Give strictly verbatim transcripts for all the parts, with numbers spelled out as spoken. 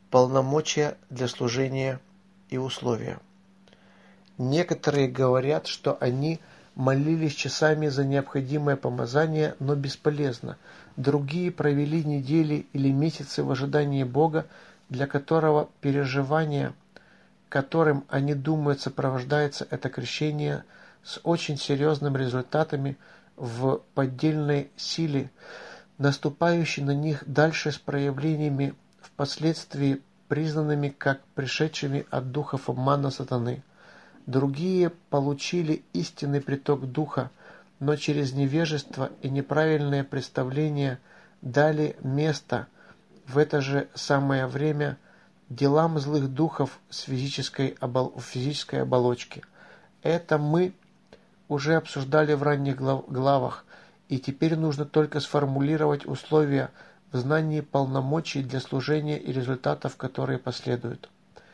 Полномочия для служения и условия. Некоторые говорят, что они молились часами за необходимое помазание, но бесполезно. Другие провели недели или месяцы в ожидании Бога, для которого переживание, которым они думают сопровождается это крещение, с очень серьезными результатами в поддельной силе, наступающей на них дальше с проявлениями впоследствии признанными как пришедшими от духов обмана сатаны. Другие получили истинный приток духа, но через невежество и неправильное представление дали место в это же самое время делам злых духов с физической, обол... в физической оболочке. Это мы уже обсуждали в ранних глав... главах, и теперь нужно только сформулировать условия в знании полномочий для служения и результатов, которые последуют.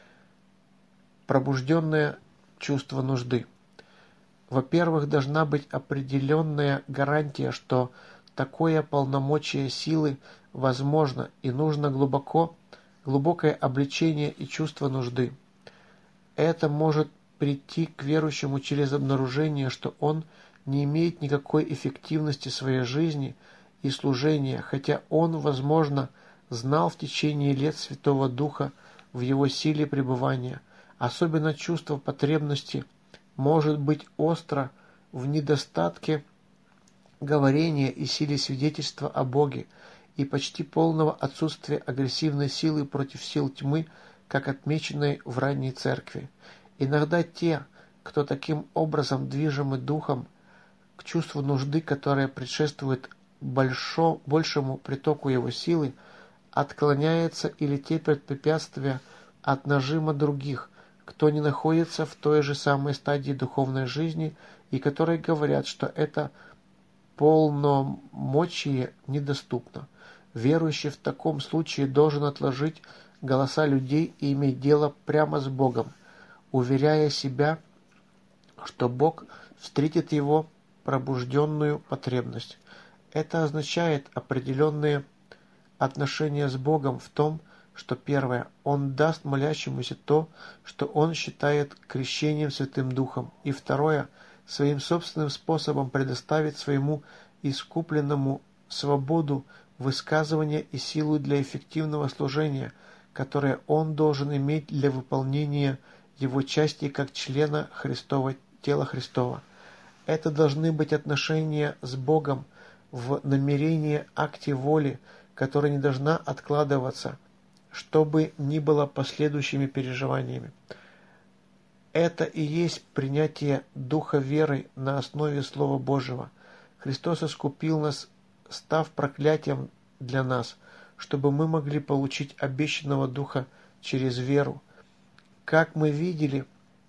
Пробужденное чувство нужды. Во-первых, должна быть определенная гарантия, что такое полномочие силы возможно, и нужно глубоко, глубокое обличение и чувство нужды. Это может прийти к верующему через обнаружение, что он не имеет никакой эффективности в своей жизни и служения, хотя он, возможно, знал в течение лет Святого Духа в его силе пребывания. Особенно чувство потребности может быть остро в недостатке говорения и силе свидетельства о Боге и почти полного отсутствия агрессивной силы против сил тьмы, как отмеченной в ранней церкви. Иногда те, кто таким образом движимы духом, к чувству нужды, которое предшествует большо, большему притоку его силы, отклоняется или терпит препятствия от нажима других, кто не находится в той же самой стадии духовной жизни и которые говорят, что это полномочие недоступно. Верующий в таком случае должен отложить голоса людей и иметь дело прямо с Богом, уверяя себя, что Бог встретит его пробужденную потребность. Это означает определенные отношения с Богом в том, что первое, Он даст молящемуся то, что он считает крещением Святым Духом, и второе, своим собственным способом предоставит своему искупленному свободу высказывания и силу для эффективного служения, которое он должен иметь для выполнения его части как члена Христова, тела Христова. Это должны быть отношения с Богом в намерении акте воли, которая не должна откладываться, что бы ни было последующими переживаниями. Это и есть принятие духа веры на основе Слова Божьего. Христос искупил нас, став проклятием для нас, чтобы мы могли получить обещанного духа через веру. Как мы видели,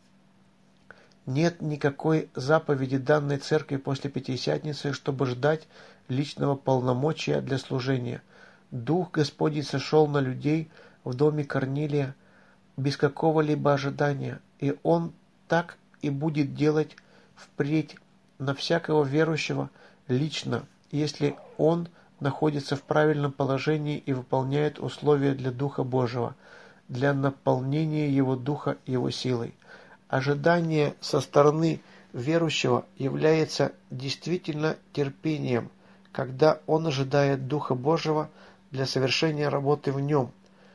нет никакой заповеди данной церкви после Пятидесятницы, чтобы ждать личного полномочия для служения. Дух Господень сошел на людей в доме Корнилия без какого-либо ожидания, и Он так и будет делать впредь на всякого верующего лично, если он находится в правильном положении и выполняет условия для Духа Божьего, для наполнения Его Духа Его силой. Ожидание со стороны верующего является действительно терпением, когда он ожидает Духа Божьего для совершения работы в нем,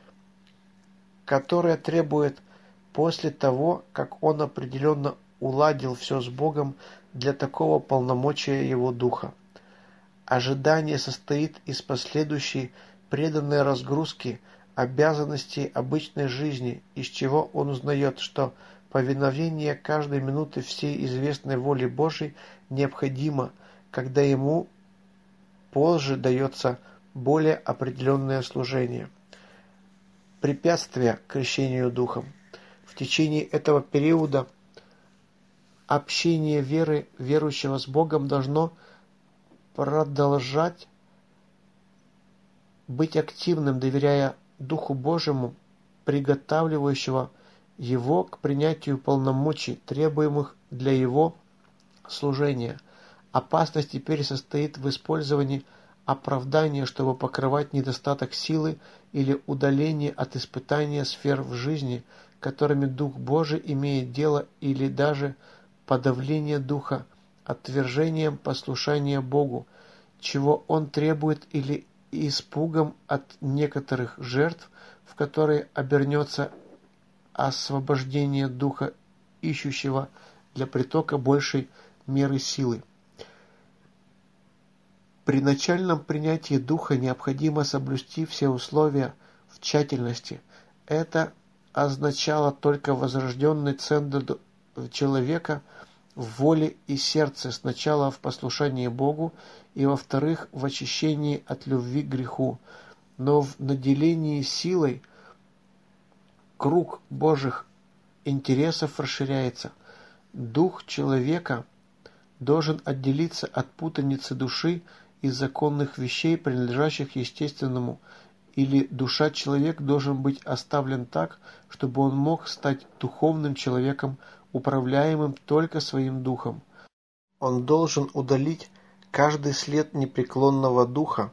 которая требует после того, как он определенно уладил все с Богом для такого полномочия Его Духа. Ожидание состоит из последующей преданной разгрузки обязанностей обычной жизни, из чего он узнает, что повиновение каждой минуты всей известной воли Божией необходимо, когда ему позже дается более определенное служение. Препятствия к крещению Духом. В течение этого периода общение веры верующего с Богом должно продолжать быть активным, доверяя Духу Божьему, приготавливающего его к принятию полномочий, требуемых для его служения. Опасность теперь состоит в использовании оправдания, чтобы покрывать недостаток силы или удаление от испытания сфер в жизни, которыми Дух Божий имеет дело, или даже подавление Духа, отвержением послушания Богу, чего Он требует, или испугом от некоторых жертв, в которые обернется освобождение Духа, ищущего для притока большей меры силы. При начальном принятии Духа необходимо соблюсти все условия в тщательности. Это означало только возрожденный центр человека в воле и сердце, сначала в послушании Богу и, во-вторых, в очищении от любви к греху. Но в наделении силой круг Божьих интересов расширяется. Дух человека должен отделиться от путаницы души и законных вещей, принадлежащих естественному, или душа человека должен быть оставлен так, чтобы он мог стать духовным человеком, управляемым только своим духом. Он должен удалить каждый след непреклонного духа,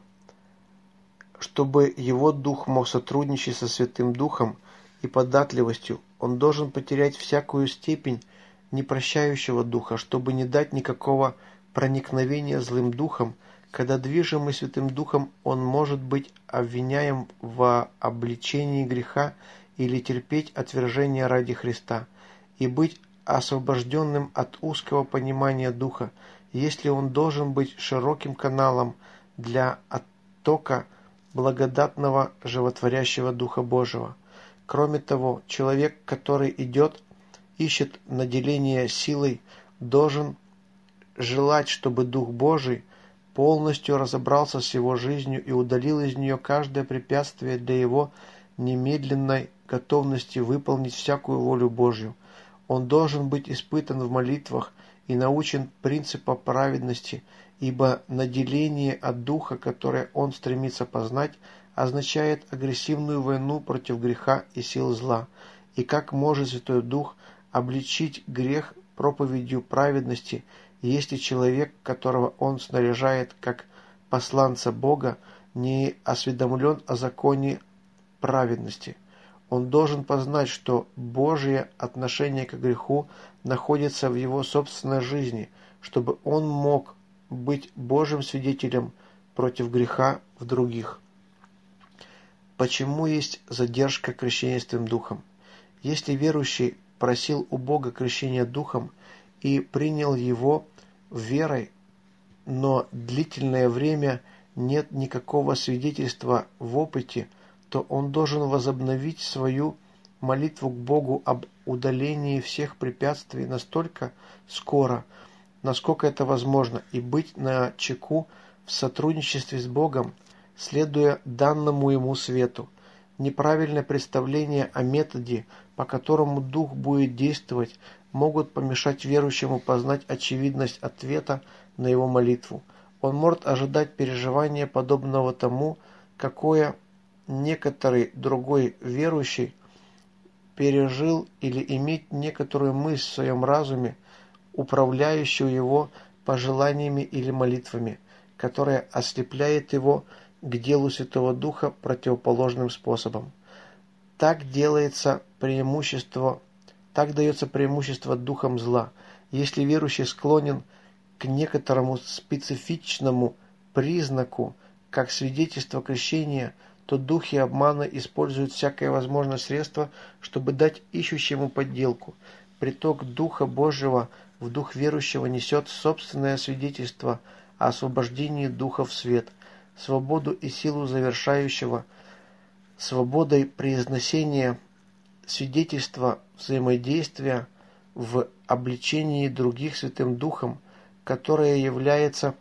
чтобы его дух мог сотрудничать со Святым Духом и податливостью. Он должен потерять всякую степень непрощающего духа, чтобы не дать никакого проникновения злым духом. Когда движимый Святым Духом, он может быть обвиняем в обличении греха или терпеть отвержение ради Христа, и быть освобожденным от узкого понимания Духа, если он должен быть широким каналом для оттока благодатного животворящего Духа Божьего. Кроме того, человек, который идет, ищет наделение силой, должен желать, чтобы Дух Божий полностью разобрался с его жизнью и удалил из нее каждое препятствие для его немедленной готовности выполнить всякую волю Божью. Он должен быть испытан в молитвах и научен принципу праведности, ибо наделение от Духа, которое он стремится познать, означает агрессивную войну против греха и сил зла. И как может Святой Дух обличить грех проповедью праведности, если человек, которого он снаряжает как посланца Бога, не осведомлен о законе праведности? Он должен познать, что Божье отношение к греху находится в его собственной жизни, чтобы он мог быть Божьим свидетелем против греха в других. Почему есть задержка крещения Святым Духом? Если верующий просил у Бога крещения Духом и принял его верой, но длительное время нет никакого свидетельства в опыте, то он должен возобновить свою молитву к Богу об удалении всех препятствий настолько скоро, насколько это возможно, и быть начеку в сотрудничестве с Богом, следуя данному ему свету. Неправильное представление о методе, по которому Дух будет действовать, могут помешать верующему познать очевидность ответа на его молитву. Он может ожидать переживания, подобного тому, какое некоторый другой верующий пережил, или иметь некоторую мысль в своем разуме, управляющую его пожеланиями или молитвами, которая ослепляет его к делу Святого Духа противоположным способом. Так делается преимущество, так дается преимущество духам зла. Если верующий склонен к некоторому специфичному признаку, как свидетельство крещения, то духи обмана используют всякое возможное средство, чтобы дать ищущему подделку. Приток Духа Божьего в дух верующего несет собственное свидетельство о освобождении Духа в свет, свободу и силу завершающего, свободой произнесения свидетельства взаимодействия в обличении других Святым Духом, которое является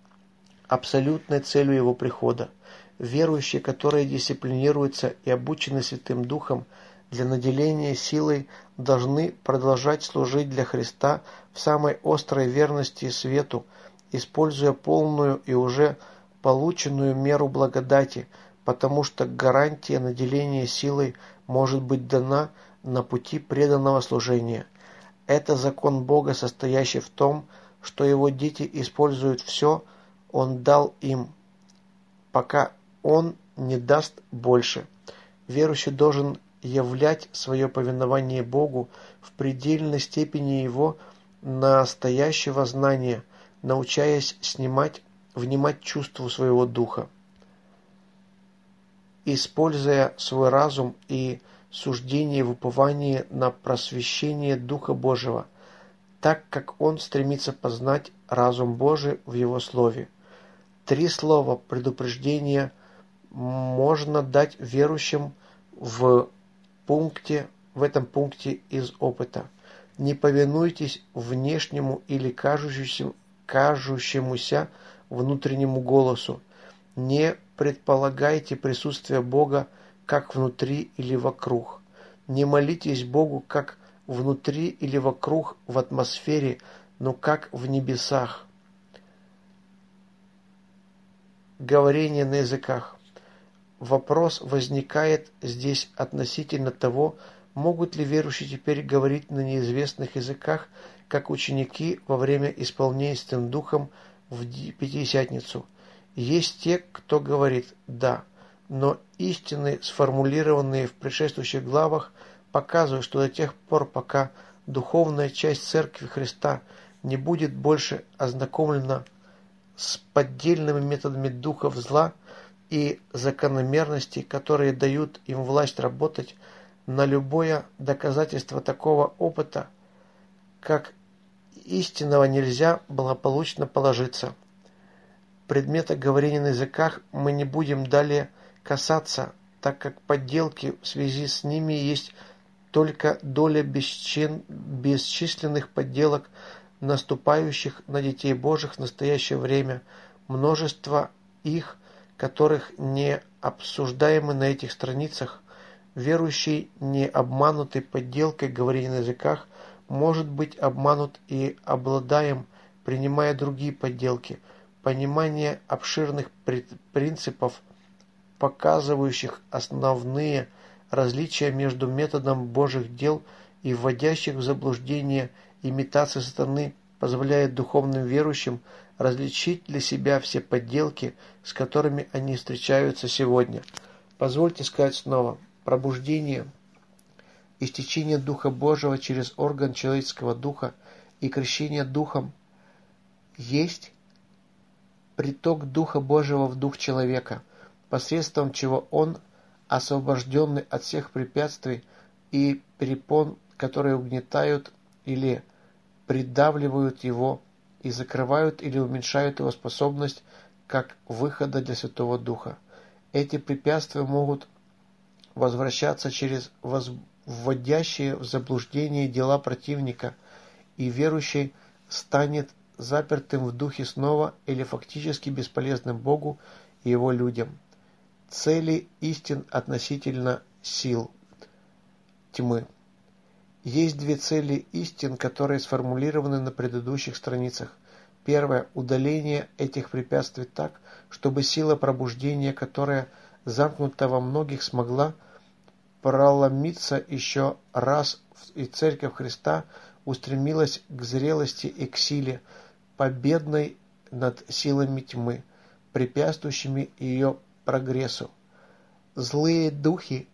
абсолютной целью его прихода. Верующие, которые дисциплинируются и обучены Святым Духом для наделения силой, должны продолжать служить для Христа в самой острой верности свету, используя полную и уже полученную меру благодати, потому что гарантия наделения силой может быть дана на пути преданного служения. Это закон Бога, состоящий в том, что его дети используют все, Он дал им, пока Он не даст больше. Верующий должен являть свое повиновение Богу в предельной степени его настоящего знания, научаясь снимать, внимать чувству своего духа, используя свой разум и суждение в уповании на просвещение Духа Божьего, так как он стремится познать разум Божий в Его Слове. Три слова предупреждения можно дать верующим в пункте, в этом пункте из опыта. Не повинуйтесь внешнему или кажущемуся, кажущемуся внутреннему голосу. Не предполагайте присутствие Бога как внутри или вокруг. Не молитесь Богу как внутри или вокруг в атмосфере, но как в небесах. Говорение на языках. Вопрос возникает здесь относительно того, могут ли верующие теперь говорить на неизвестных языках, как ученики во время исполнения Святым Духом в Пятидесятницу. Есть те, кто говорит «да», но истины, сформулированные в предшествующих главах, показывают, что до тех пор, пока духовная часть Церкви Христа не будет больше ознакомлена с поддельными методами духов зла и закономерностей, которые дают им власть работать, на любое доказательство такого опыта, как истинного, нельзя благополучно положиться. Предмета говорения на языках мы не будем далее касаться, так как подделки в связи с ними есть только доля бесчин, бесчисленных подделок, наступающих на детей Божьих в настоящее время, множество их, которых не обсуждаемы на этих страницах. Верующий, не обманутый подделкой говорения на языках, может быть обманут и обладаем, принимая другие подделки. Понимание обширных принципов, показывающих основные различия между методом Божьих дел и вводящих в заблуждение имитации сатаны, позволяет духовным верующим различить для себя все подделки, с которыми они встречаются сегодня. Позвольте сказать снова. Пробуждение, истечение Духа Божьего через орган человеческого духа и крещение Духом есть приток Духа Божьего в дух человека, посредством чего он, освобожденный от всех препятствий и перепон, которые угнетают или придавливают его и закрывают или уменьшают его способность как выхода для Святого Духа. Эти препятствия могут возвращаться через вводящие в заблуждение дела противника, и верующий станет запертым в духе снова или фактически бесполезным Богу и его людям. Цели истин относительно сил тьмы. Есть две цели истин, которые сформулированы на предыдущих страницах. Первое – удаление этих препятствий так, чтобы сила пробуждения, которая замкнута во многих, смогла проломиться еще раз, и Церковь Христа устремилась к зрелости и к силе, победной над силами тьмы, препятствующими ее прогрессу. Злые духи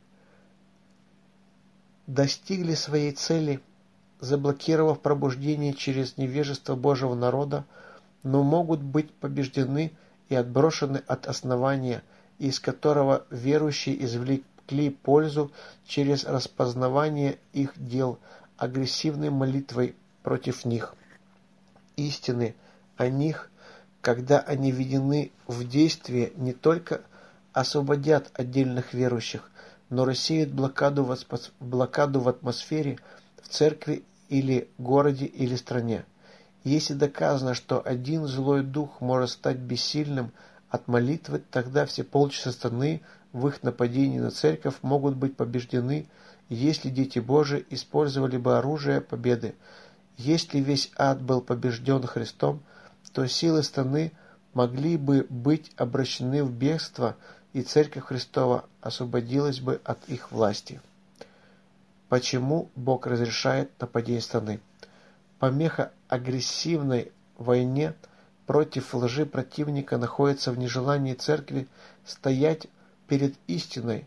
достигли своей цели, заблокировав пробуждение через невежество Божьего народа, но могут быть побеждены и отброшены от основания, из которого верующие извлекли пользу через распознавание их дел, агрессивной молитвой против них. Истины о них, когда они введены в действие, не только освободят отдельных верующих, но рассеют блокаду в, блокаду в атмосфере, в церкви или городе или стране. Если доказано, что один злой дух может стать бессильным от молитвы, тогда все полчища сатаны в их нападении на церковь могут быть побеждены, если дети Божии использовали бы оружие победы. Если весь ад был побежден Христом, то силы сатаны могли бы быть обращены в бегство, и Церковь Христова освободилась бы от их власти. Почему Бог разрешает нападение сатаны? Помеха агрессивной войне против лжи противника находится в нежелании Церкви стоять перед истиной,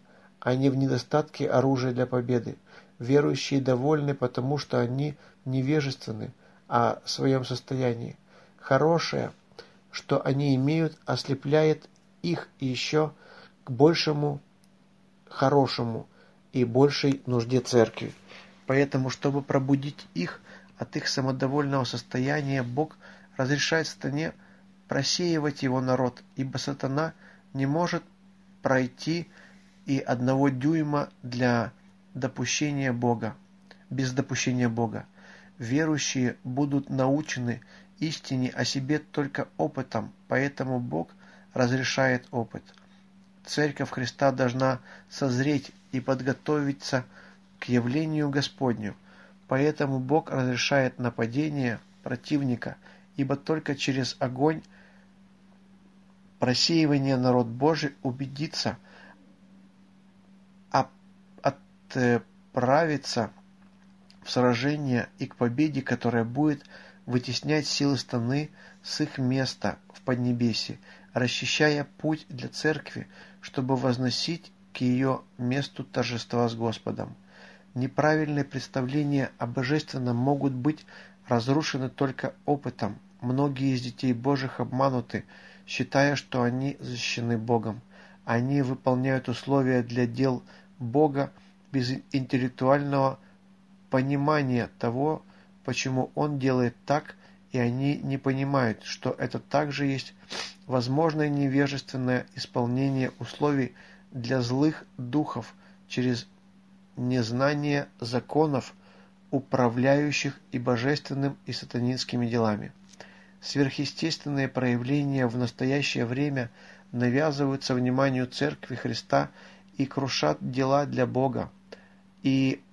а не в недостатке оружия для победы. Верующие довольны, потому что они невежественны о своем состоянии. Хорошее, что они имеют, ослепляет их еще к большему хорошему и большей нужде церкви. Поэтому, чтобы пробудить их от их самодовольного состояния, Бог разрешает сатане просеивать его народ, ибо сатана не может пройти и одного дюйма для допущения Бога, без допущения Бога. Верующие будут научены истине о себе только опытом, поэтому Бог разрешает опыт. Церковь Христа должна созреть и подготовиться к явлению Господню, поэтому Бог разрешает нападение противника, ибо только через огонь просеивания народ Божий убедится отправиться в сражение и к победе, которая будет вытеснять силы сатаны с их места в Поднебесье, расчищая путь для церкви, чтобы возносить к ее месту торжества с Господом. Неправильные представления о божественном могут быть разрушены только опытом. Многие из детей Божьих обмануты, считая, что они защищены Богом. Они выполняют условия для дел Бога без интеллектуального понимания того, почему Он делает так, и они не понимают, что это также есть возможное невежественное исполнение условий для злых духов через незнание законов, управляющих и божественным, и сатанинскими делами. Сверхъестественные проявления в настоящее время навязываются вниманию Церкви Христа и крушат дела для Бога и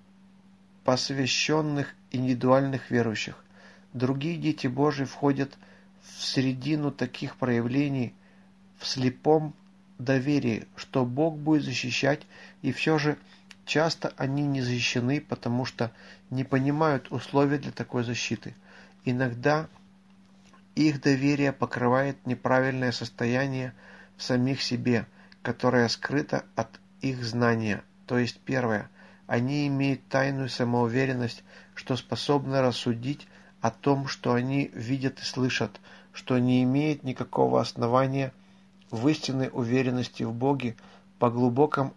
посвященных индивидуальных верующих. Другие дети Божии входят в середину таких проявлений в слепом доверии, что Бог будет защищать, и все же часто они не защищены, потому что не понимают условия для такой защиты. Иногда их доверие покрывает неправильное состояние в самих себе, которое скрыто от их знания. То есть, первое, они имеют тайную самоуверенность, что способны рассудить о том, что они видят и слышат, что не имеет никакого основания в истинной уверенности в Боге по глубокому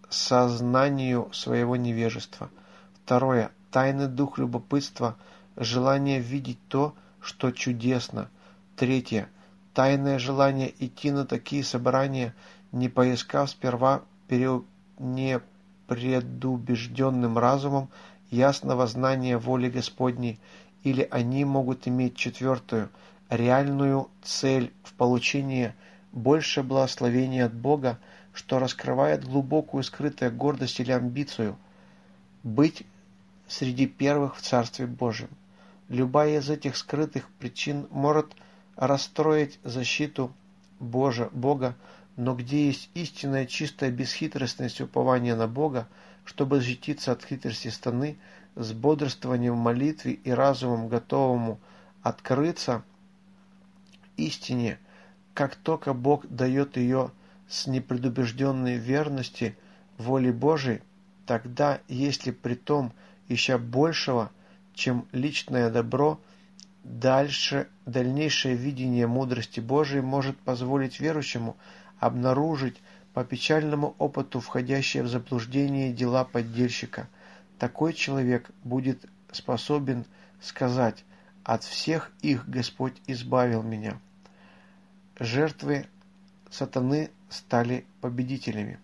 сознанию своего невежества. Второе, тайный дух любопытства, желание видеть то, что чудесно. Третье, тайное желание идти на такие собрания, не поискав сперва непредубежденным разумом ясного знания воли Господней, или они могут иметь четвертую, реальную цель в получении больше благословения от Бога, что раскрывает глубокую скрытую гордость или амбицию быть среди первых в Царстве Божьем. Любая из этих скрытых причин может расстроить защиту Божия, Бога, но где есть истинная чистая бесхитростность упования на Бога, чтобы защититься от хитрости сатаны, с бодрствованием в молитве и разумом, готовому открыться истине, как только Бог дает ее с непредубежденной верности воле Божией, тогда, если при том ища большего, чем личное добро, дальше, дальнейшее видение мудрости Божией может позволить верующему обнаружить по печальному опыту входящие в заблуждение дела поддельщика. Такой человек будет способен сказать: «От всех их Господь избавил меня». Жертвы сатаны стали победителями.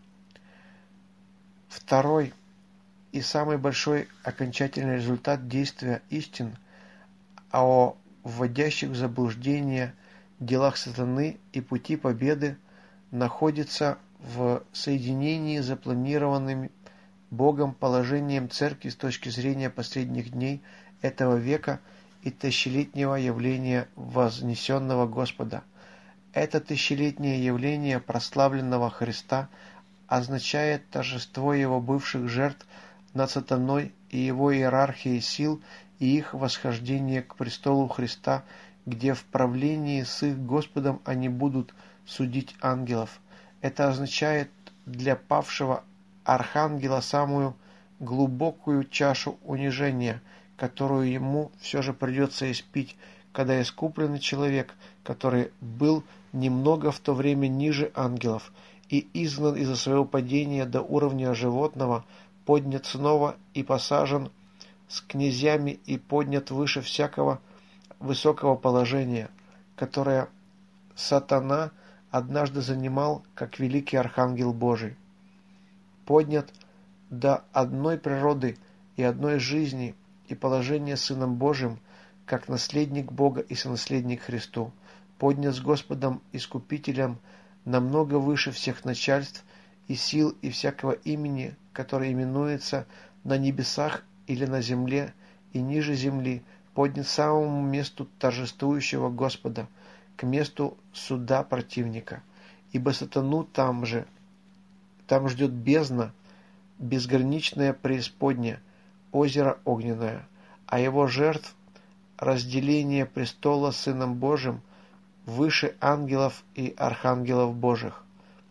Второй и самый большой окончательный результат действия истин о вводящих в заблуждение делах сатаны и пути победы находится в соединении с запланированным Богом положением Церкви с точки зрения последних дней этого века и тысячелетнего явления вознесенного Господа. Это тысячелетнее явление прославленного Христа означает торжество его бывших жертв над сатаной и его иерархией сил и их восхождение к престолу Христа, где в правлении с их Господом они будут судить ангелов. Это означает для павшего архангела самую глубокую чашу унижения, которую ему все же придется испить, когда искупленный человек, который был немного в то время ниже ангелов и изгнан из-за своего падения до уровня животного, поднят снова и посажен с князьями и поднят выше всякого высокого положения, которое сатана однажды занимал как великий архангел Божий. Поднят до одной природы и одной жизни и положения Сыном Божиим, как наследник Бога и сонаследник Христу, поднят с Господом Искупителем намного выше всех начальств и сил и всякого имени, которое именуется на небесах или на земле и ниже земли, поднят к самому месту торжествующего Господа, к месту суда противника. Ибо сатану там же, там ждет бездна, безграничное преисподнее, озеро огненное, а его жертв разделение престола с Сыном Божиим выше ангелов и архангелов Божьих.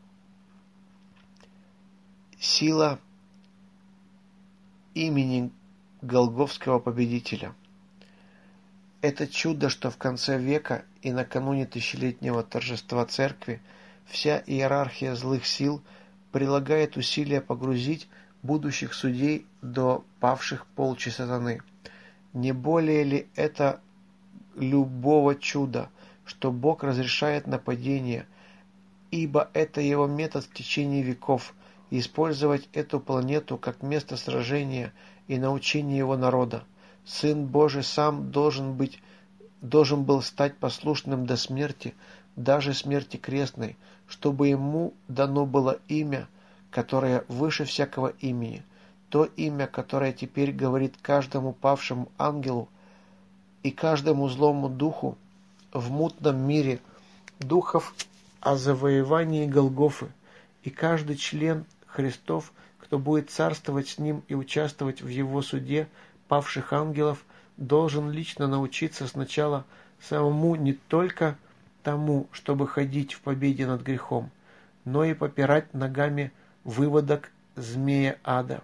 Сила имени Голгофского победителя. Это чудо, что в конце века и накануне тысячелетнего торжества Церкви вся иерархия злых сил прилагает усилия погрузить будущих судей до павших полчищ сатаны. Не более ли это любого чуда, что Бог разрешает нападение, ибо это его метод в течение веков, использовать эту планету как место сражения и научения его народа. Сын Божий сам должен быть, должен был стать послушным до смерти, даже смерти крестной, чтобы ему дано было имя, которое выше всякого имени, то имя, которое теперь говорит каждому павшему ангелу и каждому злому духу в мутном мире духов о завоевании Голгофы, и каждый член Христов, кто будет царствовать с ним и участвовать в его суде павших ангелов, должен лично научиться сначала самому не только тому, чтобы ходить в победе над грехом, но и попирать ногами выводок змея ада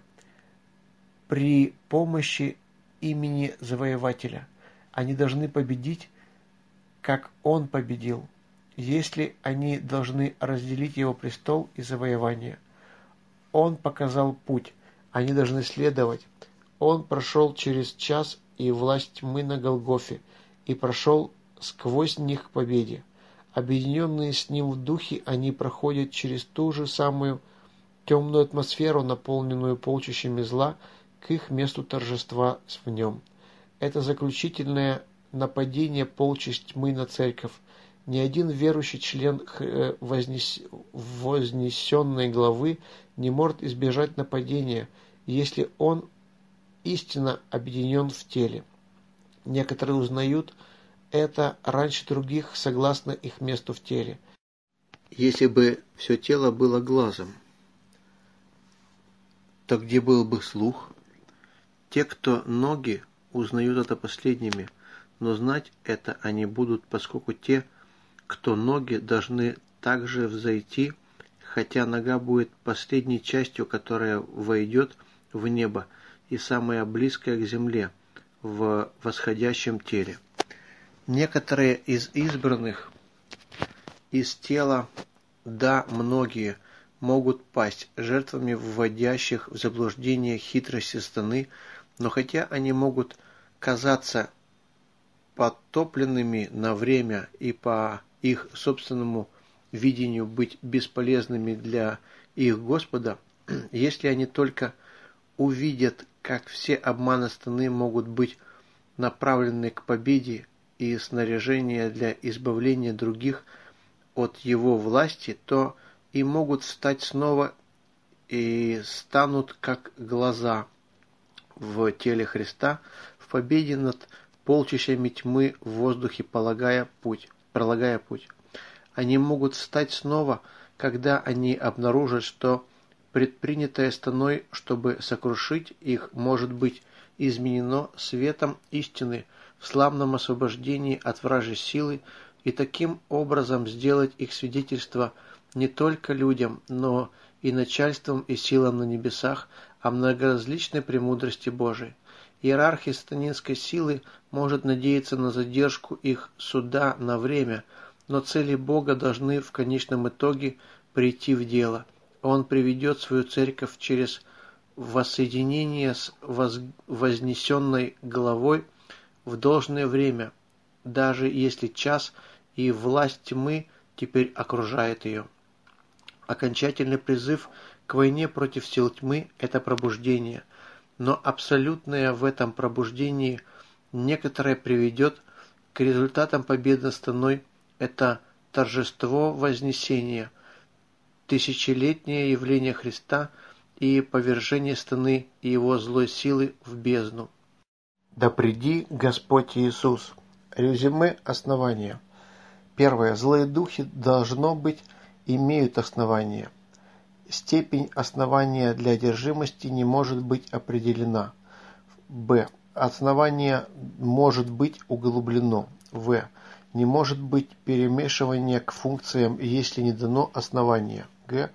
при помощи имени завоевателя. Они должны победить, как он победил, если они должны разделить его престол и завоевание. Он показал путь, они должны следовать. Он прошел через час и власть тьмы на Голгофе и прошел сквозь них к победе. Объединенные с ним в духе, они проходят через ту же самую темную атмосферу, наполненную полчищами зла, к их месту торжества в нем. Это заключительное нападение полчищ тьмы на церковь. Ни один верующий член вознес... вознесенной главы не может избежать нападения, если он истинно объединен в теле. Некоторые узнают это раньше других, согласно их месту в теле. Если бы все тело было глазом, то где был бы слух? Те, кто ноги, узнают это последними, но знать это они будут, поскольку те, кто ноги, должны также взойти, хотя нога будет последней частью, которая войдет в небо и самая близкая к земле в восходящем теле. Некоторые из избранных из тела, да, многие, могут пасть жертвами вводящих в заблуждение хитрости сатаны, но хотя они могут казаться потопленными на время и по их собственному видению быть бесполезными для их Господа, если они только увидят, как все обманы сатаны могут быть направлены к победе и снаряжение для избавления других от его власти, то и могут встать снова и станут как глаза в теле Христа в победе над полчищами тьмы в воздухе, полагая путь, пролагая путь. Они могут встать снова, когда они обнаружат, что предпринятое сатаной, чтобы сокрушить их, может быть изменено светом истины в славном освобождении от вражьей силы и таким образом сделать их свидетельство не только людям, но и начальством и силам на небесах, о многоразличной премудрости Божией. Иерархия сатанинской силы может надеяться на задержку их суда на время, но цели Бога должны в конечном итоге прийти в дело. Он приведет свою церковь через воссоединение с воз... вознесенной головой в должное время, даже если час и власть тьмы теперь окружает ее. Окончательный призыв к войне против сил тьмы – это пробуждение, но абсолютное в этом пробуждении некоторое приведет к результатам победы страной – это торжество вознесения, тысячелетнее явление Христа и повержение страны и его злой силы в бездну. Да приди Господь Иисус. Резюме основания. Первое. Злые духи, должно быть, имеют основание. Степень основания для одержимости не может быть определена. Б. Основание может быть углублено. В. Не может быть перемешивания к функциям, если не дано основание. Г.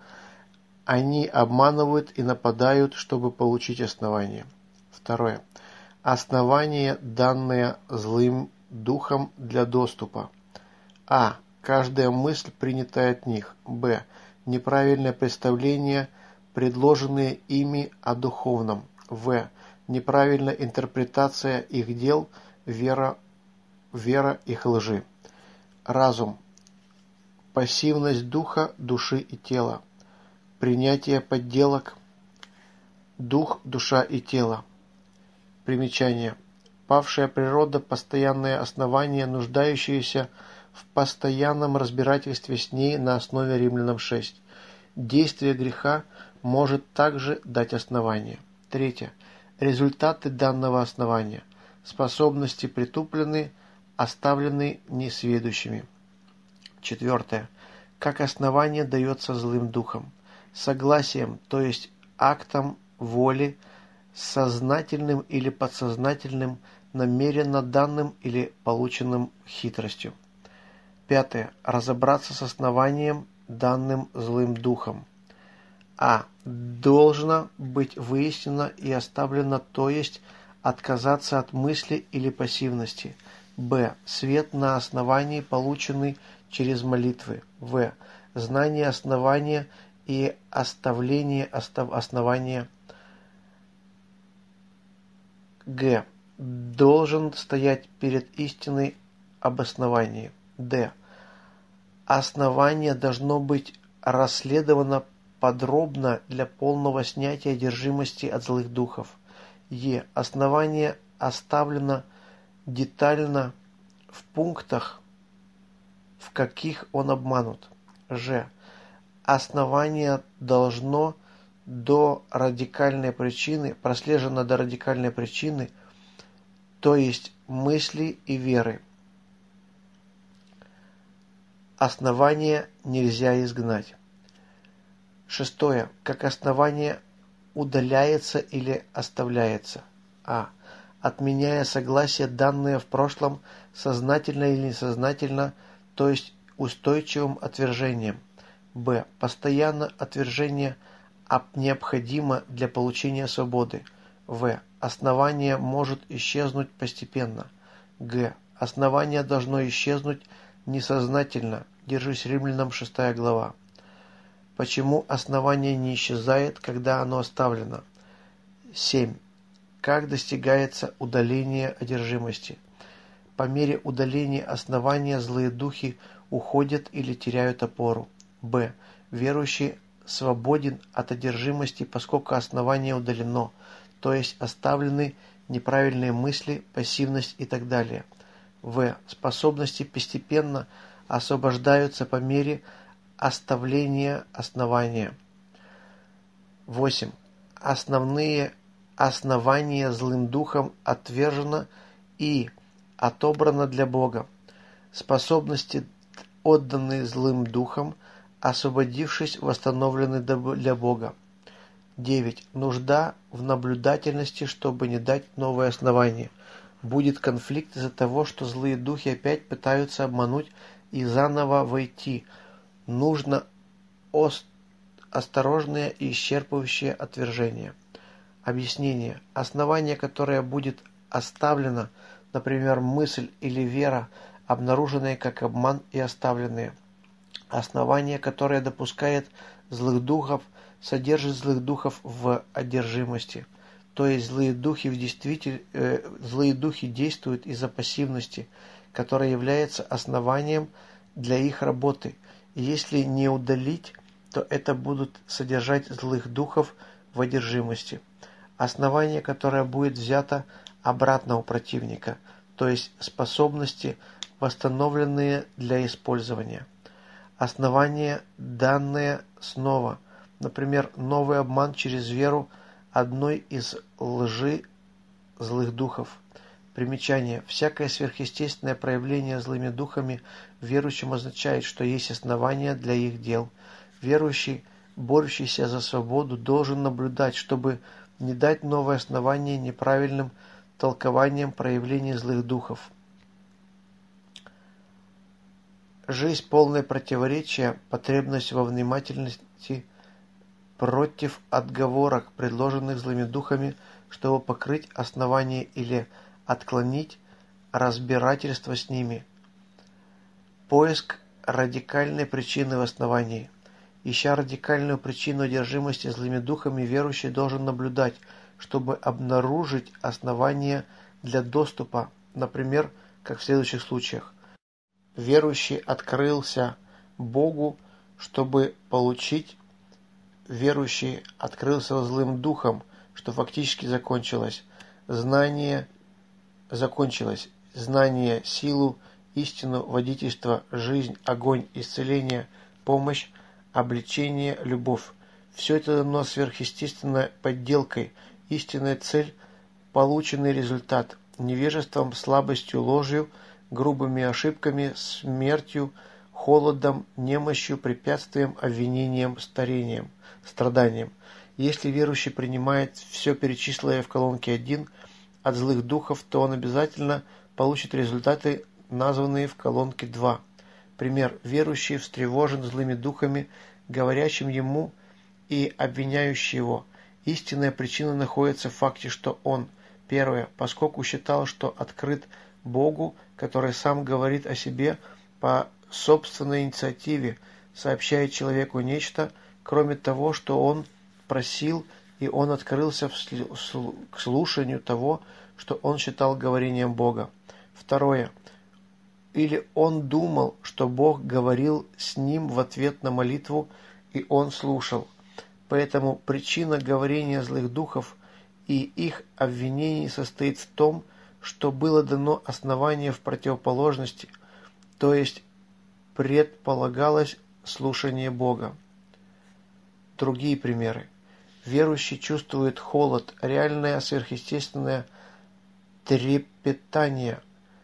Они обманывают и нападают, чтобы получить основание. Второе. Основание, данное злым духом для доступа. А. Каждая мысль, принятая от них. Б. Неправильное представление, предложенные ими о духовном. В. Неправильная интерпретация их дел, вера, вера их лжи. Разум. Пассивность духа, души и тела. Принятие подделок. Дух, душа и тело. Примечание. Павшая природа – постоянное основание, нуждающееся в постоянном разбирательстве с ней на основе Римлянам шесть. Действие греха может также дать основание. Третье. Результаты данного основания. Способности притуплены, оставлены несведущими. Четвертое. Как основание дается злым духом. Согласием, то есть актом воли, сознательным или подсознательным, намеренно данным или полученным хитростью. Пятое. Разобраться с основанием, данным злым духом. А. Должно быть выяснено и оставлено, то есть отказаться от мысли или пассивности. Б. Свет на основании, полученный через молитвы. В. Знание основания и оставление основания. Г. Должен стоять перед истиной об основании. Д. Основание должно быть расследовано подробно для полного снятия одержимости от злых духов. Е. Основание оставлено детально в пунктах, в каких он обманут. Ж. Основание должно до радикальной причины, прослежено до радикальной причины, то есть мысли и веры. Основание нельзя изгнать. Шестое. Как основание удаляется или оставляется. А. Отменяя согласие, данное в прошлом, сознательно или несознательно, то есть устойчивым отвержением. Б. Постоянно отвержение необходимо для получения свободы. В. Основание может исчезнуть постепенно. Г. Основание должно исчезнуть несознательно. Держись Римлянам шестая глава. Почему основание не исчезает, когда оно оставлено? семь. Как достигается удаление одержимости? По мере удаления основания злые духи уходят или теряют опору. Б. Верующий свободен от одержимости, поскольку основание удалено, то есть оставлены неправильные мысли, пассивность и так далее. В. Способности постепенно освобождаются по мере оставления основания. восемь. Основные основания злым духом отвержено и отобрано для Бога. Способности, отданные злым духом, освободившись, восстановлены для Бога. девять. Нужда в наблюдательности, чтобы не дать новое основание. Будет конфликт из-за того, что злые духи опять пытаются обмануть и заново войти. Нужно ост... осторожное и исчерпывающее отвержение. Объяснение. Основание, которое будет оставлено, например, мысль или вера, обнаруженные как обман и оставленные. Основание, которое допускает злых духов, содержит злых духов в одержимости. То есть злые духи, в действитель... э, злые духи действуют из-за пассивности, которая является основанием для их работы. И если не удалить, то это будут содержать злых духов в одержимости. Основание, которое будет взято обратно у противника, то есть способности, восстановленные для использования. Основание, данное снова, например, новый обман через веру одной из лжи злых духов. Примечание. Всякое сверхъестественное проявление злыми духами верующим означает, что есть основания для их дел. Верующий, борющийся за свободу, должен наблюдать, чтобы не дать новое основание неправильным толкованием проявлений злых духов. Жизнь полная противоречия, потребность во внимательности против отговорок, предложенных злыми духами, чтобы покрыть основание или отклонить разбирательство с ними. Поиск радикальной причины в основании. Ища радикальную причину одержимости злыми духами, верующий должен наблюдать, чтобы обнаружить основания для доступа, например, как в следующих случаях. Верующий открылся Богу, чтобы получить. Верующий открылся злым духом, что фактически закончилось. Знание закончилось. Знание, силу, истину, водительство, жизнь, огонь, исцеление, помощь, обличение, любовь. Все это дано сверхъестественной подделкой. Истинная цель – полученный результат. Невежеством, слабостью, ложью, грубыми ошибками, смертью, холодом, немощью, препятствием, обвинением, старением, страданием. Если верующий принимает все перечисленное в колонке один от злых духов, то он обязательно получит результаты, названные в колонке два. Пример. Верующий встревожен злыми духами, говорящим ему и обвиняющий его. Истинная причина находится в факте, что он, первое, поскольку считал, что открыт Богу, который сам говорит о себе по собственной инициативе, сообщает человеку нечто, кроме того, что он просил, и он открылся к слушанию того, что он считал говорением Бога. Второе. Или он думал, что Бог говорил с ним в ответ на молитву, и он слушал. Поэтому причина говорения злых духов и их обвинений состоит в том, что было дано основание в противоположности, то есть предполагалось слушание Бога. Другие примеры. Верующий чувствует холод, реальное сверхъестественное трепетание.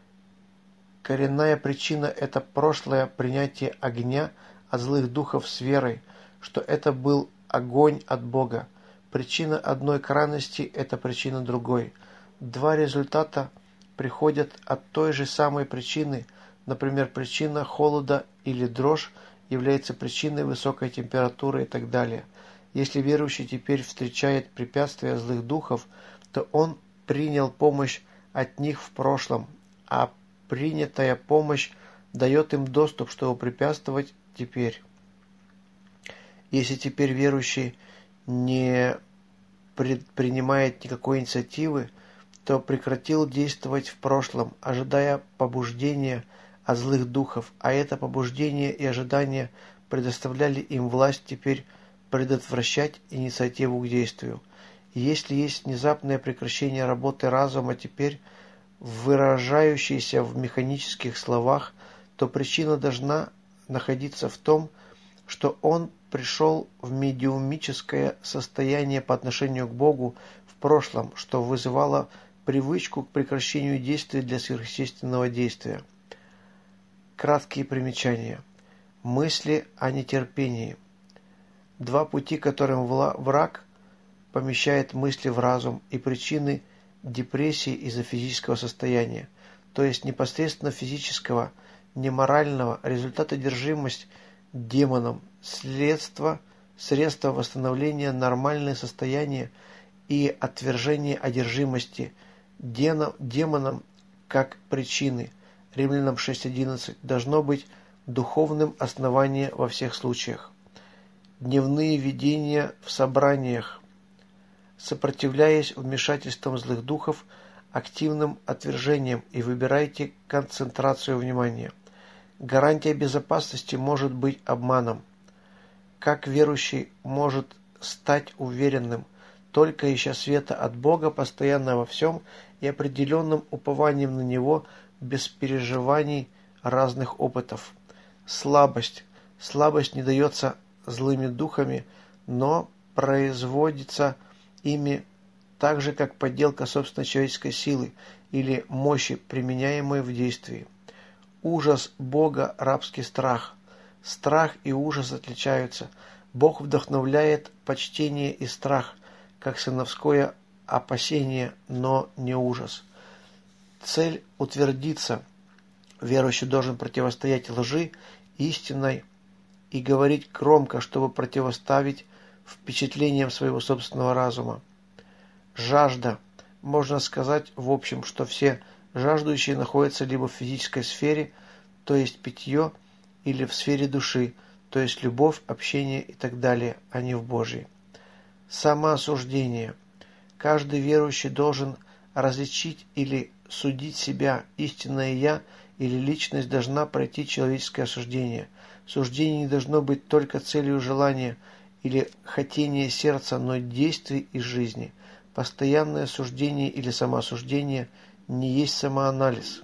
Коренная причина – это прошлое принятие огня от злых духов с верой, что это был огонь от Бога. Причина одной крайности – это причина другой. Два результата приходят от той же самой причины. Например, причина холода или дрожь является причиной высокой температуры и так далее. Если верующий теперь встречает препятствия злых духов, то он принял помощь от них в прошлом, а принятая помощь дает им доступ, чтобы препятствовать теперь. Если теперь верующий не предпринимает никакой инициативы, то прекратил действовать в прошлом, ожидая побуждения от злых духов, а это побуждение и ожидание предоставляли им власть теперь предотвращать инициативу к действию. И если есть внезапное прекращение работы разума теперь, выражающейся в механических словах, то причина должна находиться в том, что он пришел в медиумическое состояние по отношению к Богу в прошлом, что вызывало привычку к прекращению действий для сверхъестественного действия. Краткие примечания. Мысли о нетерпении. Два пути, которым враг помещает мысли в разум, и причины депрессии из-за физического состояния, то есть непосредственно физического, не морального, результат одержимость демоном, следство средство восстановления нормального состояния и отвержения одержимости демоном как причины, Римлянам шесть одиннадцать, должно быть духовным основанием во всех случаях. Дневные видения в собраниях, сопротивляясь вмешательствам злых духов, активным отвержением и выбирайте концентрацию внимания. Гарантия безопасности может быть обманом. Как верующий может стать уверенным, только ища света от Бога постоянно во всем и определенным упованием на Него без переживаний разных опытов. Слабость. Слабость не дается злыми духами, но производится ими так же, как подделка собственной человеческой силы или мощи, применяемой в действии. Ужас Бога – рабский страх. Страх и ужас отличаются. Бог вдохновляет почтение и страх, как сыновское опасение, но не ужас. Цель – утвердиться. Верующий должен противостоять лжи истинной и говорить громко, чтобы противоставить впечатлениям своего собственного разума. Жажда. Можно сказать в общем, что все жаждущие находятся либо в физической сфере, то есть питье, или в сфере души, то есть любовь, общение и так далее, а не в Божьей. Самоосуждение. Каждый верующий должен различить или судить себя. Истинное «я» или личность должна пройти человеческое осуждение. Суждение не должно быть только целью желания или хотения сердца, но действий и жизни. Постоянное суждение или самоосуждение не есть самоанализ.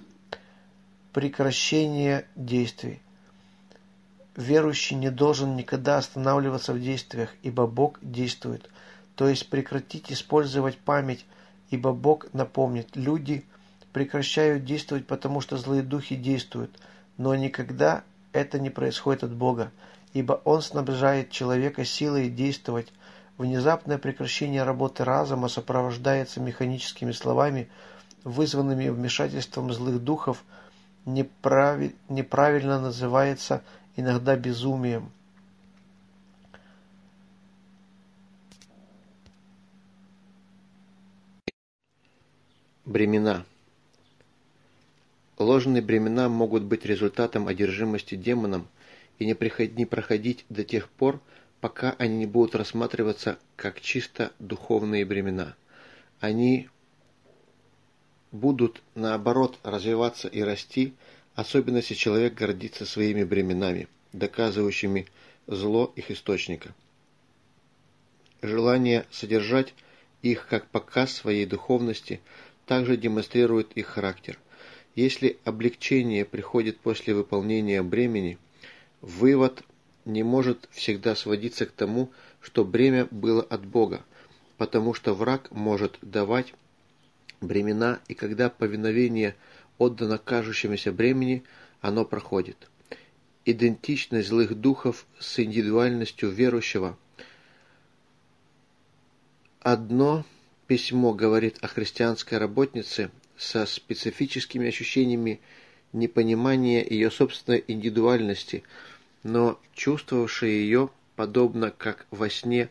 Прекращение действий. Верующий не должен никогда останавливаться в действиях, ибо Бог действует. То есть прекратить использовать память, ибо Бог напомнит. Люди прекращают действовать, потому что злые духи действуют, но никогда это не происходит от Бога, ибо Он снабжает человека силой действовать. Внезапное прекращение работы разума сопровождается механическими словами, вызванными вмешательством злых духов, неправи- неправильно называется иногда безумием. Бремена. Ложные бремена могут быть результатом одержимости демоном и не, приход... не проходить до тех пор, пока они не будут рассматриваться как чисто духовные бремена. Они будут, наоборот, развиваться и расти, особенно если человек гордится своими бременами, доказывающими зло их источника. Желание содержать их как показ своей духовности также демонстрирует их характер. Если облегчение приходит после выполнения бремени, вывод не может всегда сводиться к тому, что бремя было от Бога, потому что враг может давать бремена, и когда повиновение отдано кажущемуся бремени, оно проходит. Идентичность злых духов с индивидуальностью верующего. Одно письмо говорит о христианской работнице со специфическими ощущениями непонимания ее собственной индивидуальности, но чувствовавшей ее, подобно как во сне,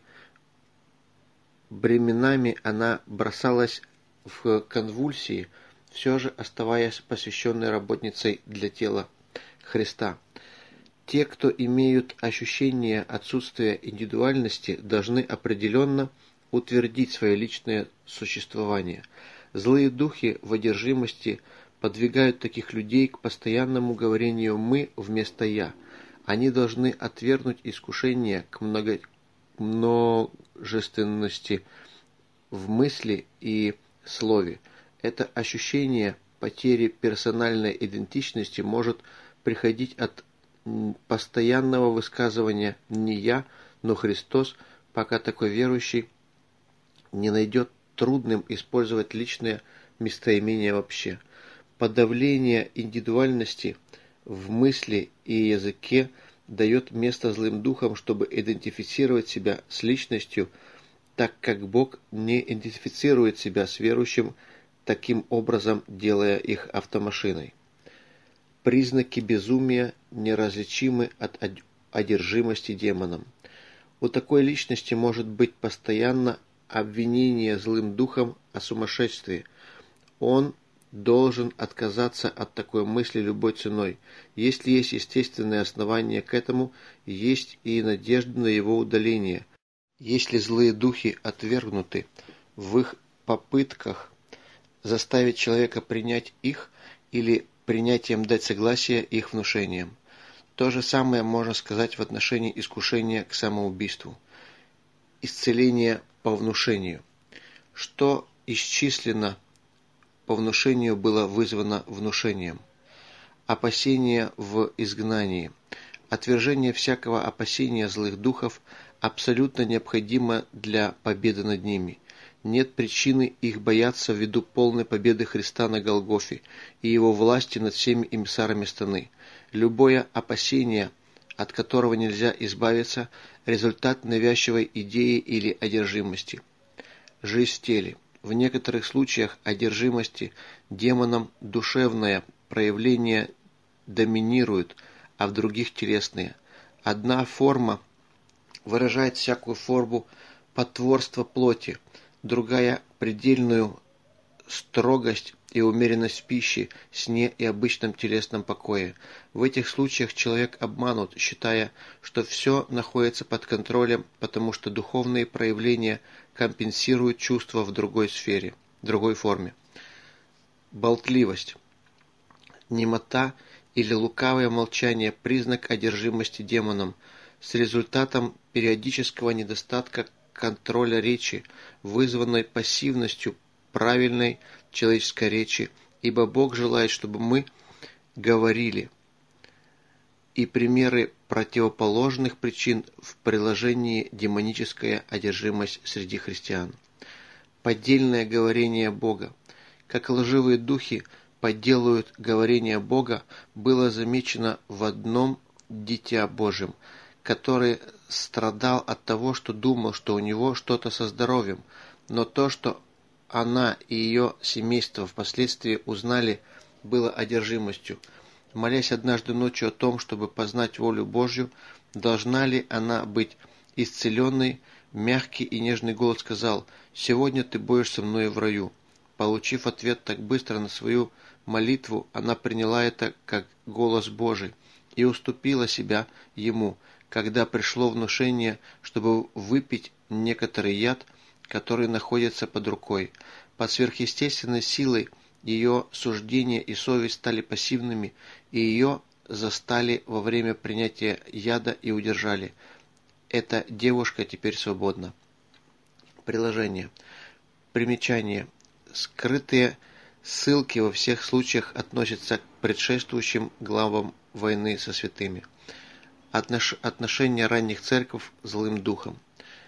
бременами она бросалась в конвульсии, все же оставаясь посвященной работницей для тела Христа. Те, кто имеют ощущение отсутствия индивидуальности, должны определенно утвердить свое личное существование. Злые духи в одержимости подвигают таких людей к постоянному говорению «мы» вместо «я». Они должны отвергнуть искушение к много... множественности в мысли и слове. Это ощущение потери персональной идентичности может приходить от постоянного высказывания «не я, но Христос», пока такой верующий не найдет трудным использовать личное местоимение вообще. Подавление индивидуальности в мысли и языке дает место злым духам, чтобы идентифицировать себя с личностью, так как Бог не идентифицирует себя с верующим, таким образом делая их автомашиной. Признаки безумия неразличимы от одержимости демоном. У такой личности может быть постоянно обвинение злым духом о сумасшествии. Он должен отказаться от такой мысли любой ценой. Если есть естественные основания к этому, есть и надежда на его удаление. Если злые духи отвергнуты в их попытках заставить человека принять их или принятием дать согласие их внушением. То же самое можно сказать в отношении искушения к самоубийству. Исцеление по внушению. Что исчислено по внушению было вызвано внушением. Опасение в изгнании. Отвержение всякого опасения злых духов абсолютно необходимо для победы над ними. Нет причины их бояться ввиду полной победы Христа на Голгофе и Его власти над всеми эмиссарами сатаны. Любое опасение, от которого нельзя избавиться, результат навязчивой идеи или одержимости. Жизнь в теле. В некоторых случаях одержимости демоном душевное проявление доминирует, а в других телесные. Одна форма выражает всякую форму потворства плоти, другая – предельную строгость и умеренность в пище, сне и обычном телесном покое. В этих случаях человек обманут, считая, что все находится под контролем, потому что духовные проявления компенсируют чувства в другой сфере, другой форме. Болтливость. Немота или лукавое молчание – признак одержимости демоном, с результатом периодического недостатка контроля речи, вызванной пассивностью правильной человеческой речи, ибо Бог желает, чтобы мы говорили. И примеры противоположных причин в приложении демоническая одержимость среди христиан. Поддельное говорение Бога. Как лживые духи подделывают говорение Бога, было замечено в одном Дитя Божьем, который страдал от того, что думал, что у него что-то со здоровьем, но то, что она и ее семейство впоследствии узнали, было одержимостью. Молясь однажды ночью о том, чтобы познать волю Божью, должна ли она быть исцеленной, мягкий и нежный голос сказал: «Сегодня ты будешь со мной в раю». Получив ответ так быстро на свою молитву, она приняла это как голос Божий и уступила себя ему, когда пришло внушение, чтобы выпить некоторый яд, который находится под рукой. Под сверхъестественной силой ее суждения и совесть стали пассивными, и ее застали во время принятия яда и удержали. Эта девушка теперь свободна. Приложение. Примечание. Скрытые ссылки во всех случаях относятся к предшествующим главам войны со святыми. Отнош... Отношение ранних церквей к злым духам.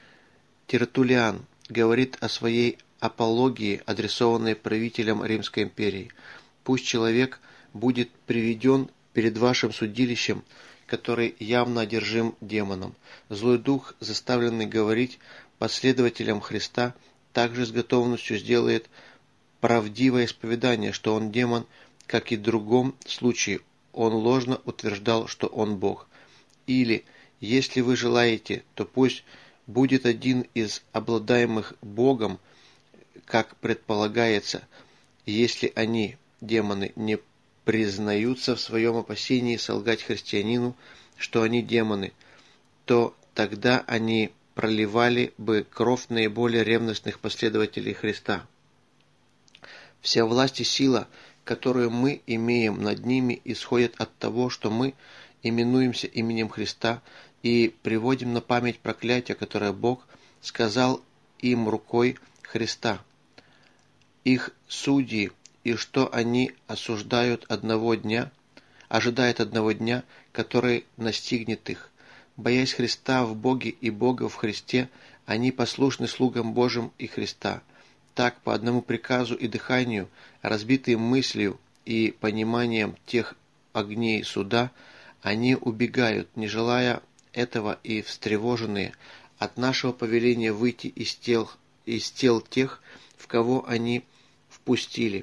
Тертуллиан говорит о своей апологии, адресованной правителям Римской империи. Пусть человек будет приведен перед вашим судилищем, который явно одержим демоном. Злой дух, заставленный говорить последователям Христа, также с готовностью сделает правдивое исповедание, что он демон, как и в другом случае он ложно утверждал, что он Бог. Или, если вы желаете, то пусть будет один из обладаемых Богом, как предполагается, если они, демоны, не признаются в своем опасении солгать христианину, что они демоны, то тогда они проливали бы кровь наиболее ревностных последователей Христа. Вся власть и сила, которую мы имеем над ними, исходят от того, что мы именуемся именем Христа и приводим на память проклятие, которое Бог сказал им рукой Христа. Их судьи, и что они осуждают одного дня, ожидают одного дня, который настигнет их. Боясь Христа в Боге и Бога в Христе, они послушны слугам Божьим и Христа. Так, по одному приказу и дыханию, разбитые мыслью и пониманием тех огней суда, они убегают, не желая этого и встревоженные от нашего повеления выйти из тел, из тел тех, в кого они впустили.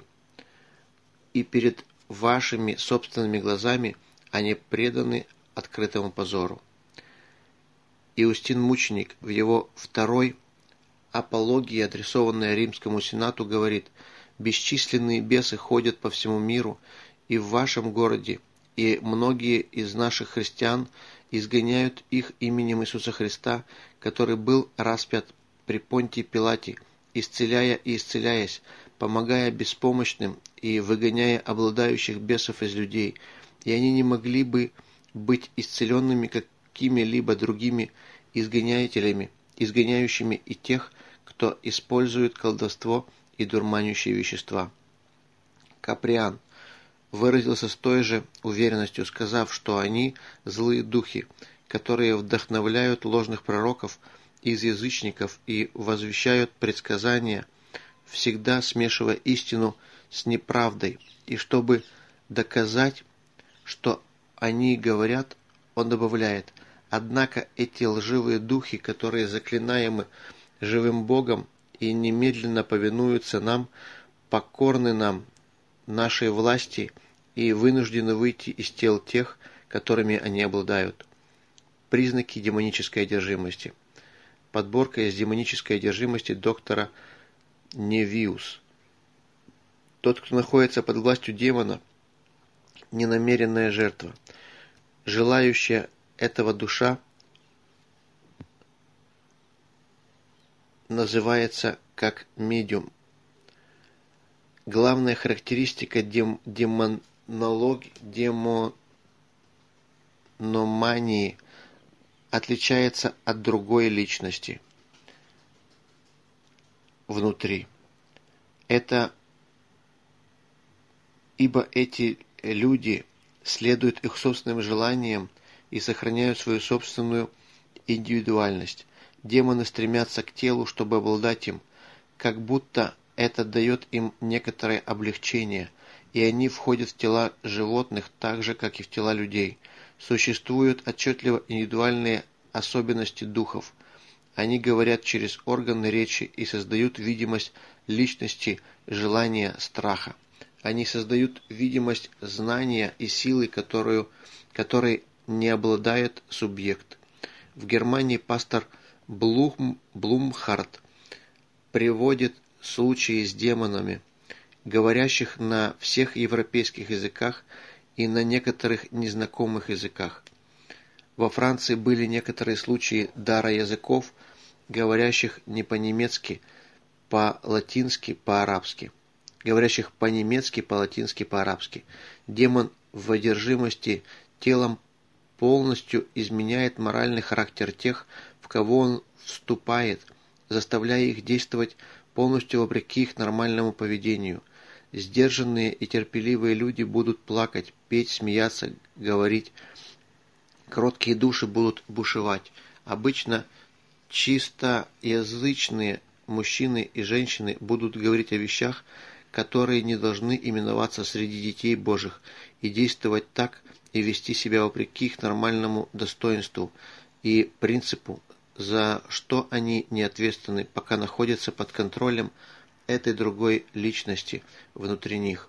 И перед вашими собственными глазами они преданы открытому позору. Иустин Мученик в его второй апологии, адресованной Римскому Сенату, говорит: «Бесчисленные бесы ходят по всему миру и в вашем городе, и многие из наших христиан изгоняют их именем Иисуса Христа, который был распят при Понтии Пилате, исцеляя и исцеляясь, помогая беспомощным и выгоняя обладающих бесов из людей, и они не могли бы быть исцеленными какими-либо другими изгонятелями, изгоняющими и тех, кто использует колдовство и дурманящие вещества». Каприан выразился с той же уверенностью, сказав, что они злые духи, которые вдохновляют ложных пророков из язычников и возвещают предсказания, всегда смешивая истину с неправдой, и чтобы доказать, что они говорят, он добавляет: «Однако эти лживые духи, которые заклинаемы живым Богом и немедленно повинуются нам, покорны нам, нашей власти, и вынуждены выйти из тел тех, которыми они обладают». Признаки демонической одержимости. Подборка из демонической одержимости доктора Невиус. Тот, кто находится под властью демона, ненамеренная жертва. Желающая этого душа называется как медиум. Главная характеристика дем, демонологии, демономании отличается от другой личности внутри. Это ибо эти люди следуют их собственным желаниям и сохраняют свою собственную индивидуальность. Демоны стремятся к телу, чтобы обладать им, как будто это дает им некоторое облегчение, и они входят в тела животных так же, как и в тела людей. Существуют отчетливо индивидуальные особенности духов. Они говорят через органы речи и создают видимость личности, желания, страха. Они создают видимость знания и силы, которую, которой не обладает субъект. В Германии пастор Блум, Блумхард приводит случаи с демонами, говорящих на всех европейских языках и на некоторых незнакомых языках. Во Франции были некоторые случаи дара языков, говорящих не по-немецки, по-латински, по-арабски. Говорящих по-немецки, по-латински, по-арабски. Демон в одержимости телом полностью изменяет моральный характер тех, в кого он вступает, заставляя их действовать полностью вопреки их нормальному поведению. Сдержанные и терпеливые люди будут плакать, петь, смеяться, говорить. Кроткие души будут бушевать. Обычно чистоязычные мужчины и женщины будут говорить о вещах, которые не должны именоваться среди детей Божьих, и действовать так, и вести себя вопреки их нормальному достоинству и принципу, за что они не ответственны, пока находятся под контролем этой другой личности внутри них.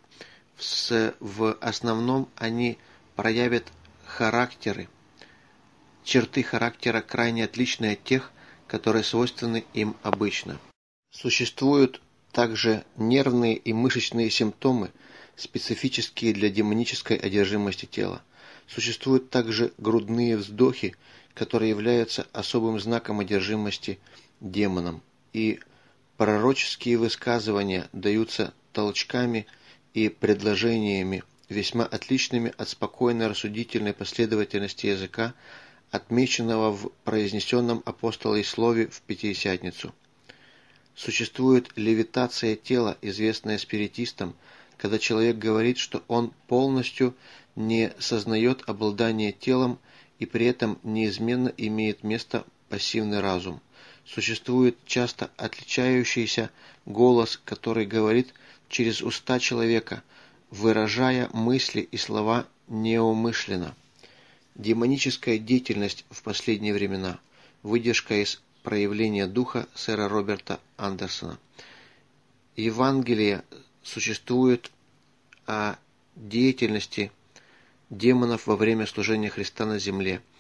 В основном они проявят характеры, черты характера, крайне отличные от тех, которые свойственны им обычно. Существуют также нервные и мышечные симптомы, специфические для демонической одержимости тела. Существуют также грудные вздохи, которые являются особым знаком одержимости демоном, и пророческие высказывания даются толчками и предложениями, весьма отличными от спокойной рассудительной последовательности языка, отмеченного в произнесенном апостолой слове в Пятидесятницу. Существует левитация тела, известная спиритистам, когда человек говорит, что он полностью не сознает обладание телом и при этом неизменно имеет место пассивный разум. Существует часто отличающийся голос, который говорит через уста человека, выражая мысли и слова неумышленно. Демоническая деятельность в последние времена. Выдержка из «Проявления духа» сэра Роберта Андерсона. Евангелие существует о деятельности демонов во время служения Христа на земле,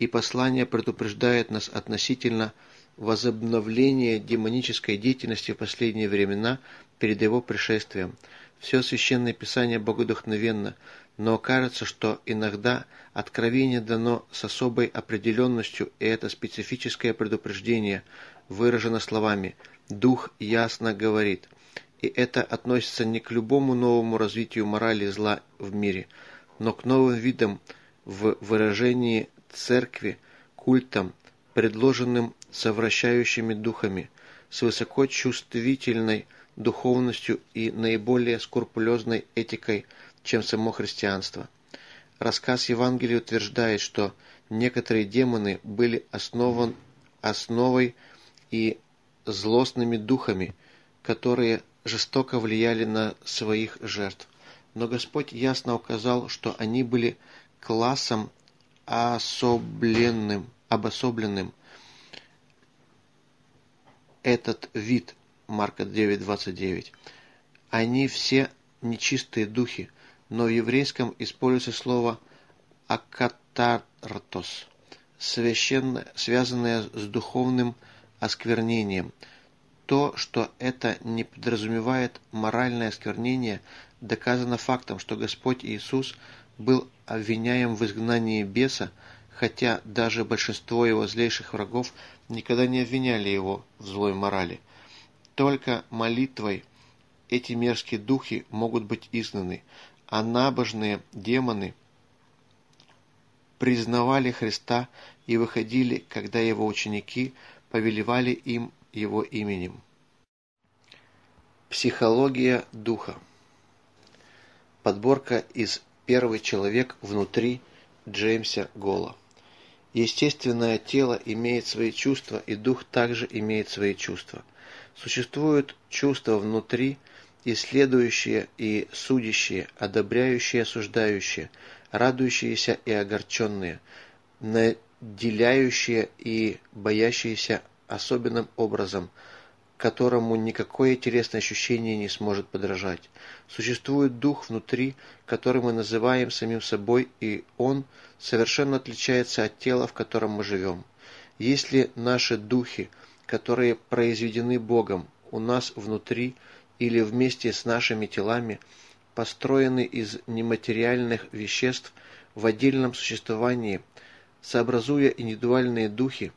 и послание предупреждает нас относительно возобновления демонической деятельности в последние времена перед его пришествием. Все Священное Писание богодухновенно, но кажется, что иногда откровение дано с особой определенностью, и это специфическое предупреждение выражено словами «Дух ясно говорит». И это относится не к любому новому развитию морали зла в мире, но к новым видам в выражении церкви, культам, предложенным совращающими духами, с высокочувствительной духовностью и наиболее скрупулезной этикой, чем само христианство. Рассказ Евангелия утверждает, что некоторые демоны были основан основой и злостными духами, которые жестоко влияли на своих жертв. Но Господь ясно указал, что они были классом особленным, обособленным. Этот вид, Марка девять двадцать девять, они все нечистые духи, но в еврейском используется слово «акатартос», священно, связанное с духовным осквернением. То, что это не подразумевает моральное осквернение, доказано фактом, что Господь Иисус был обвиняем в изгнании беса, хотя даже большинство его злейших врагов никогда не обвиняли его в злой морали. Только молитвой эти мерзкие духи могут быть изгнаны, а набожные демоны признавали Христа и выходили, когда его ученики повелевали им его именем. Психология духа. Подборка из «Первый человек внутри» Джеймса Голла. Естественное тело имеет свои чувства, и дух также имеет свои чувства. Существуют чувства внутри, исследующие и судящие, одобряющие и осуждающие, радующиеся и огорченные, наделяющие и боящиеся особенным образом, которому никакое телесное ощущение не сможет подражать. Существует дух внутри, который мы называем самим собой, и он совершенно отличается от тела, в котором мы живем. Если наши духи, которые произведены Богом, у нас внутри или вместе с нашими телами, построены из нематериальных веществ в отдельном существовании, сообразуя индивидуальные духи,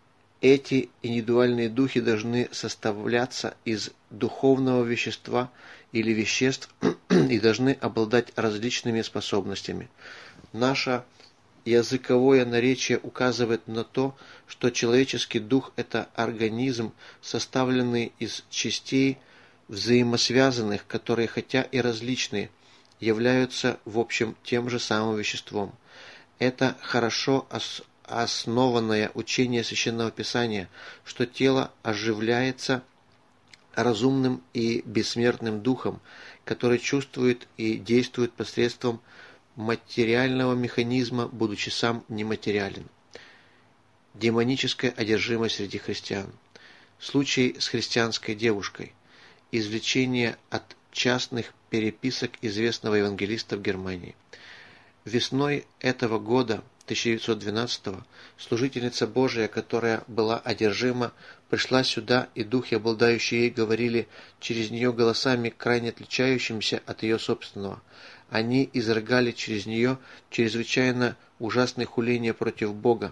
эти индивидуальные духи должны составляться из духовного вещества или веществ и должны обладать различными способностями. Наше языковое наречие указывает на то, что человеческий дух – это организм, составленный из частей взаимосвязанных, которые, хотя и различные, являются в общем тем же самым веществом. Это хорошо ос основанное учение Священного Писания, что тело оживляется разумным и бессмертным духом, который чувствует и действует посредством материального механизма, будучи сам нематериален. Демоническая одержимость среди христиан. Случай с христианской девушкой. Извлечение от частных переписок известного евангелиста в Германии. Весной этого года, тысяча девятьсот двенадцатого, служительница Божия, которая была одержима, пришла сюда, и духи, обладающие ей, говорили через нее голосами, крайне отличающимися от ее собственного. Они изрыгали через нее чрезвычайно ужасные хуления против Бога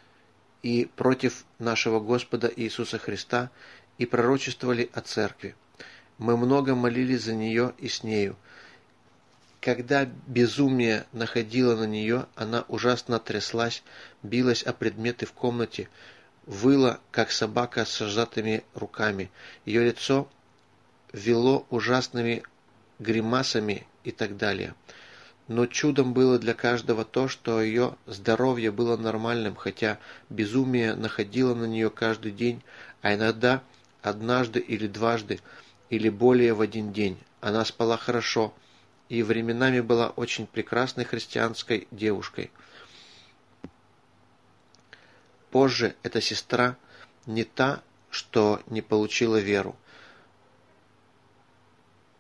и против нашего Господа Иисуса Христа и пророчествовали о церкви. Мы много молились за нее и с нею. Когда безумие находило на нее, она ужасно тряслась, билась о предметы в комнате, выла, как собака с сжатыми руками. Ее лицо вело ужасными гримасами и так далее. Но чудом было для каждого то, что ее здоровье было нормальным, хотя безумие находило на нее каждый день, а иногда однажды или дважды, или более в один день. Она спала хорошо и временами была очень прекрасной христианской девушкой. Позже эта сестра не та, что не получила веру.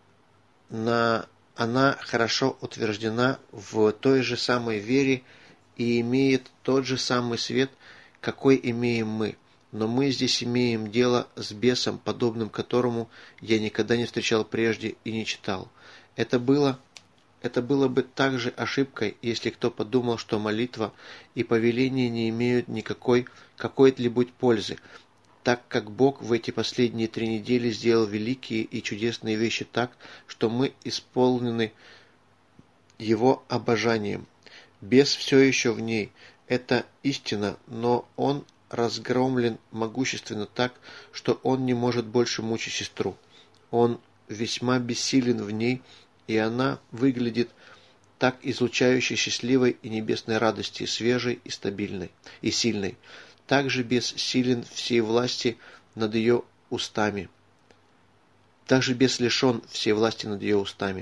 На, она хорошо утверждена в той же самой вере и имеет тот же самый свет, какой имеем мы. Но мы здесь имеем дело с бесом, подобным которому я никогда не встречал прежде и не читал. Это было, это было бы также ошибкой, если кто подумал, что молитва и повеление не имеют никакой какой-либо пользы, так как Бог в эти последние три недели сделал великие и чудесные вещи так, что мы исполнены Его обожанием. Бес все еще в ней. Это истина, но он разгромлен могущественно так, что он не может больше мучить сестру. Он весьма бессилен в ней, и она выглядит так излучающей счастливой и небесной радости, свежей и стабильной, и сильной. Также бес силен всей власти над ее устами. Также бес лишен всей власти над ее устами.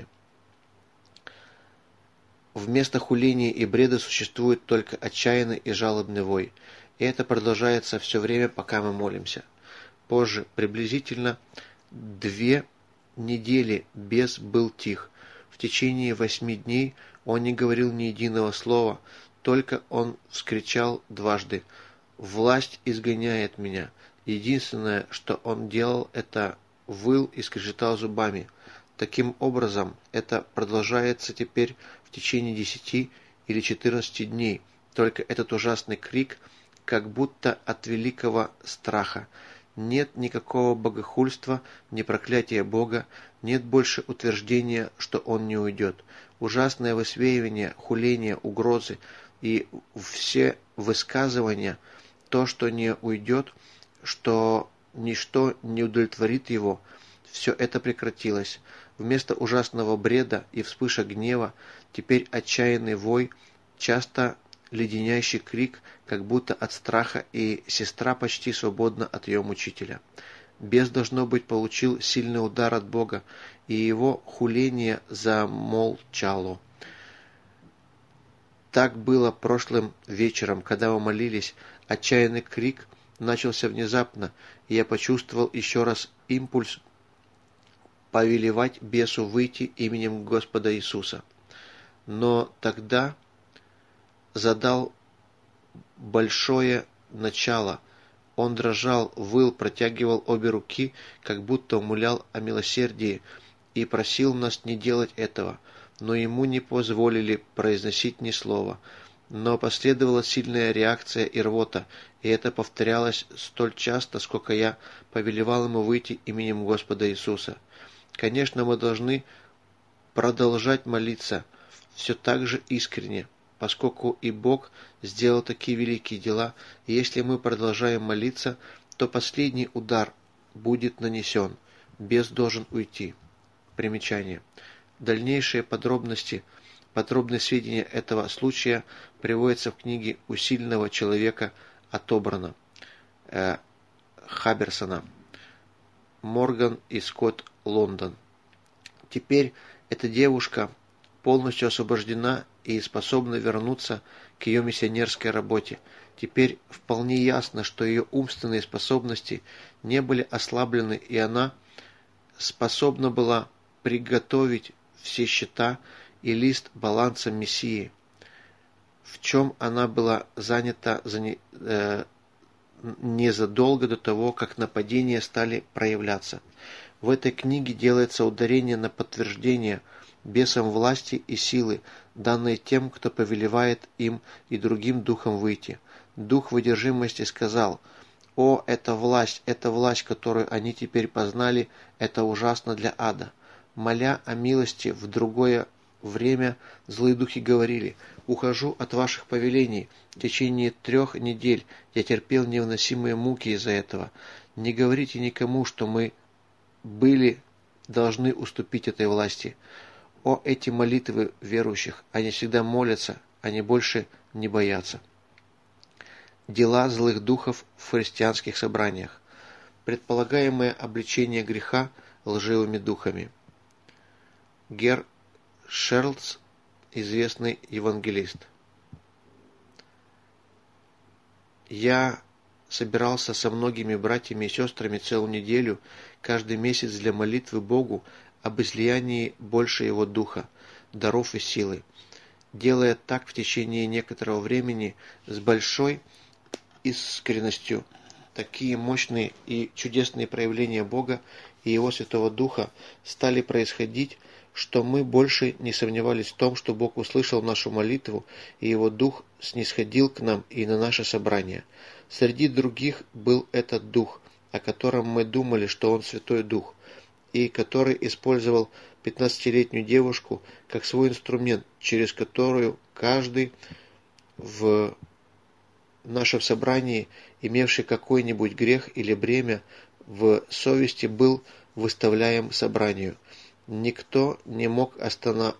Вместо хуления и бреда существует только отчаянный и жалобный вой. И это продолжается все время, пока мы молимся. Позже, приблизительно две недели, бес был тих. В течение восьми дней он не говорил ни единого слова, только он вскричал дважды: «Власть изгоняет меня». Единственное, что он делал, это выл и скрежетал зубами. Таким образом, это продолжается теперь в течение десяти или четырнадцати дней. Только этот ужасный крик, как будто от великого страха. Нет никакого богохульства, ни проклятия Бога, нет больше утверждения, что Он не уйдет. Ужасное высмеивание, хуление, угрозы и все высказывания, то, что не уйдет, что ничто не удовлетворит Его, все это прекратилось. Вместо ужасного бреда и вспышек гнева теперь отчаянный вой, часто леденящий крик, как будто от страха, и сестра почти свободна от ее мучителя. Бес, должно быть, получил сильный удар от Бога, и его хуление замолчало. Так было прошлым вечером, когда мы молились. Отчаянный крик начался внезапно, и я почувствовал еще раз импульс повелевать бесу выйти именем Господа Иисуса. Но тогда задал большое начало. Он дрожал, выл, протягивал обе руки, как будто умолял о милосердии, и просил нас не делать этого, но ему не позволили произносить ни слова. Но последовала сильная реакция и рвота, и это повторялось столь часто, сколько я повелевал ему выйти именем Господа Иисуса. Конечно, мы должны продолжать молиться, все так же искренне, поскольку и Бог сделал такие великие дела, и если мы продолжаем молиться, то последний удар будет нанесен, бес должен уйти. Примечание. Дальнейшие подробности, подробные сведения этого случая приводятся в книге «У сильного человека» отобрано э, Хаберсона, Морган и Скотт, Лондон. Теперь эта девушка полностью освобождена и способна вернуться к ее миссионерской работе. Теперь вполне ясно, что ее умственные способности не были ослаблены, и она способна была приготовить все счета и лист баланса Мессии, в чем она была занята за не, э, незадолго до того, как нападения стали проявляться. В этой книге делается ударение на подтверждение бесам власти и силы, данные тем, кто повелевает им и другим духом выйти. Дух выдержимости сказал: «О, эта власть, эта власть, которую они теперь познали, это ужасно для ада». Моля о милости в другое время, злые духи говорили: «Ухожу от ваших повелений. В течение трех недель я терпел невыносимые муки из-за этого. Не говорите никому, что мы были должны уступить этой власти». О, эти молитвы верующих! Они всегда молятся, они больше не боятся. Дела злых духов в христианских собраниях. Предполагаемое обличение греха лживыми духами. Гер Шерлц, известный евангелист. Я собирался со многими братьями и сестрами целую неделю, каждый месяц для молитвы Богу об излиянии больше Его Духа, даров и силы. делая так в течение некоторого времени с большой искренностью, такие мощные и чудесные проявления Бога и Его Святого Духа стали происходить, что мы больше не сомневались в том, что Бог услышал нашу молитву, и Его Дух снисходил к нам и на наше собрание. Среди других был этот Дух, о котором мы думали, что Он Святой Дух, и который использовал пятнадцатилетнюю девушку как свой инструмент, через которую каждый в нашем собрании, имевший какой-нибудь грех или бремя в совести, был выставляем собранию. Никто не мог остаться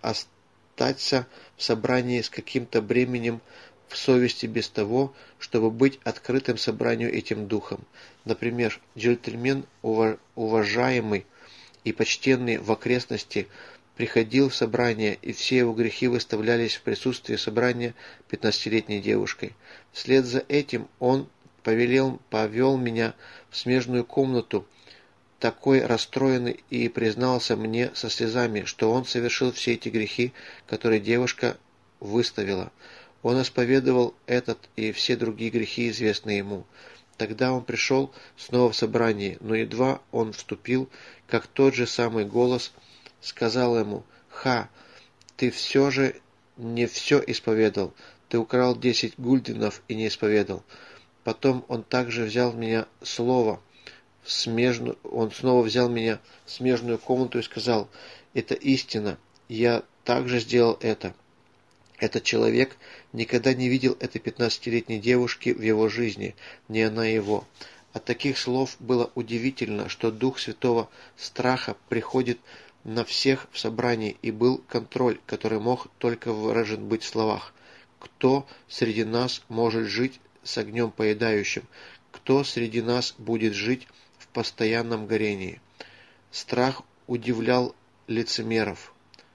в собрании с каким-то бременем в совести без того, чтобы быть открытым собранию этим духом. Например, джентльмен, уважаемый и почтенный в окрестности, приходил в собрание, и все его грехи выставлялись в присутствии собрания пятнадцатилетней девушкой. Вслед за этим он повелел, повел меня в смежную комнату, такой расстроенный, и признался мне со слезами, что он совершил все эти грехи, которые девушка выставила. Он исповедовал этот и все другие грехи, известные ему. Тогда он пришел снова в собрание, но едва он вступил, как тот же самый голос сказал ему: «Ха, ты все же не все исповедал, ты украл десять гульденов и не исповедал». Потом он также взял меня слово в смежную, он снова взял меня в смежную комнату и сказал: «Это истина, я также сделал это». Этот человек никогда не видел этой пятнадцатилетней девушки в его жизни, не она его. От таких слов было удивительно, что Дух Святого Страха приходит на всех в собрании, и был контроль, который мог только выражен быть в словах. Кто среди нас может жить с огнем поедающим? Кто среди нас будет жить в постоянном горении? Страх удивлял лицемеров.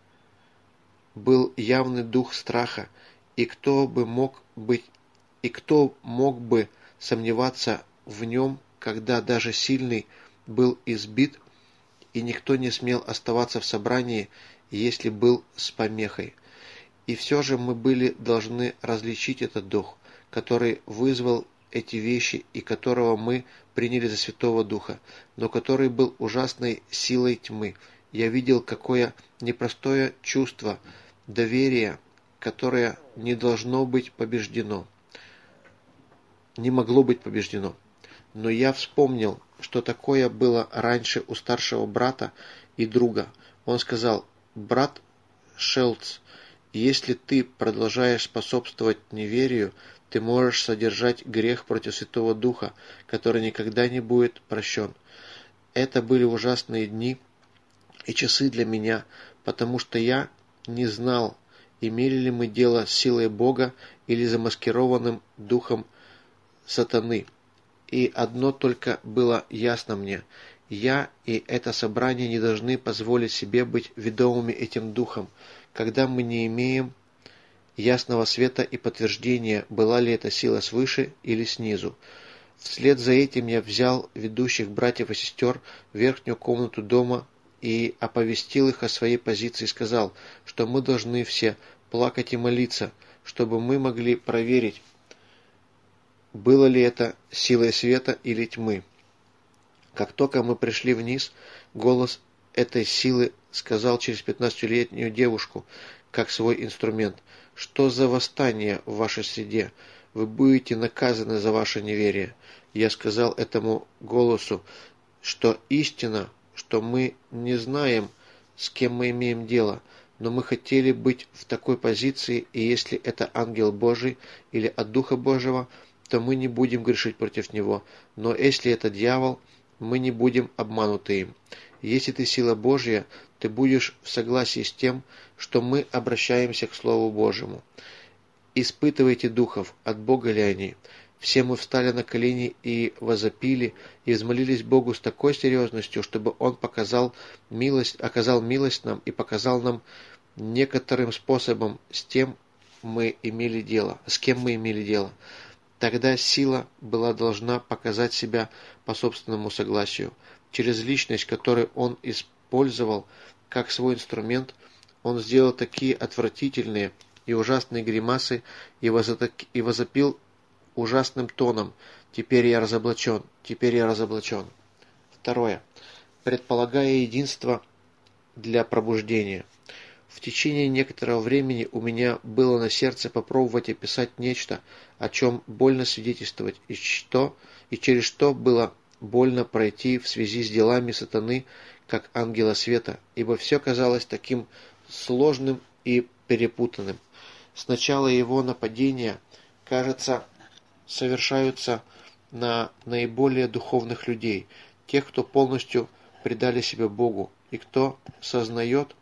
Был явный дух страха, и кто бы мог быть, и кто мог бы сомневаться в нем, когда даже сильный был избит, и никто не смел оставаться в собрании, если был с помехой. И все же мы были должны различить этот дух, который вызвал эти вещи и которого мы приняли за Святого Духа, но который был ужасной силой тьмы. Я видел, какое непростое чувство доверия, которое не должно быть побеждено, не могло быть побеждено. Но я вспомнил, что такое было раньше у старшего брата и друга. Он сказал: «Брат Шелц, если ты продолжаешь способствовать неверию, ты можешь содержать грех против Святого Духа, который никогда не будет прощен». Это были ужасные дни и часы для меня, потому что я не знал, имели ли мы дело с силой Бога или замаскированным духом сатаны. И одно только было ясно мне: я и это собрание не должны позволить себе быть ведомыми этим духом, когда мы не имеем ясного света и подтверждения, была ли эта сила свыше или снизу. Вслед за этим я взял ведущих братьев и сестер в верхнюю комнату дома и оповестил их о своей позиции и сказал, что мы должны все плакать и молиться, чтобы мы могли проверить, было ли это силой света или тьмы. Как только мы пришли вниз, голос этой силы сказал через пятнадцатилетнюю девушку, как свой инструмент: «Что за восстание в вашей среде? Вы будете наказаны за ваше неверие». Я сказал этому голосу, что истина, что мы не знаем, с кем мы имеем дело, но мы хотели быть в такой позиции, и если это ангел Божий или от Духа Божьего, то мы не будем грешить против него, но если это дьявол, мы не будем обмануты им. Если ты сила Божья, ты будешь в согласии с тем, что мы обращаемся к Слову Божьему. Испытывайте духов, от Бога ли они. Все мы встали на колени и возопили, и взмолились Богу с такой серьезностью, чтобы Он показал милость, оказал милость нам и показал нам некоторым способом, с тем мы имели дело, с кем мы имели дело. Тогда сила была должна показать себя по собственному согласию. Через личность, которую Он использовал как свой инструмент, Он сделал такие отвратительные и ужасные гримасы, и, возотак... и возопил ужасным тоном: «Теперь я разоблачен, теперь я разоблачен». Второе. Предполагая единство для пробуждения. В течение некоторого времени у меня было на сердце попробовать описать нечто, о чем больно свидетельствовать, и, что, и через что было больно пройти в связи с делами сатаны, как ангела света, ибо все казалось таким сложным и перепутанным. Сначала его нападения, кажется, совершаются на наиболее духовных людей, тех, кто полностью предали себя Богу, и кто сознает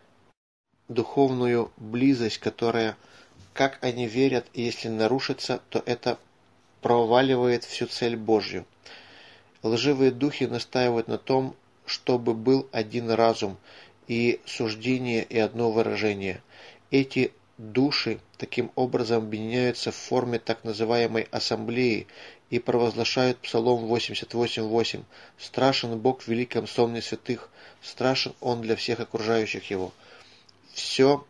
духовную близость, которая, как они верят, если нарушится, то это проваливает всю цель Божью. Лживые духи настаивают на том, чтобы был один разум и суждение и одно выражение. Эти души таким образом объединяются в форме так называемой ассамблеи и провозглашают Псалом восемьдесят восемь восемь: «Страшен Бог в великом сонме святых, страшен Он для всех окружающих Его». Все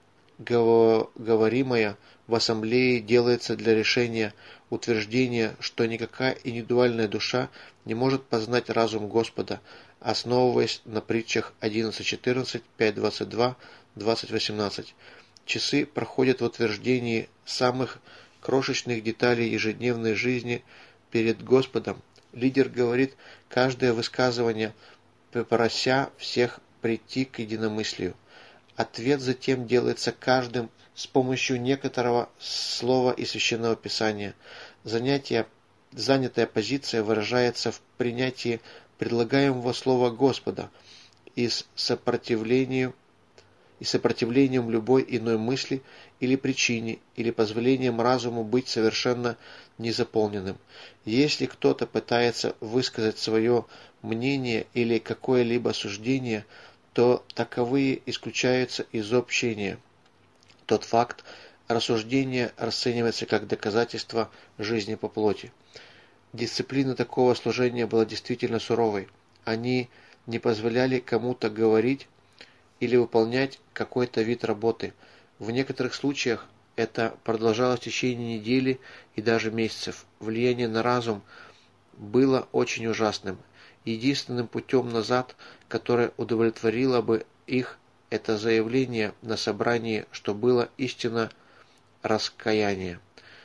говоримое в ассамблее делается для решения утверждения, что никакая индивидуальная душа не может познать разум Господа, основываясь на притчах одиннадцать четырнадцать, пять двадцать два, двадцать восемнадцать. Часы проходят в утверждении самых крошечных деталей ежедневной жизни перед Господом. Лидер говорит каждое высказывание, попрося всех прийти к единомыслию. Ответ затем делается каждым с помощью некоторого слова из Священного Писания. Занятие, занятая позиция выражается в принятии предлагаемого слова Господа и с сопротивлением, и сопротивлением любой иной мысли или причине, или позволением разуму быть совершенно незаполненным. Если кто-то пытается высказать свое мнение или какое-либо суждение, то таковые исключаются из общения. Тот факт рассуждения расценивается как доказательство жизни по плоти. Дисциплина такого служения была действительно суровой. Они не позволяли кому-то говорить или выполнять какой-то вид работы. В некоторых случаях это продолжалось в течение недели и даже месяцев. Влияние на разум было очень ужасным. Единственным путем назад, которое удовлетворило бы их, это заявление на собрании, что было истинно раскаяние.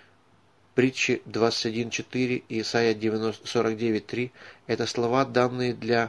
Притчи двадцать один четыре и Исайя сорок девять три – это слова, данные для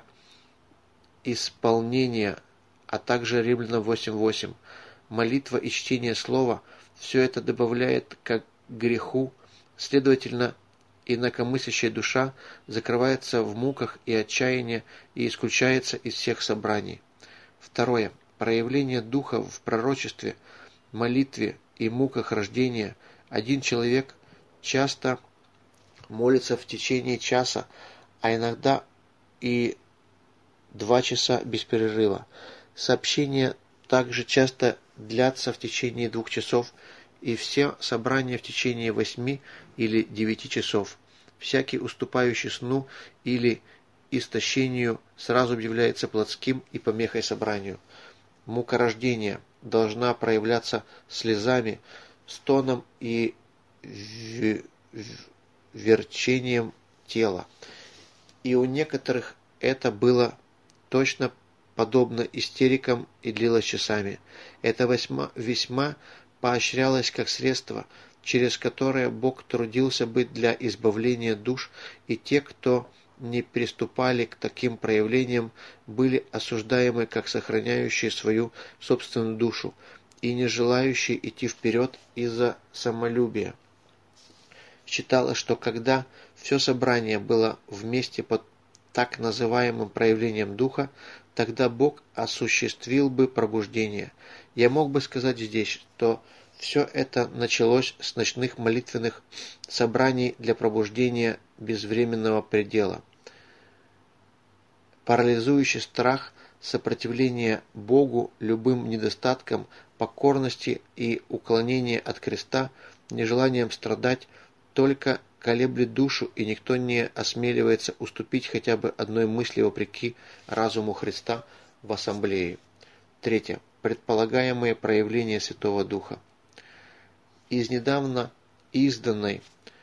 исполнения, а также Римлянам восемь восемь. Молитва и чтение слова – все это добавляет к греху, следовательно, инакомыслящая душа закрывается в муках и отчаянии и исключается из всех собраний. Второе. Проявление духа в пророчестве, молитве и муках рождения. Один человек часто молится в течение часа, а иногда и два часа без перерыва. Сообщения также часто длятся в течение двух часов, и все собрания в течение восьми или девяти часов. Всякий уступающий сну или истощению сразу объявляется плотским и помехой собранию. Мука рождения должна проявляться слезами, стоном и верчением тела. И у некоторых это было точно подобно истерикам и длилось часами. Это весьма, весьма поощрялось как средство, через которое Бог трудился бы для избавления душ, и те, кто не приступали к таким проявлениям, были осуждаемы как сохраняющие свою собственную душу и не желающие идти вперед из-за самолюбия. Считалось, что когда все собрание было вместе под так называемым проявлением духа, тогда Бог осуществил бы пробуждение. Я мог бы сказать здесь, что все это началось с ночных молитвенных собраний для пробуждения безвременного предела. Парализующий страх, сопротивление Богу любым недостаткам, покорности и уклонение от креста, нежеланием страдать, только колеблет душу, и никто не осмеливается уступить хотя бы одной мысли вопреки разуму Христа в ассамблее. Третье. Предполагаемые проявления Святого Духа. из недавно изданной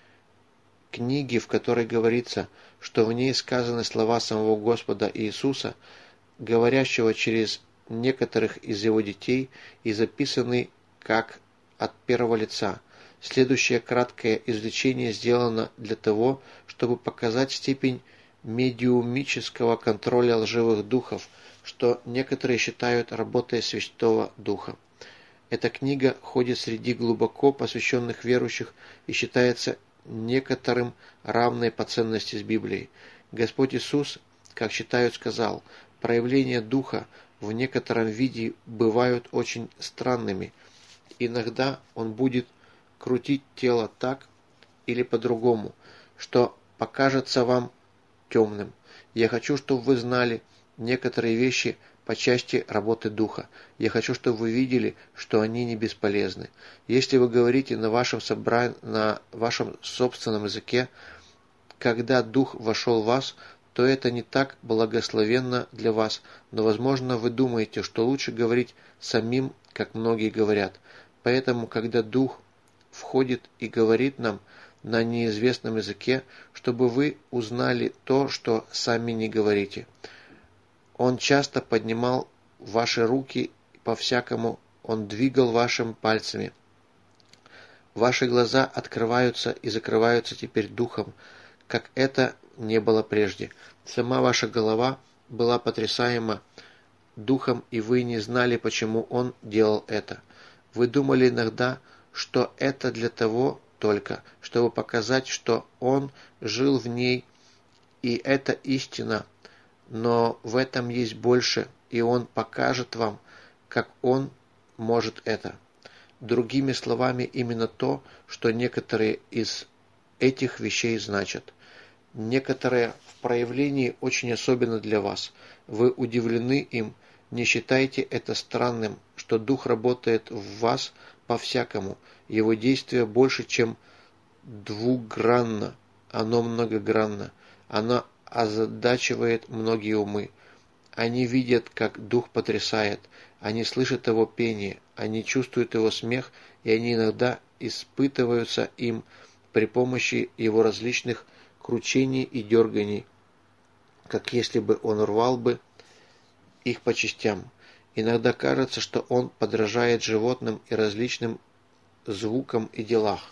книги, в которой говорится, что в ней сказаны слова самого Господа Иисуса, говорящего через некоторых из его детей и записаны как от первого лица. Следующее краткое извлечение сделано для того, чтобы показать степень медиумического контроля лживых духов, что некоторые считают работой Святого Духа. Эта книга ходит среди глубоко посвященных верующих и считается некоторым равной по ценности с Библией. Господь Иисус, как считают, сказал: проявления Духа в некотором виде бывают очень странными. Иногда Он будет крутить тело так или по-другому, что покажется вам темным. Я хочу, чтобы вы знали некоторые вещи по части работы Духа. Я хочу, чтобы вы видели, что они не бесполезны. Если вы говорите на вашем собрании, на вашем собственном языке, когда Дух вошел в вас, то это не так благословенно для вас, но, возможно, вы думаете, что лучше говорить самим, как многие говорят. Поэтому, когда Дух входит и говорит нам на неизвестном языке, чтобы вы узнали то, что сами не говорите. Он часто поднимал ваши руки по-всякому, Он двигал вашими пальцами. Ваши глаза открываются и закрываются теперь Духом, как это не было прежде. Сама ваша голова была потрясаема Духом, и вы не знали, почему Он делал это. Вы думали иногда, что это для того только, чтобы показать, что Он жил в ней, и это истина, но в этом есть больше, и Он покажет вам, как Он может это. Другими словами, именно то, что некоторые из этих вещей значат. Некоторые в проявлении очень особенно для вас. Вы удивлены им, не считайте это странным, что Дух работает в вас по-всякому. Его действие больше, чем двугранно, оно многогранно. Оно озадачивает многие умы. Они видят, как Дух потрясает, они слышат Его пение, они чувствуют Его смех, и они иногда испытываются им при помощи Его различных кручений и дерганий, как если бы Он рвал бы их по частям. Иногда кажется, что Он подражает животным и различным звукам и делах.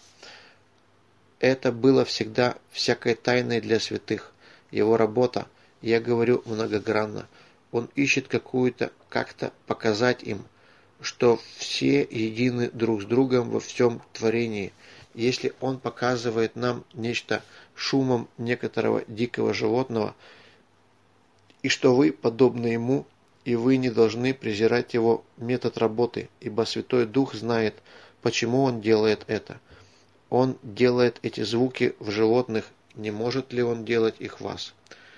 Это было всегда всякой тайной для святых. Его работа, я говорю многогранно. Он ищет какую-то, как-то показать им, что все едины друг с другом во всем творении. Если Он показывает нам нечто шумом некоторого дикого животного, и что вы подобны ему, и вы не должны презирать его метод работы, ибо Святой Дух знает, почему Он делает это. Он делает эти звуки в животных, не может ли Он делать их в вас?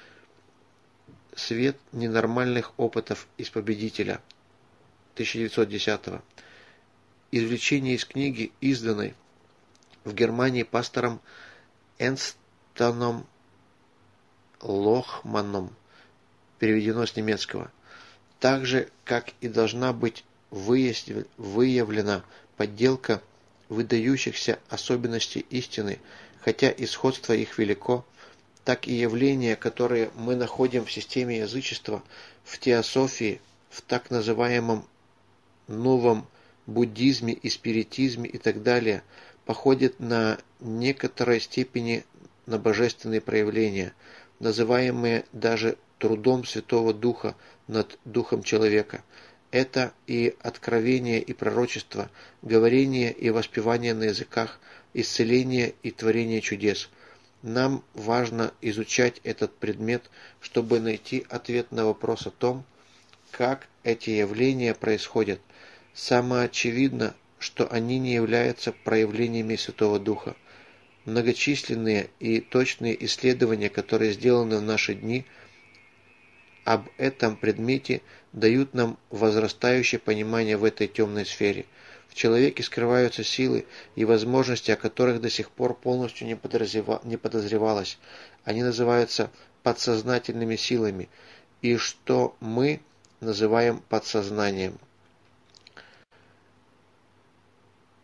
Свет ненормальных опытов из «Победителя» тысяча девятьсот десятого. Извлечение из книги, изданной в Германии пастором Энстоном Лохманом, переведено с немецкого. Так же, как и должна быть выявлена подделка выдающихся особенностей истины, хотя и сходство их велико, так и явления, которые мы находим в системе язычества, в теософии, в так называемом новом буддизме и спиритизме и так далее, походят на некоторой степени на божественные проявления, называемые даже трудом Святого Духа над духом человека. Это и откровение, и пророчество, говорение и воспевание на языках, исцеление и творение чудес. Нам важно изучать этот предмет, чтобы найти ответ на вопрос о том, как эти явления происходят. Самоочевидно, что они не являются проявлениями Святого Духа. Многочисленные и точные исследования, которые сделаны в наши дни об этом предмете, дают нам возрастающее понимание в этой темной сфере. В человеке скрываются силы и возможности, о которых до сих пор полностью не подозревалось. Они называются подсознательными силами, и что мы называем подсознанием.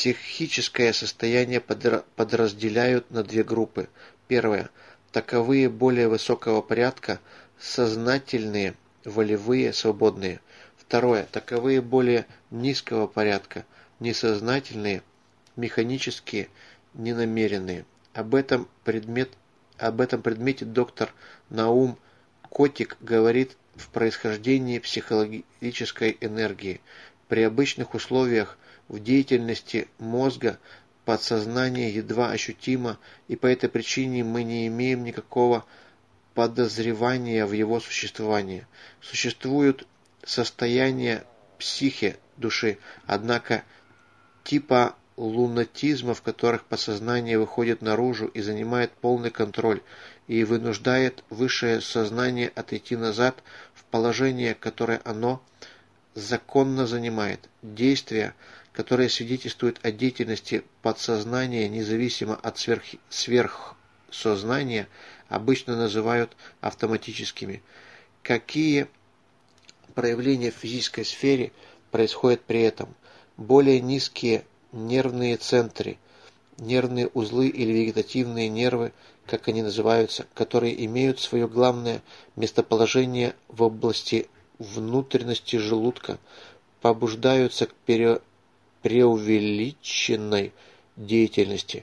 Психическое состояние подразделяют на две группы. Первое. Таковые более высокого порядка, сознательные, волевые, свободные. Второе. Таковые более низкого порядка, несознательные, механические, ненамеренные. Об этом, предмет, об этом предмете доктор Наум Котик говорит в происхождении психологической энергии. При обычных условиях в деятельности мозга подсознание едва ощутимо, и по этой причине мы не имеем никакого подозревания в его существовании. Существуют состояния психи, души, однако типа лунатизма, в которых подсознание выходит наружу и занимает полный контроль, и вынуждает высшее сознание отойти назад в положение, которое оно законно занимает. Действия, которые свидетельствуют о деятельности подсознания независимо от сверх... сверхсознания, обычно называют автоматическими. Какие проявления в физической сфере происходят при этом? Более низкие нервные центры, нервные узлы или вегетативные нервы, как они называются, которые имеют свое главное местоположение в области внутренности желудка, побуждаются к пере... преувеличенной деятельности.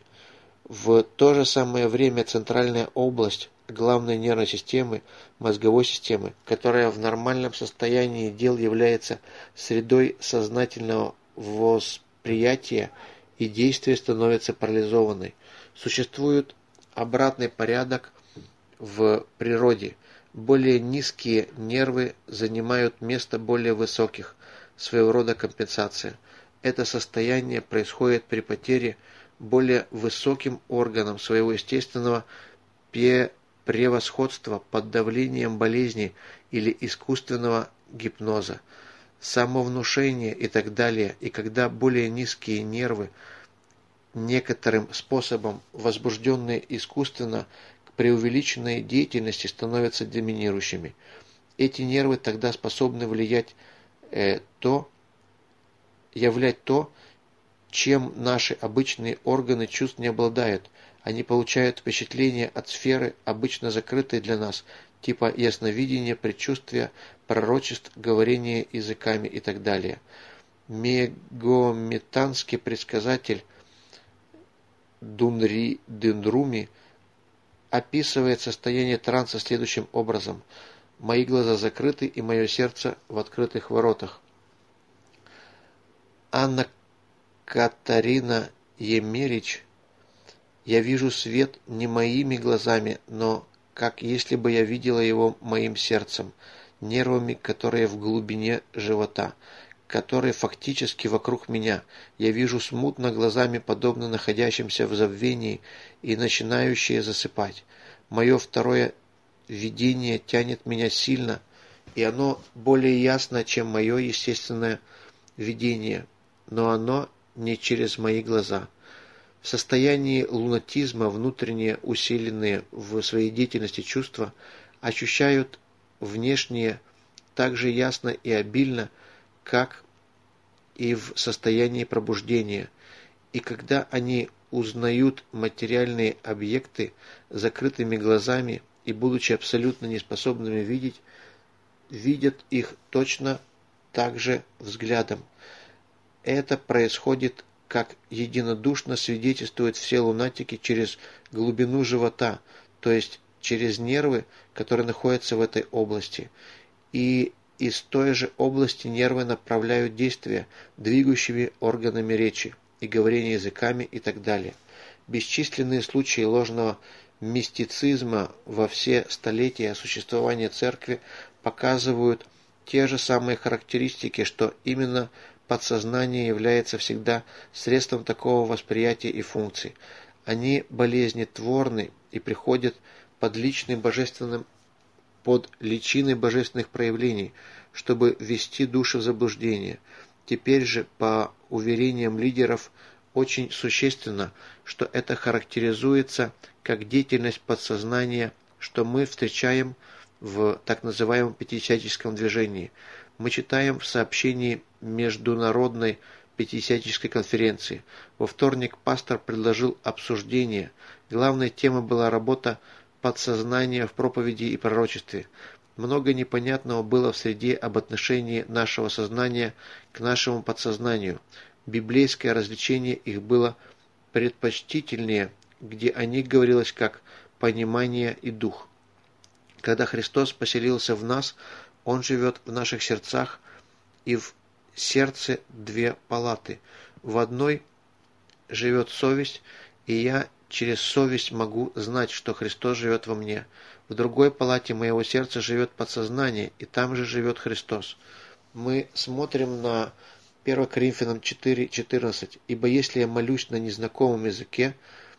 В то же самое время центральная область главной нервной системы, мозговой системы, которая в нормальном состоянии дел является средой сознательного восприятия и действия, становится парализованной. Существует обратный порядок в природе. Более низкие нервы занимают место более высоких, своего рода компенсация. Это состояние происходит при потере более высоким органом своего естественного превосходства под давлением болезни или искусственного гипноза, самовнушения и так далее, и когда более низкие нервы, некоторым способом возбужденные искусственно к преувеличенной деятельности, становятся доминирующими. Эти нервы тогда способны влиять э, то, являть то, чем наши обычные органы чувств не обладают. Они получают впечатление от сферы, обычно закрытой для нас, типа ясновидения, предчувствия, пророчеств, говорения языками и так далее. Мегометанский предсказатель Дунри Дендруми описывает состояние транса следующим образом. «Мои глаза закрыты, и мое сердце в открытых воротах». Анна Катарина Емерич. «Я вижу свет не моими глазами, но как если бы я видела его моим сердцем, нервами, которые в глубине живота, которые фактически вокруг меня. Я вижу смутно глазами, подобно находящимся в забвении и начинающие засыпать. Мое второе видение тянет меня сильно, и оно более ясно, чем мое естественное видение, но оно не через мои глаза». В состоянии лунатизма внутренние усиленные в своей деятельности чувства ощущают внешнее так же ясно и обильно, как и в состоянии пробуждения. И когда они узнают материальные объекты закрытыми глазами и, будучи абсолютно неспособными видеть, видят их точно так же взглядом. Это происходит, как единодушно свидетельствуют все лунатики, через глубину живота, то есть через нервы, которые находятся в этой области. И из той же области нервы направляют действия двигающими органами речи и говорения языками и так далее. Бесчисленные случаи ложного мистицизма во все столетия существования церкви показывают те же самые характеристики, что именно подсознание является всегда средством такого восприятия и функций. Они болезнетворны и приходят под личным божественным под личиной божественных проявлений, чтобы ввести души в заблуждение. Теперь же, по уверениям лидеров, очень существенно, что это характеризуется как деятельность подсознания, что мы встречаем в так называемом пятидесятническом движении. Мы читаем в сообщении Международной Пятидесятнической конференции. Во вторник пастор предложил обсуждение. Главной темой была работа подсознания в проповеди и пророчестве. Много непонятного было в среде об отношении нашего сознания к нашему подсознанию. Библейское развлечение их было предпочтительнее, где о них говорилось как «понимание» и «дух». Когда Христос поселился в нас, Он живет в наших сердцах, и в сердце две палаты. В одной живет совесть, и я через совесть могу знать, что Христос живет во мне. В другой палате моего сердца живет подсознание, и там же живет Христос. Мы смотрим на первое Коринфянам четыре четырнадцать. «Ибо если я молюсь на незнакомом языке,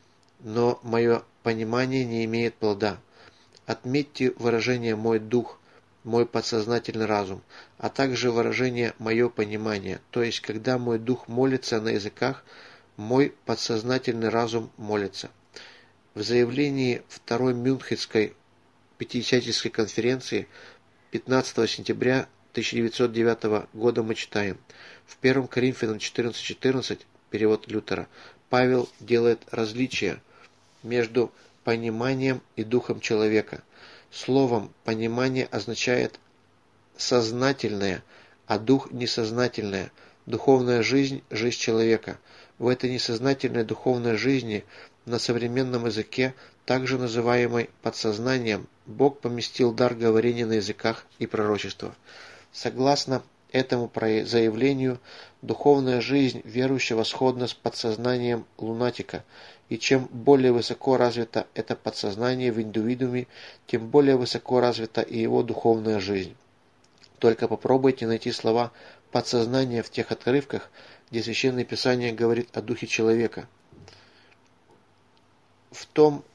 но мое понимание не имеет плода». Отметьте выражение «мой дух», «мой подсознательный разум», а также выражение «мое понимание», то есть когда мой дух молится на языках, мой подсознательный разум молится. В заявлении Второй Мюнхенской Пятидесятнической конференции пятнадцатого сентября тысяча девятьсот девятого года мы читаем: в первом Коринфянам четырнадцать четырнадцать, перевод Лютера, Павел делает различие между пониманием и духом человека. Словом «понимание» означает «сознательное», а дух – «несознательное». Духовная жизнь – жизнь человека. В этой несознательной духовной жизни на современном языке, также называемой подсознанием, Бог поместил дар говорения на языках и пророчества. Согласно этому заявлению, духовная жизнь верующего сходна с подсознанием лунатика, и чем более высоко развито это подсознание в индивидууме, тем более высоко развита и его духовная жизнь. Только попробуйте найти слова «подсознание» в тех отрывках, где Священное Писание говорит о духе человека. В том,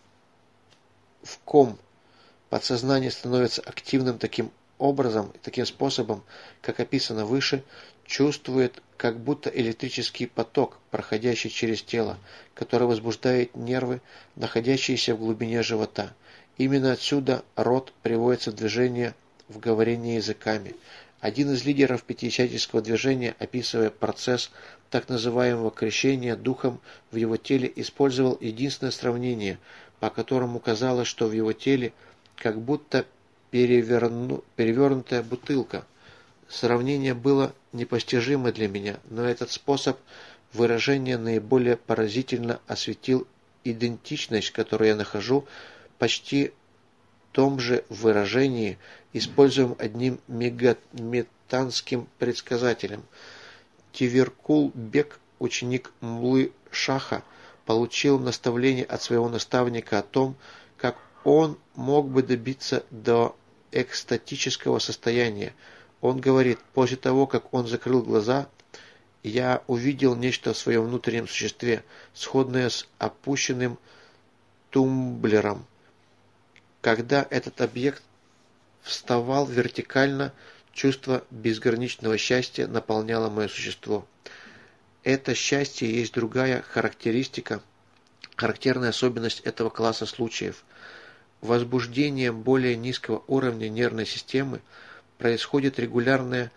в ком подсознание становится активным таким образом, таким способом, как описано выше, чувствует как будто электрический поток, проходящий через тело, который возбуждает нервы, находящиеся в глубине живота. Именно отсюда рот приводится в движение в говорении языками. Один из лидеров пятидесятнического движения, описывая процесс так называемого крещения духом в его теле, использовал единственное сравнение, по которому казалось, что в его теле как будто переверну, перевернутая бутылка. Сравнение было непостижимо для меня, но этот способ выражения наиболее поразительно осветил идентичность, которую я нахожу почти в том же выражении, используем одним мегаметанским предсказателем. Тиверкул Бек, ученик Млы Шаха, получил наставление от своего наставника о том, как он мог бы добиться до экстатического состояния. Он говорит: после того, как он закрыл глаза, я увидел нечто в своем внутреннем существе, сходное с опущенным тумблером. Когда этот объект вставал вертикально, чувство безграничного счастья наполняло мое существо. Это счастье есть другая характеристика, характерная особенность этого класса случаев. Возбуждением более низкого уровня нервной системы происходит регулярное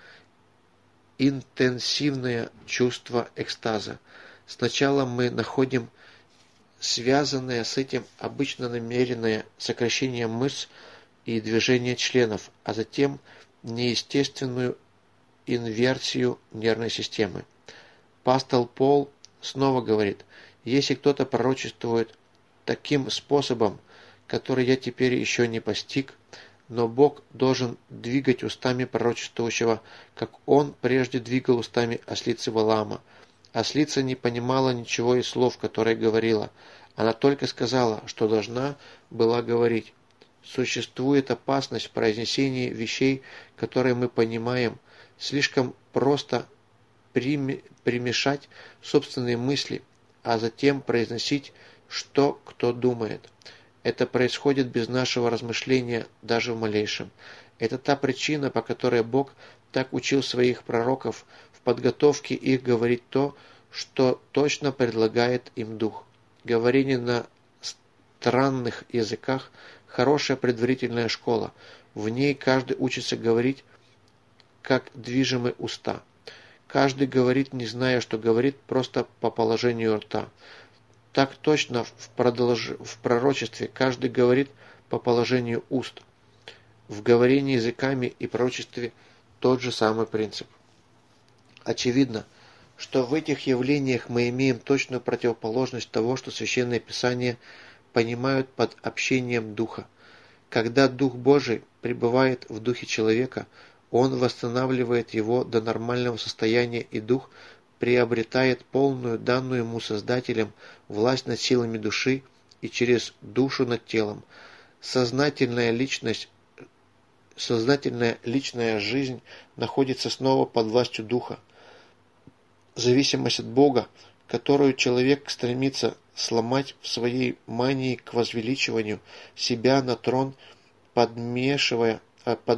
интенсивное чувство экстаза. Сначала мы находим связанное с этим обычно намеренное сокращение мышц и движение членов, а затем неестественную инверсию нервной системы. Пастор Пол снова говорит: если кто-то пророчествует таким способом, который я теперь еще не постиг, но Бог должен двигать устами пророчествующего, как Он прежде двигал устами ослицы Валаама. Ослица не понимала ничего из слов, которые говорила. Она только сказала, что должна была говорить. Существует опасность в произнесении вещей, которые мы понимаем, слишком просто примешать собственные мысли, а затем произносить, что кто думает. Это происходит без нашего размышления даже в малейшем. Это та причина, по которой Бог так учил своих пророков в подготовке их говорить то, что точно предлагает им Дух. Говорение на странных языках – хорошая предварительная школа. В ней каждый учится говорить, как движимы уста. Каждый говорит, не зная, что говорит, просто по положению рта. Так точно в, продолж... в пророчестве каждый говорит по положению уст. В говорении языками и пророчестве тот же самый принцип. Очевидно, что в этих явлениях мы имеем точную противоположность того, что Священное Писание понимают под общением Духа. Когда Дух Божий пребывает в духе человека, он восстанавливает его до нормального состояния, и Дух приобретает полную данную ему Создателем власть над силами души и через душу над телом. Сознательная личность, сознательная личная жизнь находится снова под властью Духа. Зависимость от Бога, которую человек стремится сломать в своей мании к возвеличиванию себя на трон, подмешивая, под,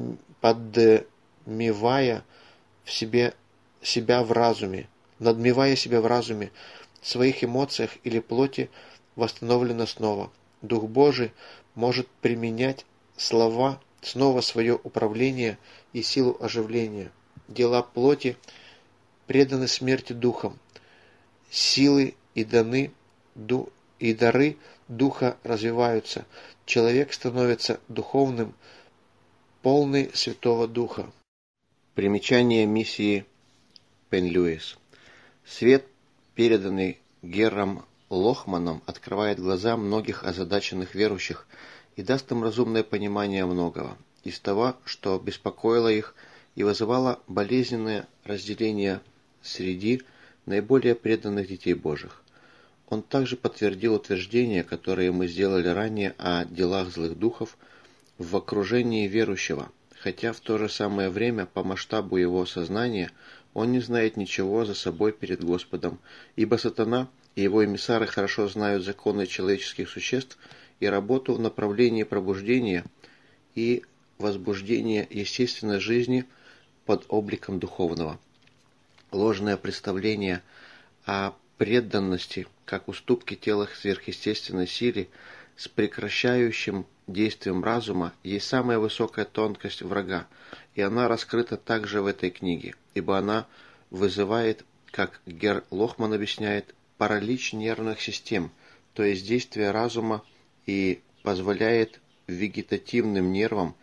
подмевая в себе себя в разуме, надмевая себя в разуме, в своих эмоциях или плоти восстановлено снова. Дух Божий может применять слова, снова свое управление и силу оживления. Дела плоти преданы смерти духом. Силы и даны и дары духа развиваются. Человек становится духовным, полный Святого Духа. Примечание миссии Пен-Льюис. Свет, переданный Герром Лохманом, открывает глаза многих озадаченных верующих и даст им разумное понимание многого из того, что беспокоило их и вызывало болезненное разделение среди наиболее преданных детей Божьих. Он также подтвердил утверждения, которые мы сделали ранее о делах злых духов в окружении верующего, хотя в то же самое время по масштабу его сознания он не знает ничего за собой перед Господом, ибо сатана и его эмиссары хорошо знают законы человеческих существ и работу в направлении пробуждения и возбуждения естественной жизни под обликом духовного. Ложное представление о преданности, как уступки тела сверхъестественной силе с прекращающим действием разума, есть самая высокая тонкость врага, и она раскрыта также в этой книге, ибо она вызывает, как Герр Лохман объясняет, паралич нервных систем, то есть действие разума, и позволяет вегетативным нервам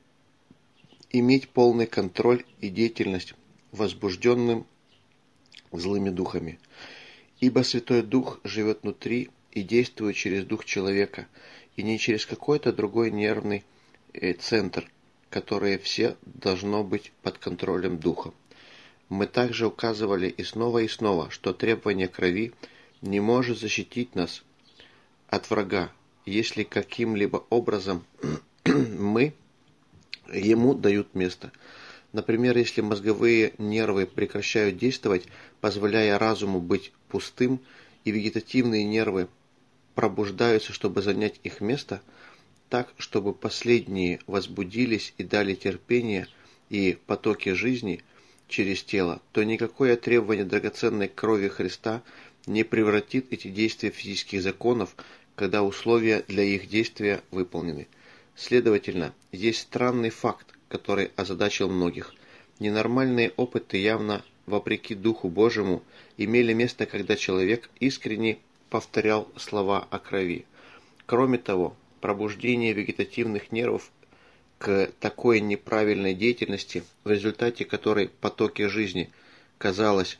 иметь полный контроль и деятельность возбужденным злыми духами. Ибо Святой Дух живет внутри и действует через дух человека, и не через какой-то другой нервный центр, которые все должно быть под контролем Духа. Мы также указывали и снова и снова, что требование крови не может защитить нас от врага, если каким-либо образом мы ему дают место. Например, если мозговые нервы прекращают действовать, позволяя разуму быть пустым, и вегетативные нервы пробуждаются, чтобы занять их место, так, чтобы последние возбудились и дали терпение и потоки жизни через тело, то никакое требование драгоценной крови Христа не превратит эти действия в физических законов, когда условия для их действия выполнены. Следовательно, есть странный факт, который озадачил многих. Ненормальные опыты, явно вопреки Духу Божьему, имели место, когда человек искренне повторял слова о крови. Кроме того, пробуждение вегетативных нервов к такой неправильной деятельности, в результате которой потоки жизни, казалось,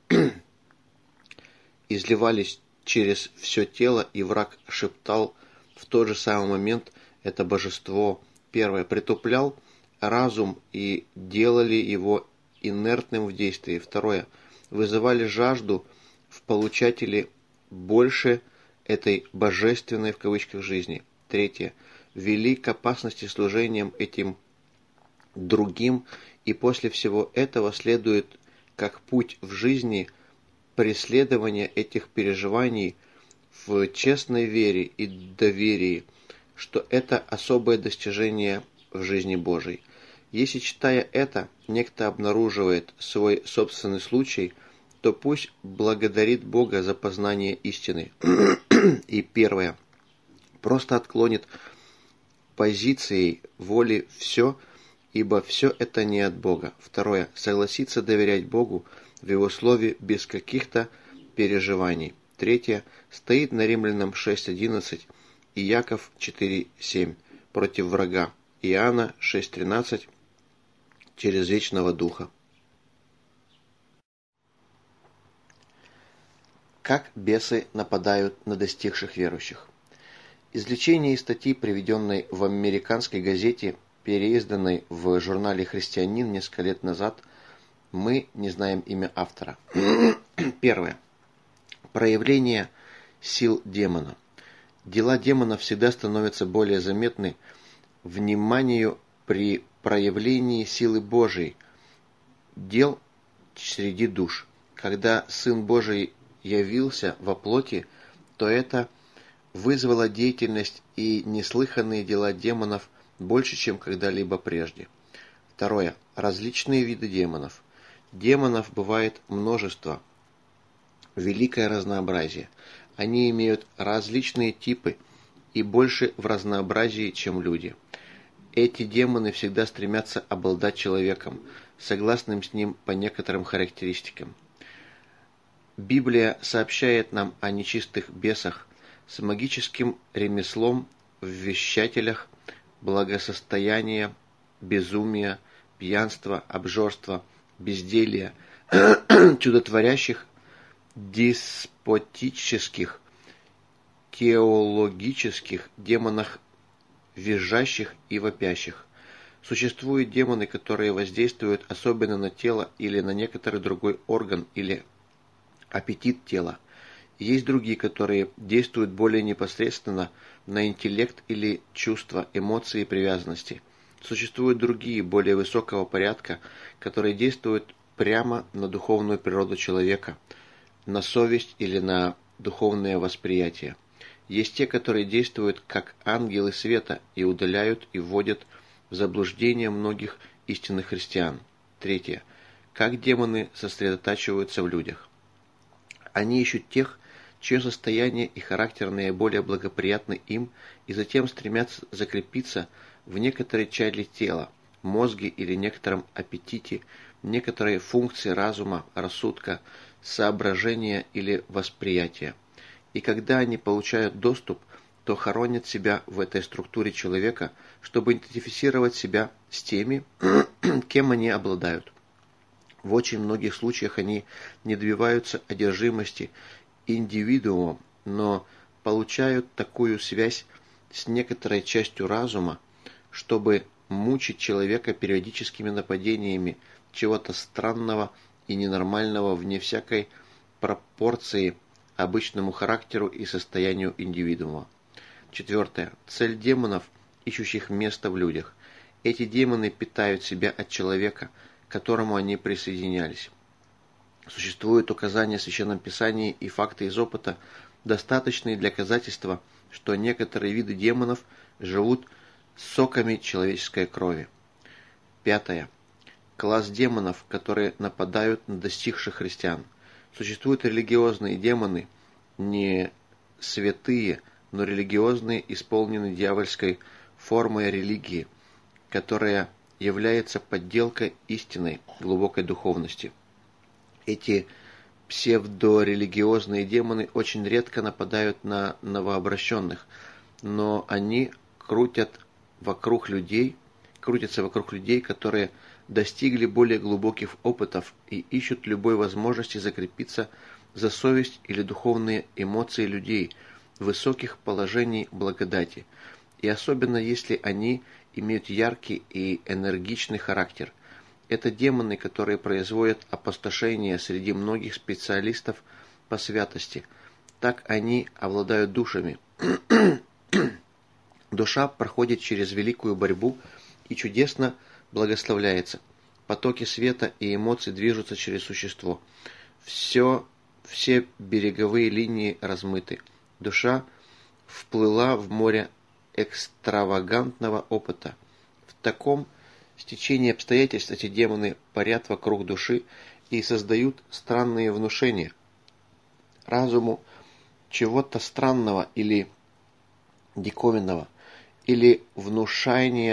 изливались через все тело, и враг шептал в тот же самый момент это божество, первое, притуплял разум и делали его инертным в действии. Второе, вызывали жажду в получателе больше этой божественной в кавычках жизни. Третье, вели к опасности служением этим другим, и после всего этого следует как путь в жизни преследование этих переживаний в честной вере и доверии, что это особое достижение в жизни Божией. Если, читая это, некто обнаруживает свой собственный случай, то пусть благодарит Бога за познание истины. И первое, просто отклонит позицией воли все ибо все это не от Бога. Второе. Согласиться доверять Богу в Его Слове без каких-то переживаний. Третье. Стоит на Римлянам шесть одиннадцать и Яков четыре семь против врага. Иоанна шесть тринадцать через вечного Духа. Как бесы нападают на достигших верующих. Извлечение из статьи, приведенной в американской газете, переизданной в журнале «Христианин» несколько лет назад, мы не знаем имя автора. Первое. Проявление сил демона. Дела демона всегда становятся более заметны вниманию при проявлении силы Божией, дел среди душ. Когда Сын Божий явился во плоти, то это вызвало деятельность и неслыханные дела демонов больше, чем когда-либо прежде. Второе. Различные виды демонов. Демонов бывает множество, великое разнообразие. Они имеют различные типы и больше в разнообразии, чем люди. Эти демоны всегда стремятся обладать человеком, согласным с ним по некоторым характеристикам. Библия сообщает нам о нечистых бесах с магическим ремеслом в вещателях, благосостояния, безумия, пьянства, обжорства, безделья, чудотворящих, деспотических, теологических, демонах визжащих и вопящих. Существуют демоны, которые воздействуют особенно на тело или на некоторый другой орган или аппетит тела. Есть другие, которые действуют более непосредственно на интеллект или чувства, эмоции и привязанности. Существуют другие, более высокого порядка, которые действуют прямо на духовную природу человека, на совесть или на духовное восприятие. Есть те, которые действуют как ангелы света и удаляют и вводят в заблуждение многих истинных христиан. Третье. Как демоны сосредотачиваются в людях. Они ищут тех, чье состояние и характер наиболее благоприятны им, и затем стремятся закрепиться в некоторой части тела, мозге или некотором аппетите, некоторой функции разума, рассудка, соображения или восприятия. И когда они получают доступ, то хоронят себя в этой структуре человека, чтобы идентифицировать себя с теми, кем они обладают. В очень многих случаях они не добиваются одержимости индивидуумом, но получают такую связь с некоторой частью разума, чтобы мучить человека периодическими нападениями чего-то странного и ненормального вне всякой пропорции обычному характеру и состоянию индивидуума. Четвертое. Цель демонов, ищущих место в людях. Эти демоны питают себя от человека, к которому они присоединялись. Существуют указания в Священном Писании и факты из опыта, достаточные для доказательства, что некоторые виды демонов живут соками человеческой крови. Пятое. Класс демонов, которые нападают на достигших христиан. Существуют религиозные демоны, не святые, но религиозные, исполненные дьявольской формой религии, которая является подделкой истинной глубокой духовности. Эти псевдорелигиозные демоны очень редко нападают на новообращенных, но они крутят вокруг людей, крутятся вокруг людей, которые достигли более глубоких опытов и ищут любой возможности закрепиться за совесть или духовные эмоции людей высоких положений благодати, и особенно если они имеют яркий и энергичный характер. Это демоны, которые производят опустошение среди многих специалистов по святости. Так они обладают душами. Душа проходит через великую борьбу и чудесно благословляется. Потоки света и эмоций движутся через существо. Все, все береговые линии размыты. Душа вплыла в море экстравагантного опыта. В таком стечении обстоятельств эти демоны парят вокруг души и создают странные внушения разуму чего-то странного или диковинного, или внушение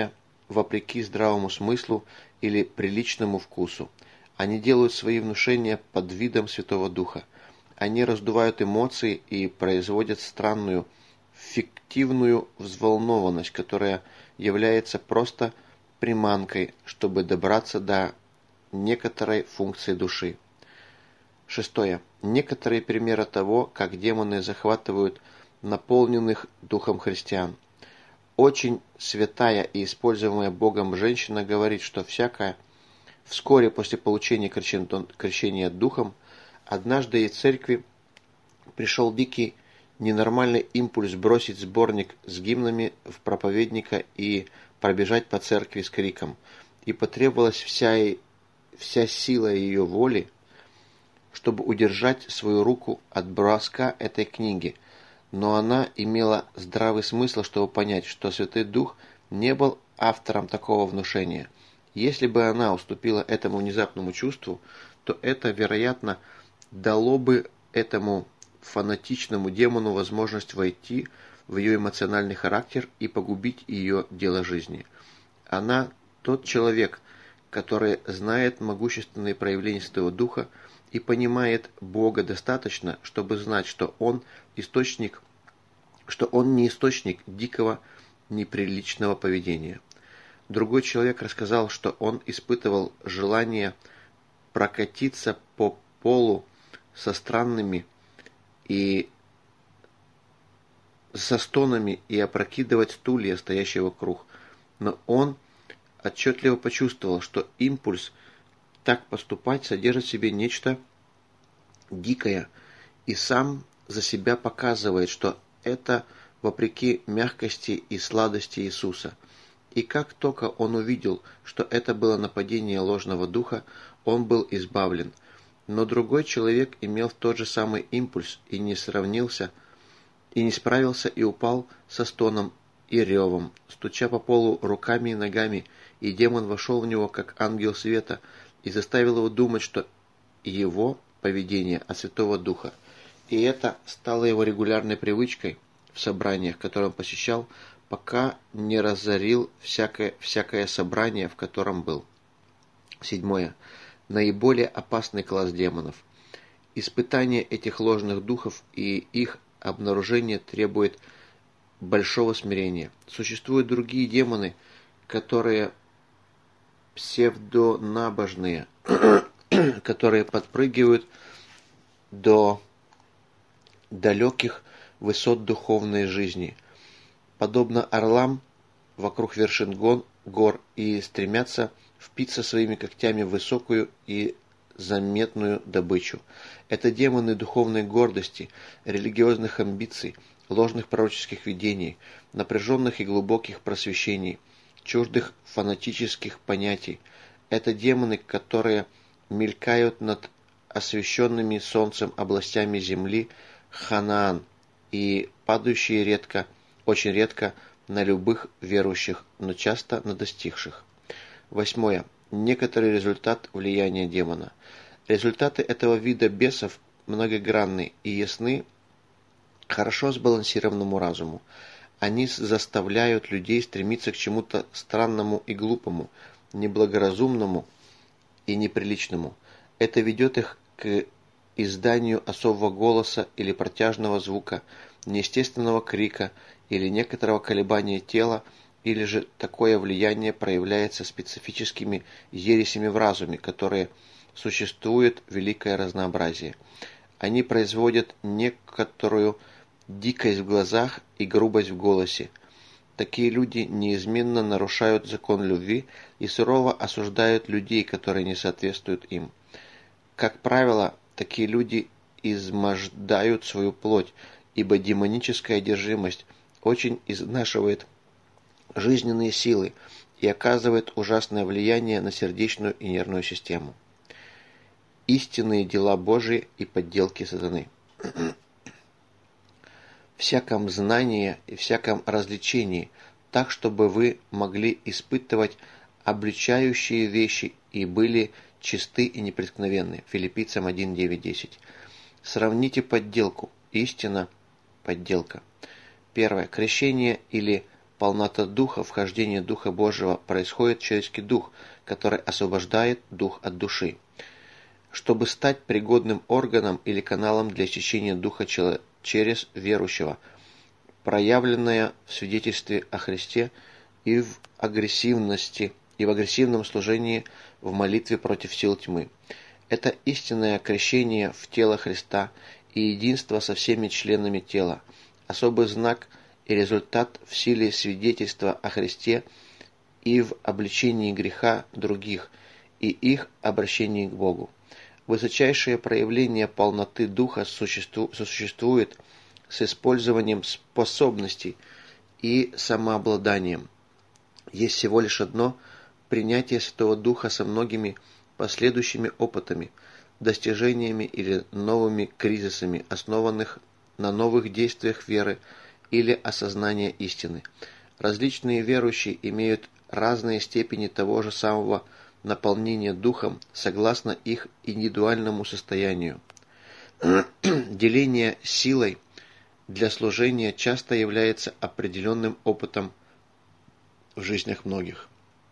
вопреки здравому смыслу или приличному вкусу. Они делают свои внушения под видом Святого Духа. Они раздувают эмоции и производят странную, фиктивную взволнованность, которая является просто приманкой, чтобы добраться до некоторой функции души. Шестое. Некоторые примеры того, как демоны захватывают наполненных духом христиан. Очень святая и используемая Богом женщина говорит, что всякая вскоре после получения крещения духом однажды из церкви пришел дикий ненормальный импульс бросить сборник с гимнами в проповедника и пробежать по церкви с криком. И потребовалась вся, вся сила ее воли, чтобы удержать свою руку от броска этой книги. Но она имела здравый смысл, чтобы понять, что Святой Дух не был автором такого внушения. Если бы она уступила этому внезапному чувству, то это, вероятно, дало бы этому фанатичному демону возможность войти в ее эмоциональный характер и погубить ее дело жизни. Она тот человек, который знает могущественные проявления Святого Духа и понимает Бога достаточно, чтобы знать, что Он источник, что Он не источник дикого, неприличного поведения. Другой человек рассказал, что он испытывал желание прокатиться по полу со странными и со стонами и опрокидывать стулья, стоящие вокруг. Но он отчетливо почувствовал, что импульс так поступать содержит в себе нечто дикое, и сам за себя показывает, что это вопреки мягкости и сладости Иисуса. И как только он увидел, что это было нападение ложного духа, он был избавлен. Но другой человек имел тот же самый импульс и не сравнился, и не справился и упал со стоном и ревом, стуча по полу руками и ногами, и демон вошел в него, как ангел света, и заставил его думать, что его поведение от Святого Духа. И это стало его регулярной привычкой в собраниях, которые он посещал, пока не разорил всякое, всякое собрание, в котором был. Седьмое. Наиболее опасный класс демонов. Испытание этих ложных духов и их обнаружение требует большого смирения. Существуют другие демоны, которые псевдонабожные, которые подпрыгивают до далеких высот духовной жизни, подобно орлам вокруг вершин гор, и стремятся впиться своими когтями в высокую и заметную добычу. Это демоны духовной гордости, религиозных амбиций, ложных пророческих видений, напряженных и глубоких просвещений, чуждых фанатических понятий. Это демоны, которые мелькают над освещенными солнцем областями земли Ханаан и падающие редко, очень редко на любых верующих, но часто на достигших. Восьмое. Некоторый результат влияния демона. Результаты этого вида бесов многогранны и ясны хорошо сбалансированному разуму. Они заставляют людей стремиться к чему-то странному и глупому, неблагоразумному и неприличному. Это ведет их к изданию особого голоса или протяжного звука, неестественного крика или некоторого колебания тела, или же такое влияние проявляется специфическими ересями в разуме, которые существует великое разнообразие. Они производят некоторую дикость в глазах и грубость в голосе. Такие люди неизменно нарушают закон любви и сурово осуждают людей, которые не соответствуют им. Как правило, такие люди измождают свою плоть, ибо демоническая одержимость очень изнашивает жизненные силы и оказывает ужасное влияние на сердечную и нервную систему. Истинные дела Божии и подделки сатаны. Всяком знании и всяком развлечении, так, чтобы вы могли испытывать обличающие вещи и были чисты и непреткновенны. Филиппийцам один, девять, десять. Сравните подделку. Истина – подделка. Первое. Крещение или полнота Духа, вхождение Духа Божьего, происходит человеческий дух, который освобождает дух от души. Чтобы стать пригодным органом или каналом для очищения духа через верующего, проявленное в свидетельстве о Христе и в агрессивности, и в агрессивном служении в молитве против сил тьмы. Это истинное крещение в тело Христа и единство со всеми членами тела, особый знак и результат в силе свидетельства о Христе и в обличении греха других и их обращении к Богу. Высочайшее проявление полноты Духа сосуществует с использованием способностей и самообладанием. Есть всего лишь одно принятие Святого Духа со многими последующими опытами, достижениями или новыми кризисами, основанных на новых действиях веры или осознания истины. Различные верующие имеют разные степени того же самого наполнения Духом согласно их индивидуальному состоянию. Деление силой для служения часто является определенным опытом в жизнях многих.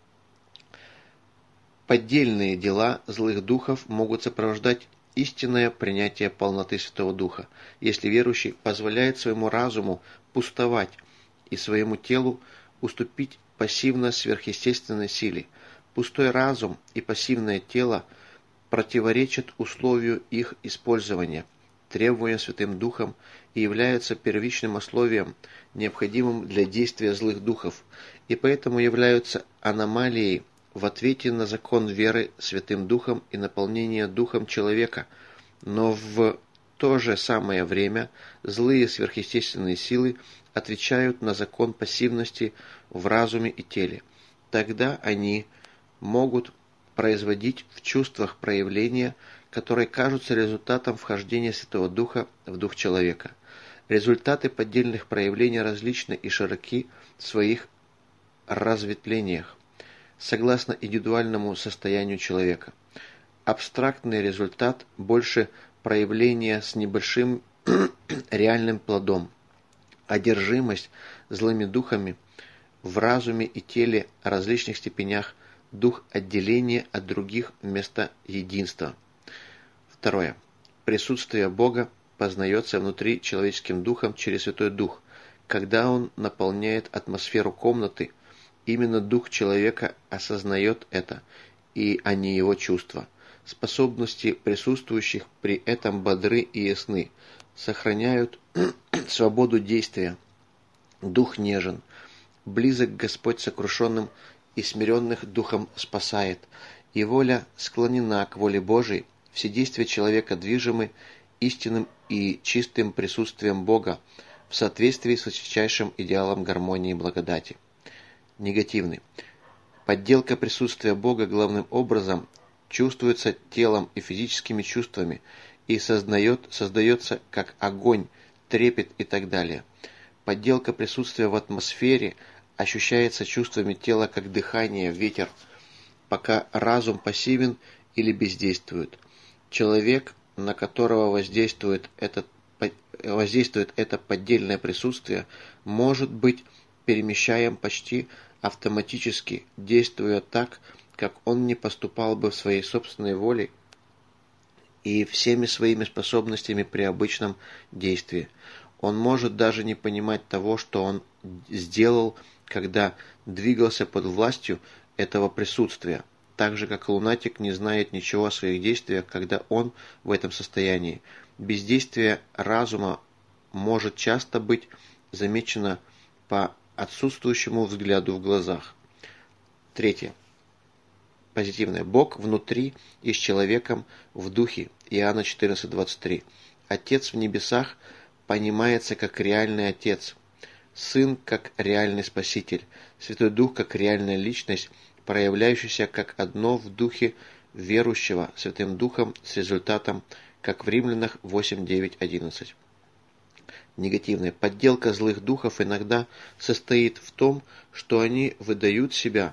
Поддельные дела злых духов могут сопровождать истинное принятие полноты Святого Духа, если верующий позволяет своему разуму пустовать и своему телу уступить пассивно сверхъестественной силе. Пустой разум и пассивное тело противоречат условию их использования, требуемым Святым Духом, и являются первичным условием, необходимым для действия злых духов, и поэтому являются аномалией в ответе на закон веры Святым Духом и наполнения Духом человека, но в то же самое время злые сверхъестественные силы отвечают на закон пассивности в разуме и теле. Тогда они могут производить в чувствах проявления, которые кажутся результатом вхождения Святого Духа в дух человека. Результаты поддельных проявлений различны и широки в своих разветвлениях, согласно индивидуальному состоянию человека. Абстрактный результат больше проявления с небольшим реальным плодом. Одержимость злыми духами в разуме и теле о различных степенях, дух отделения от других вместо единства. Второе. Присутствие Бога познается внутри человеческим духом через Святой Дух. Когда он наполняет атмосферу комнаты, именно дух человека осознает это, и а не его чувства. Способности присутствующих при этом бодры и ясны, сохраняют свободу действия. Дух нежен, близок Господь сокрушенным и смиренных духом спасает, и воля склонена к воле Божией, все действия человека движимы истинным и чистым присутствием Бога в соответствии с высочайшим идеалом гармонии и благодати. Негативный. Подделка присутствия Бога главным образом чувствуется телом и физическими чувствами и создает, создается как огонь, трепет и так далее. Подделка присутствия в атмосфере ощущается чувствами тела как дыхание, ветер, пока разум пассивен или бездействует. Человек, на которого воздействует, этот, воздействует это поддельное присутствие, может быть перемещаем почти автоматически, действуя так, как он не поступал бы в своей собственной воле и всеми своими способностями при обычном действии. Он может даже не понимать того, что он сделал, когда двигался под властью этого присутствия, так же, как лунатик не знает ничего о своих действиях, когда он в этом состоянии. Бездействие разума может часто быть замечено по отсутствующему взгляду в глазах. Третье. Позитивное. Бог внутри и с человеком в духе. Иоанна четырнадцать двадцать три. Отец в небесах понимается как реальный Отец. Сын как реальный Спаситель. Святой Дух как реальная личность, проявляющаяся как одно в духе верующего Святым Духом с результатом, как в Римлянах восемь девять одиннадцать. Негативная. Подделка злых духов иногда состоит в том, что они выдают себя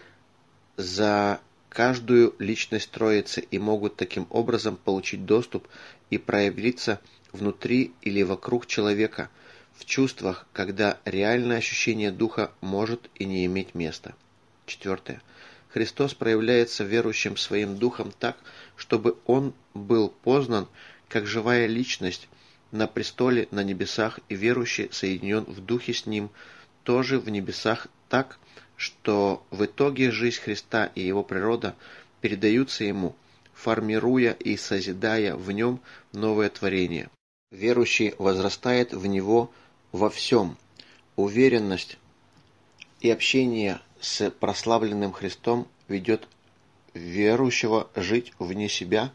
за каждую личность Троицы и могут таким образом получить доступ и проявиться внутри или вокруг человека, в чувствах, когда реальное ощущение духа может и не иметь места. Четвертое. Христос проявляется верующим своим духом так, чтобы он был познан как живая личность на престоле на небесах, и верующий соединен в духе с ним тоже в небесах так, что в итоге жизнь Христа и его природа передаются ему, формируя и созидая в нем новое творение. Верующий возрастает в него во всем. Уверенность и общение с прославленным Христом ведет верующего жить вне себя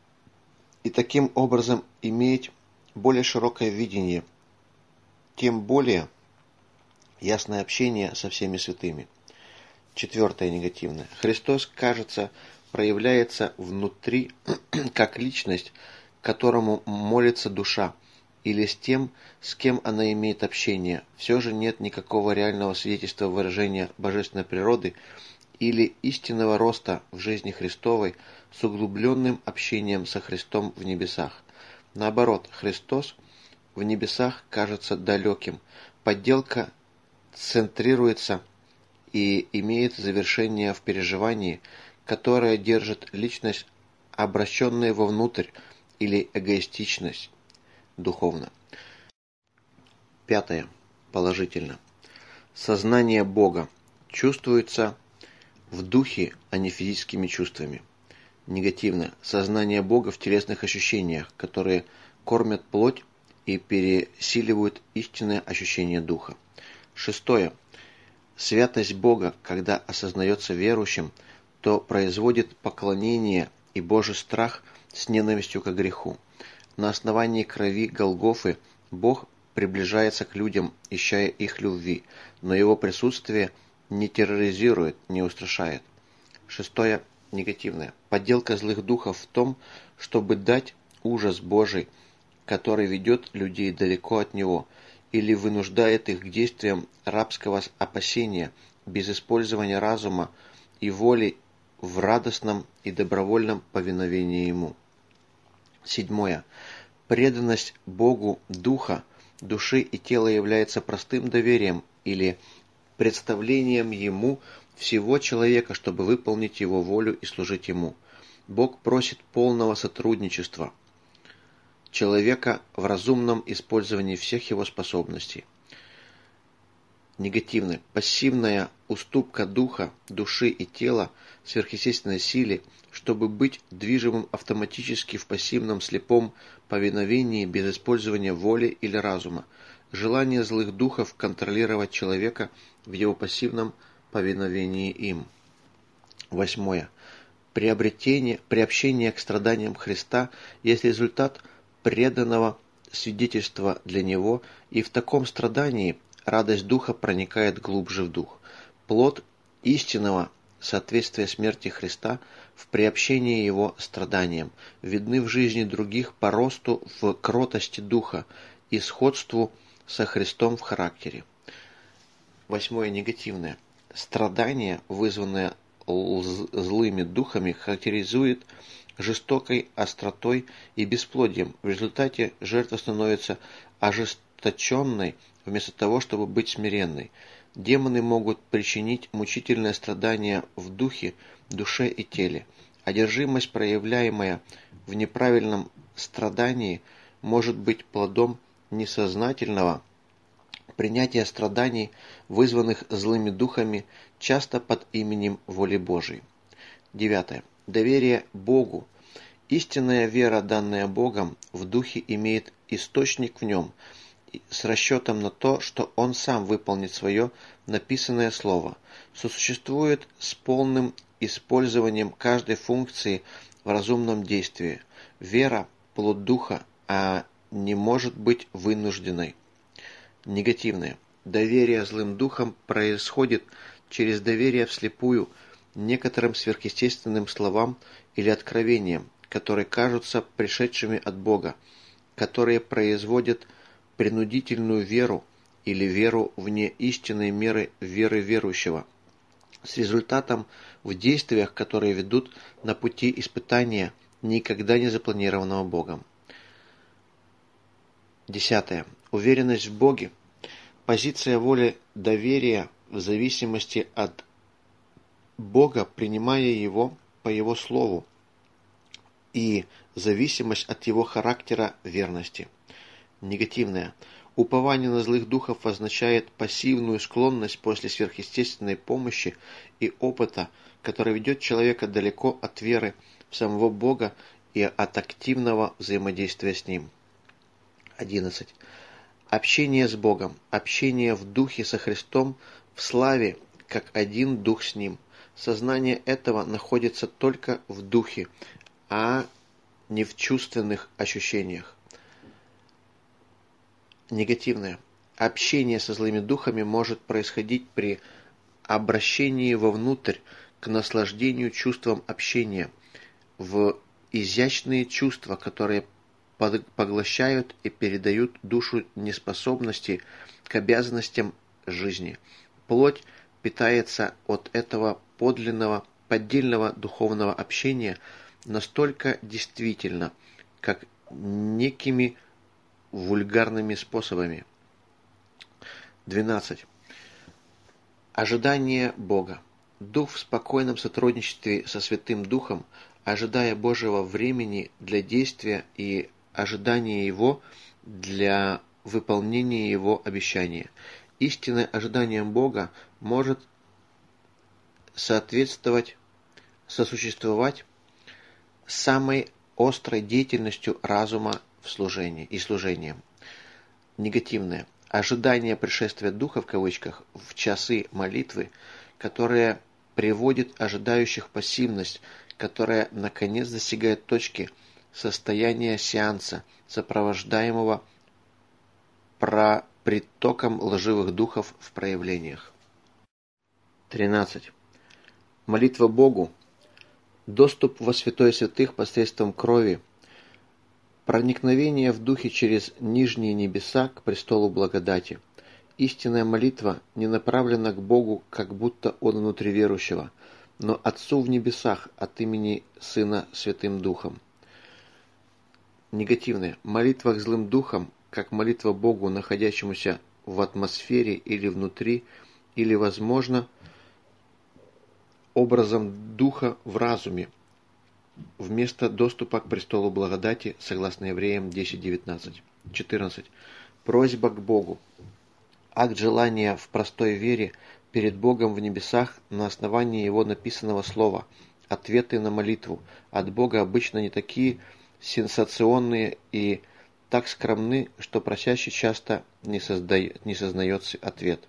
и таким образом иметь более широкое видение, тем более ясное общение со всеми святыми. Четвертое негативное. Христос, кажется, проявляется внутри как личность, которому молится душа, или с тем, с кем она имеет общение. Все же нет никакого реального свидетельства выражения божественной природы или истинного роста в жизни Христовой с углубленным общением со Христом в небесах. Наоборот, Христос в небесах кажется далеким. Подделка центрируется и имеет завершение в переживании, которое держит личность, обращенная вовнутрь, или эгоистичность духовно. Пятое. Положительно. Сознание Бога чувствуется в духе, а не физическими чувствами. Негативно. Сознание Бога в телесных ощущениях, которые кормят плоть и пересиливают истинное ощущение духа. Шестое. Святость Бога, когда осознается верующим, то производит поклонение и Божий страх с ненавистью к греху. На основании крови Голгофы Бог приближается к людям, ища их любви, но его присутствие не терроризирует, не устрашает. Шестое. Негативное. Подделка злых духов в том, чтобы дать ужас Божий, который ведет людей далеко от Него, или вынуждает их к действиям рабского опасения, без использования разума и воли в радостном и добровольном повиновении Ему. Седьмое. Преданность Богу Духа, души и тела является простым доверием или представлением Ему всего человека, чтобы выполнить Его волю и служить Ему. Бог просит полного сотрудничества человека в разумном использовании всех его способностей. Негативная. Пассивная уступка духа, души и тела сверхъестественной силе, чтобы быть движимым автоматически в пассивном слепом повиновении без использования воли или разума. Желание злых духов контролировать человека в его пассивном повиновении им. Восьмое. Приобретение, приобщение к страданиям Христа есть результат преданного свидетельства для Него, и в таком страдании радость Духа проникает глубже в Дух. Плод истинного соответствия смерти Христа в приобщении Его страданиям видны в жизни других по росту в кротости Духа и сходству со Христом в характере. Восьмое. Негативное. Страдание, вызванное злыми духами, характеризует жестокой остротой и бесплодием. В результате жертва становится ожесточенной, вместо того, чтобы быть смиренной. Демоны могут причинить мучительное страдание в духе, душе и теле. Одержимость, проявляемая в неправильном страдании, может быть плодом несознательного принятия страданий, вызванных злыми духами, часто под именем воли Божией. Девятое. Доверие Богу. Истинная вера, данная Богом, в духе имеет источник в нем, с расчетом на то, что он сам выполнит свое написанное слово, сосуществует с полным использованием каждой функции в разумном действии. Вера – плод духа, а не может быть вынужденной. Негативное. Доверие злым духам происходит через доверие вслепую некоторым сверхъестественным словам или откровениям, которые кажутся пришедшими от Бога, которые производят принудительную веру или веру вне истинной меры веры верующего, с результатом в действиях, которые ведут на пути испытания, никогда не запланированного Богом. Десятое. Уверенность в Боге. Позиция воли доверия в зависимости от Бога, принимая Его по Его Слову, и зависимость от Его характера верности. Негативное. Упование на злых духов означает пассивную склонность после сверхъестественной помощи и опыта, который ведет человека далеко от веры в самого Бога и от активного взаимодействия с Ним. одиннадцать. Общение с Богом. Общение в Духе со Христом в славе, как один Дух с Ним. Сознание этого находится только в Духе, а не в чувственных ощущениях. Негативное. Общение со злыми духами может происходить при обращении вовнутрь к наслаждению чувством общения, в изящные чувства, которые поглощают и передают душу неспособности к обязанностям жизни. Плоть питается от этого подлинного, поддельного духовного общения настолько действительно, как некими вульгарными способами. двенадцать. Ожидание Бога. Дух в спокойном сотрудничестве со Святым Духом, ожидая Божьего времени для действия и ожидания Его для выполнения Его обещания. Истинное ожидание Бога может соответствовать, сосуществовать с самой острой деятельностью разума в служении и служением. Негативное. Ожидание пришествия Духа, в кавычках, в часы молитвы, которое приводит ожидающих в пассивность, которая наконец достигает точки состояния сеанса, сопровождаемого притоком лживых духов в проявлениях. тринадцать. Молитва Богу. Доступ во святое святых посредством крови. Проникновение в духе через нижние небеса к престолу благодати. Истинная молитва не направлена к Богу, как будто Он внутри верующего, но Отцу в небесах от имени Сына Святым Духом. Негативное. Молитва к злым духам, как молитва Богу, находящемуся в атмосфере или внутри, или, возможно, образом Духа в разуме, вместо доступа к престолу благодати, согласно Евреям десять девятнадцать. четырнадцать. Просьба к Богу. Акт желания в простой вере перед Богом в небесах на основании Его написанного слова. Ответы на молитву от Бога обычно не такие сенсационные и так скромны, что просящий часто не, создает, не сознает ответ.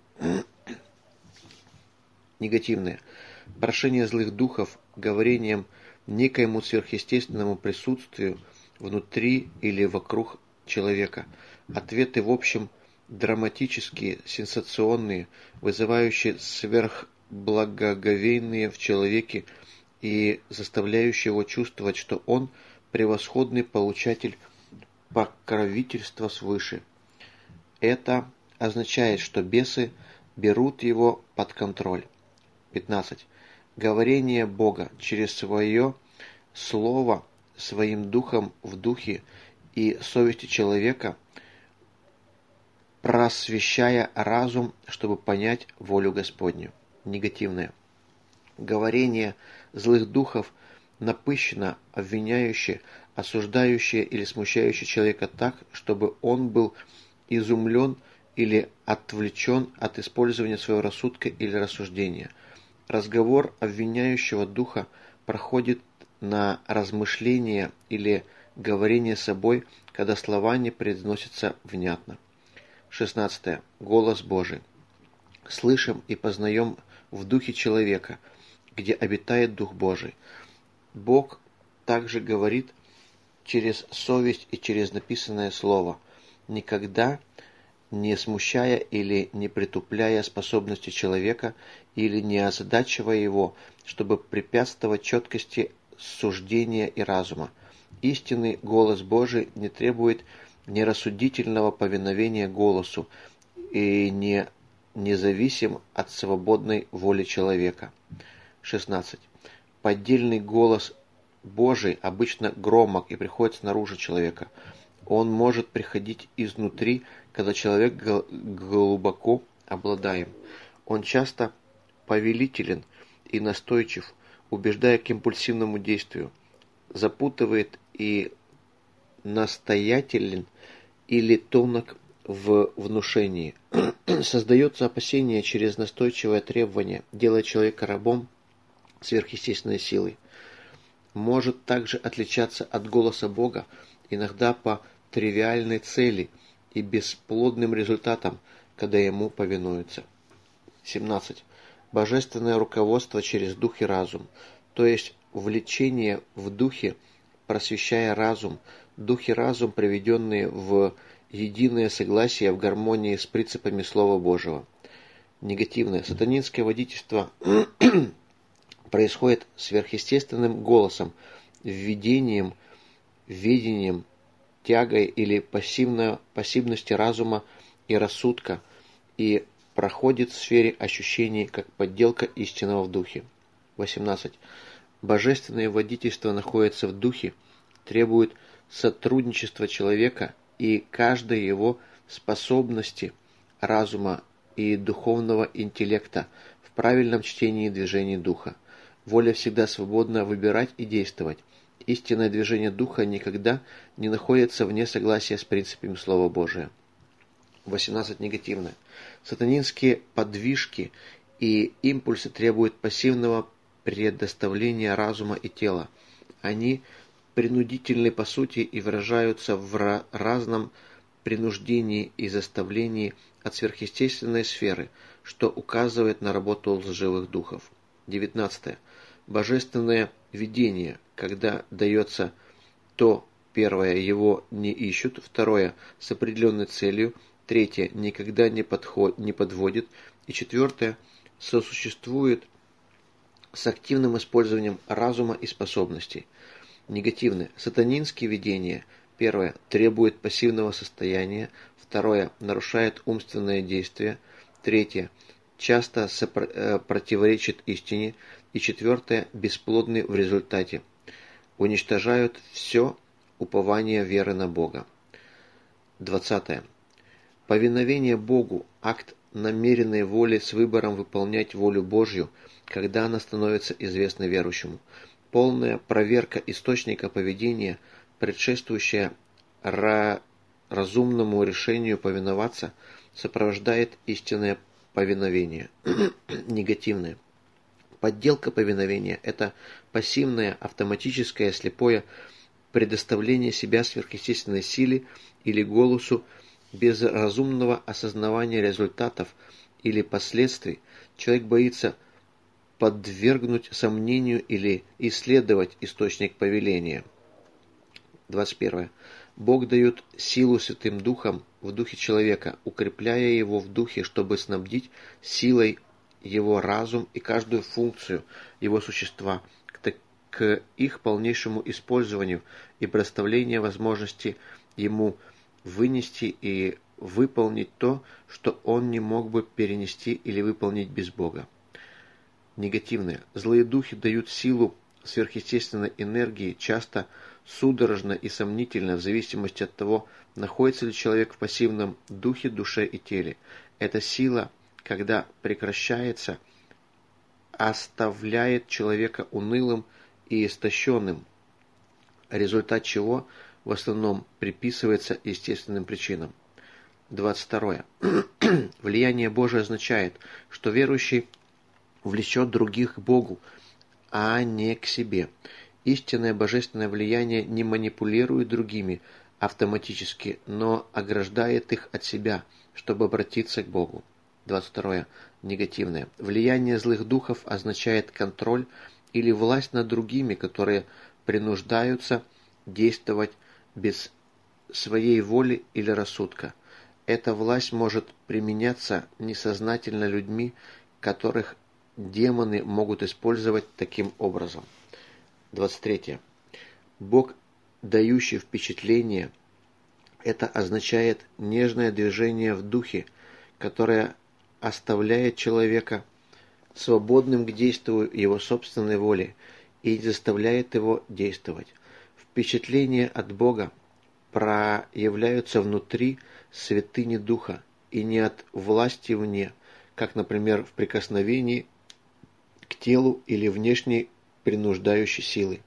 Негативное. Прошение злых духов говорением некоему сверхъестественному присутствию внутри или вокруг человека. Ответы, в общем, драматические, сенсационные, вызывающие сверхблагоговейные в человеке и заставляющие его чувствовать, что он превосходный получатель покровительства свыше. Это означает, что бесы берут его под контроль. пятнадцать. Говорение Бога через свое слово, своим духом в духе и совести человека, просвещая разум, чтобы понять волю Господню. Негативное. Говорение злых духов напыщенно, обвиняющее, осуждающее или смущающее человека так, чтобы он был изумлен или отвлечен от использования своего рассудка или рассуждения. Разговор обвиняющего духа проходит на размышление или говорение собой, когда слова не произносятся внятно. шестнадцать. Голос Божий. Слышим и познаем в духе человека, где обитает Дух Божий. Бог также говорит через совесть и через написанное слово, никогда не смущая или не притупляя способности человека или не озадачивая его, чтобы препятствовать четкости суждения и разума. Истинный голос Божий не требует нерассудительного повиновения голосу и не независим от свободной воли человека. шестнадцать. Поддельный голос Божий обычно громок и приходит снаружи человека. Он может приходить изнутри, когда человек глубоко обладаем. Он часто повелителен и настойчив, убеждая к импульсивному действию, запутывает и настоятелен или тонок в внушении. Создается опасение через настойчивое требование, делая человека рабом сверхъестественной силой. Может также отличаться от голоса Бога, иногда по тривиальной цели и бесплодным результатам, когда ему повинуются. семнадцать. Божественное руководство через дух и разум, то есть влечение в духе, просвещая разум, дух и разум, приведенные в единое согласие в гармонии с принципами Слова Божьего. Негативное. Сатанинское водительство происходит сверхъестественным голосом, введением, ведением, тягой или пассивно, пассивности разума и рассудка и проходит в сфере ощущений как подделка истинного в духе. восемнадцать. Божественное водительство находится в духе, требует сотрудничества человека и каждой его способности разума и духовного интеллекта в правильном чтении и движении духа. Воля всегда свободна выбирать и действовать. Истинное движение духа никогда не находится вне согласия с принципами Слова Божия. восемнадцать. Негативное. Сатанинские подвижки и импульсы требуют пассивного предоставления разума и тела. Они принудительны по сути и выражаются в разном принуждении и заставлении от сверхъестественной сферы, что указывает на работу лживых духов. девятнадцать. Божественное видение, когда дается то, первое, его не ищут, второе, с определенной целью, третье, никогда не, подход, не подводит, и четвертое, сосуществует с активным использованием разума и способностей. Негативное. Сатанинские видения. Первое. Требует пассивного состояния. Второе. Нарушает умственное действие. Третье. Часто сопро- противоречит истине. И четвертое. Бесплодны в результате. Уничтожают все упование веры на Бога. двадцатое. Повиновение Богу – акт намеренной воли с выбором выполнять волю Божью, когда она становится известна верующему. Полная проверка источника поведения, предшествующая разумному решению повиноваться, сопровождает истинное повиновение. Негативное. Подделка повиновения – это пассивное, автоматическое, слепое предоставление себя сверхъестественной силе или голосу без разумного осознавания результатов или последствий. Человек боится подвергнуть сомнению или исследовать источник повеления. двадцать первое. Бог дает силу Святым Духом в духе человека, укрепляя его в духе, чтобы снабдить силой его разум и каждую функцию его существа к, к их полнейшему использованию и предоставлению возможности ему вынести и выполнить то, что он не мог бы перенести или выполнить без Бога. Негативное. Злые духи дают силу сверхъестественной энергии, часто судорожно и сомнительно, в зависимости от того, находится ли человек в пассивном духе, душе и теле. Эта сила, когда прекращается, оставляет человека унылым и истощенным, результат чего в основном приписывается естественным причинам. двадцать второе. Влияние Божие означает, что верующий влечет других к Богу, а не к себе. Истинное божественное влияние не манипулирует другими автоматически, но ограждает их от себя, чтобы обратиться к Богу. двадцать второе. Негативное. Влияние злых духов означает контроль или власть над другими, которые принуждаются действовать без своей воли или рассудка. Эта власть может применяться несознательно людьми, которых демоны могут использовать таким образом. двадцать третье. Бог, дающий впечатление, это означает нежное движение в духе, которое оставляет человека свободным к действию его собственной воли и заставляет его действовать. Впечатление от Бога проявляются внутри святыни Духа и не от власти вне, как, например, в прикосновении к телу или внешней принуждающей силы.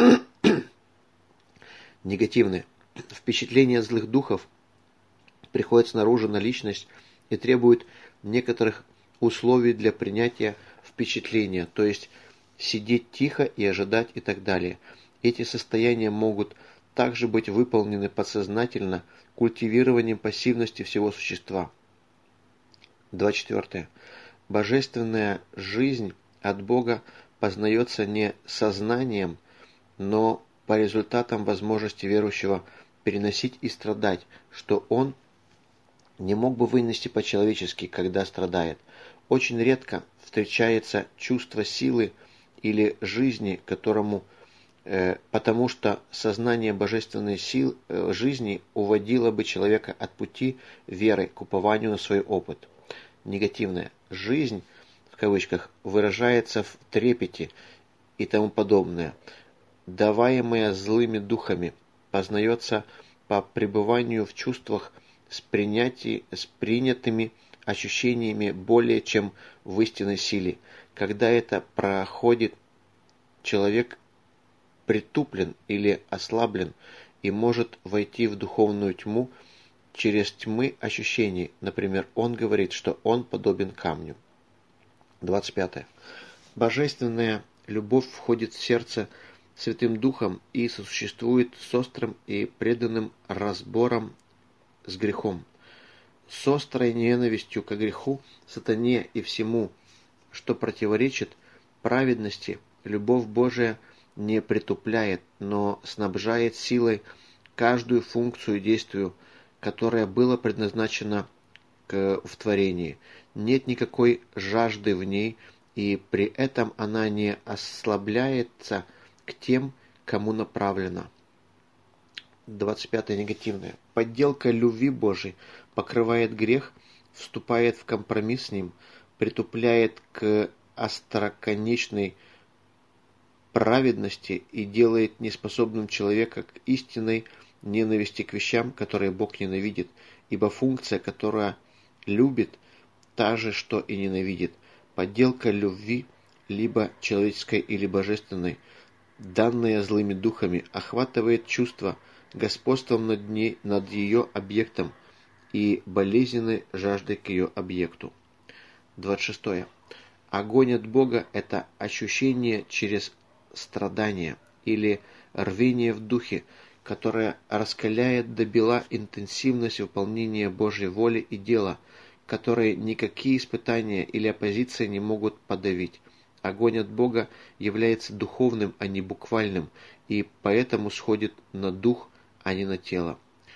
Негативное. Впечатление злых духов приходит снаружи на личность и требует некоторых условий для принятия впечатления, то есть сидеть тихо и ожидать и так далее. Эти состояния могут также быть выполнены подсознательно культивированием пассивности всего существа. двадцать четвёртое. Божественная жизнь от Бога познается не сознанием, но по результатам возможности верующего переносить и страдать, что он не мог бы вынести по-человечески, когда страдает. Очень редко встречается чувство силы или жизни, которому, э, потому что сознание божественной силы э, жизни уводило бы человека от пути веры к упованию на свой опыт. Негативная жизнь, в кавычках, выражается в трепете и тому подобное, даваемое злыми духами, познается по пребыванию в чувствах с, принятии, с принятыми ощущениями более чем в истинной силе. Когда это проходит, человек притуплен или ослаблен и может войти в духовную тьму через тьмы ощущений. Например, он говорит, что он подобен камню. двадцать пятое. Божественная любовь входит в сердце Святым Духом и сосуществует с острым и преданным разбором с грехом, с острой ненавистью к греху, сатане и всему, что противоречит праведности. Любовь Божия не притупляет, но снабжает силой каждую функцию и действию, которое было предназначено к, в творении. Нет никакой жажды в ней, и при этом она не ослабляется к тем, кому направлена. двадцать пятое. Негативное. Подделка любви Божией покрывает грех, вступает в компромисс с ним, притупляет к остроконечной праведности и делает неспособным человека к истинной ненависти к вещам, которые Бог ненавидит, ибо функция, которая любит, та же, что и ненавидит. Подделка любви, либо человеческой или божественной, данная злыми духами, охватывает чувство господством над ней, над ее объектом и болезненной жаждой к ее объекту. двадцать шестое. Огонь от Бога – это ощущение через страдание или рвение в духе, которое раскаляет до бела интенсивность выполнения Божьей воли и дела, которые никакие испытания или оппозиция не могут подавить. Огонь от Бога является духовным, а не буквальным, и поэтому сходит на дух, а не на тело.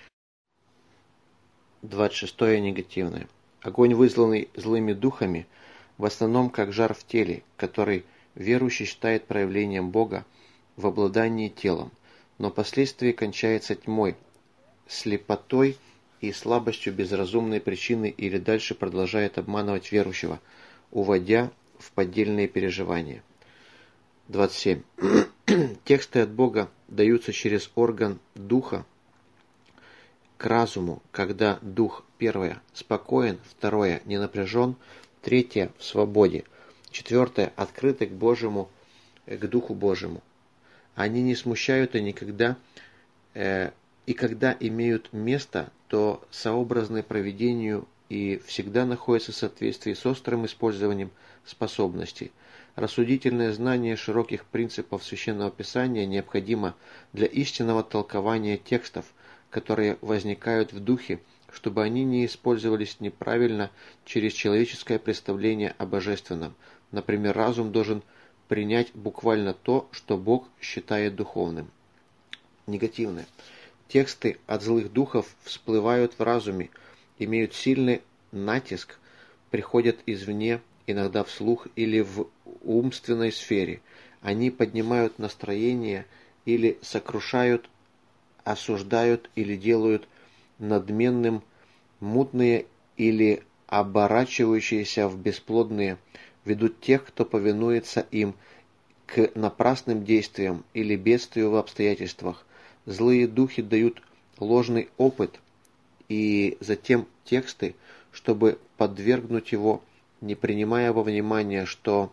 двадцать шестое. Негативное. Огонь, вызванный злыми духами, в основном как жар в теле, который верующий считает проявлением Бога в обладании телом, но впоследствии кончается тьмой, слепотой и слабостью без разумной причины или дальше продолжает обманывать верующего, уводя в поддельные переживания. двадцать семь. Тексты от Бога даются через орган духа к разуму, когда дух, первое, спокоен, второе, не напряжен, третье, в свободе, четвертое, открыты к Божьему, к Духу Божьему. Они не смущают и никогда, э, и когда имеют место, то сообразны провидению и всегда находятся в соответствии с острым использованием способностей. Рассудительное знание широких принципов Священного Писания необходимо для истинного толкования текстов, которые возникают в духе, чтобы они не использовались неправильно через человеческое представление о божественном. Например, разум должен принять буквально то, что Бог считает духовным. Негативное. Тексты от злых духов всплывают в разуме, имеют сильный натиск, приходят извне, иногда вслух или в умственной сфере. Они поднимают настроение или сокрушают, осуждают или делают надменным, мутные или оборачивающиеся в бесплодные, ведут тех, кто повинуется им, к напрасным действиям или бедствию в обстоятельствах. Злые духи дают ложный опыт и затем тексты, чтобы подвергнуть его, не принимая во внимание, что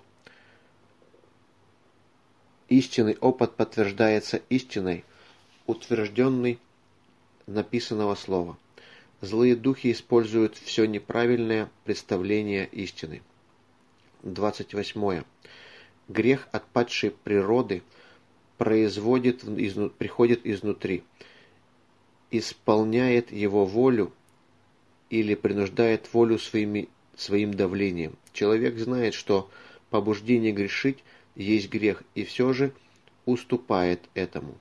истинный опыт подтверждается истиной, утвержденной написанного слова. Злые духи используют все неправильное представление истины. двадцать восьмое. Грех отпадшей природы производит, приходит изнутри, исполняет его волю или принуждает волю своими, своим давлением. Человек знает, что побуждение грешить есть грех, и все же уступает этому.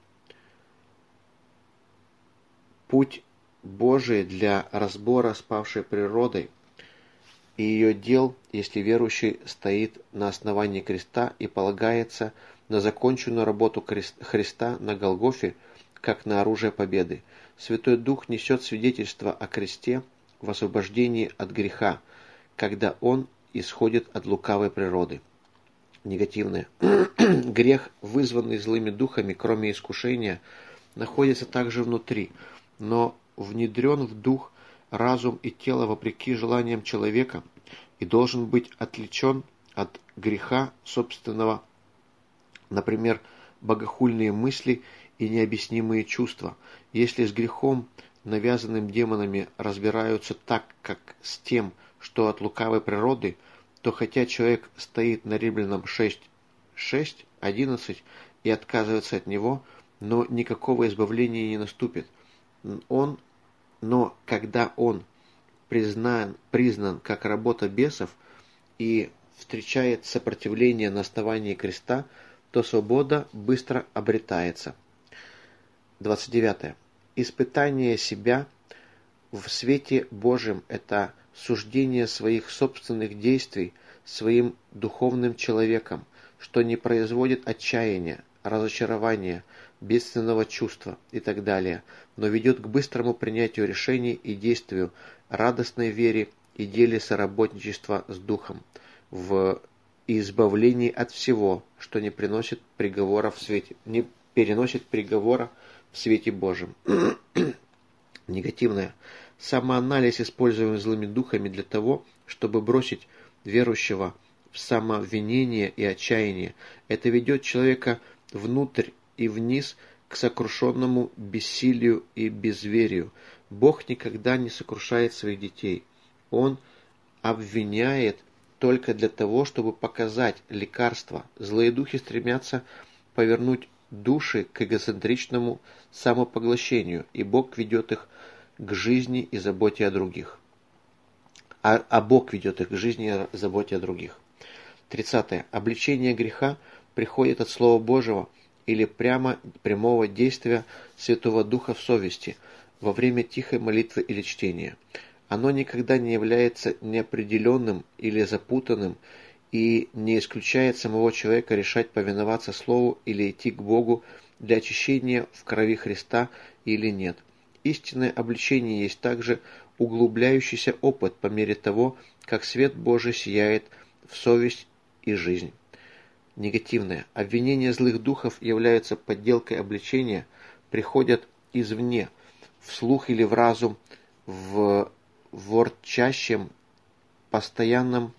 Путь Божий для разбора с павшей природой и ее дел, если верующий стоит на основании креста и полагается на законченную работу Христа на Голгофе, как на оружие победы. Святой Дух несет свидетельство о кресте в освобождении от греха, когда он исходит от лукавой природы. Негативное. Грех, вызванный злыми духами, кроме искушения, находится также внутри, но внедрен в дух, разум и тело вопреки желаниям человека и должен быть отличен от греха собственного, например, богохульные мысли и необъяснимые чувства. Если с грехом, навязанным демонами, разбираются так, как с тем, что от лукавой природы, то хотя человек стоит на Римлянам шесть, шесть, одиннадцать и отказывается от него, но никакого избавления не наступит. Он, но когда он признан, признан как работа бесов и встречает сопротивление на основании креста, то свобода быстро обретается. двадцать девятое. Испытание себя в свете Божьем – это суждение своих собственных действий своим духовным человеком, что не производит отчаяния, разочарования, бедственного чувства и так далее, но ведет к быстрому принятию решений и действию, радостной вере и деле соработничества с Духом, в избавлении от всего, что не приносит приговора в свете, не переносит приговора в свете Божьем. Негативное. Самоанализ, используемый злыми духами для того, чтобы бросить верующего в самообвинение и отчаяние. Это ведет человека внутрь и вниз к сокрушенному бессилию и безверию. Бог никогда не сокрушает своих детей. Он обвиняет только для того, чтобы показать лекарство. Злые духи стремятся повернуть души к эгоцентричному самопоглощению, и Бог ведет их к жизни и заботе о других. А, а Бог ведет их к жизни и заботе о других. тридцатое. Обличение греха приходит от Слова Божьего или прямо прямого действия Святого Духа в совести во время тихой молитвы или чтения. Оно никогда не является неопределенным или запутанным и не исключает самого человека решать повиноваться Слову или идти к Богу для очищения в крови Христа или нет. Истинное обличение есть также углубляющийся опыт по мере того, как свет Божий сияет в совесть и жизнь. Негативное. Обвинения злых духов являются подделкой обличения, приходят извне, вслух или в разум, в ворчащем, постоянном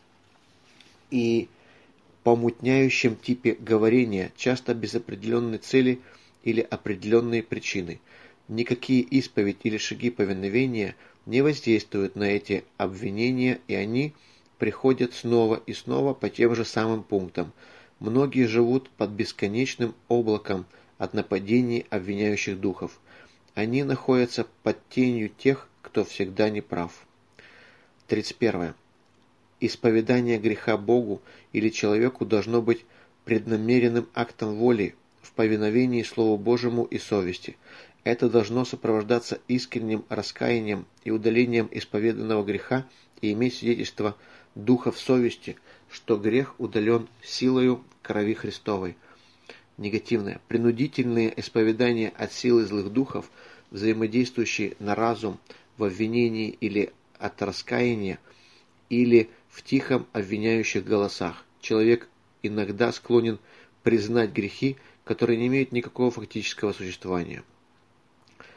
и помутняющем типе говорения, часто без определенной цели или определенной причины. Никакие исповедь или шаги повиновения не воздействуют на эти обвинения, и они приходят снова и снова по тем же самым пунктам. Многие живут под бесконечным облаком от нападений обвиняющих духов. Они находятся под тенью тех, кто всегда не прав. тридцать первое. Исповедание греха Богу или человеку должно быть преднамеренным актом воли в повиновении Слову Божьему и совести. Это должно сопровождаться искренним раскаянием и удалением исповеданного греха и иметь свидетельство Духа в совести, что грех удален силою крови Христовой. Негативное. Принудительные исповедания от силы злых духов, взаимодействующие на разум в обвинении или от раскаяния, или в тихом обвиняющих голосах. Человек иногда склонен признать грехи, которые не имеют никакого фактического существования.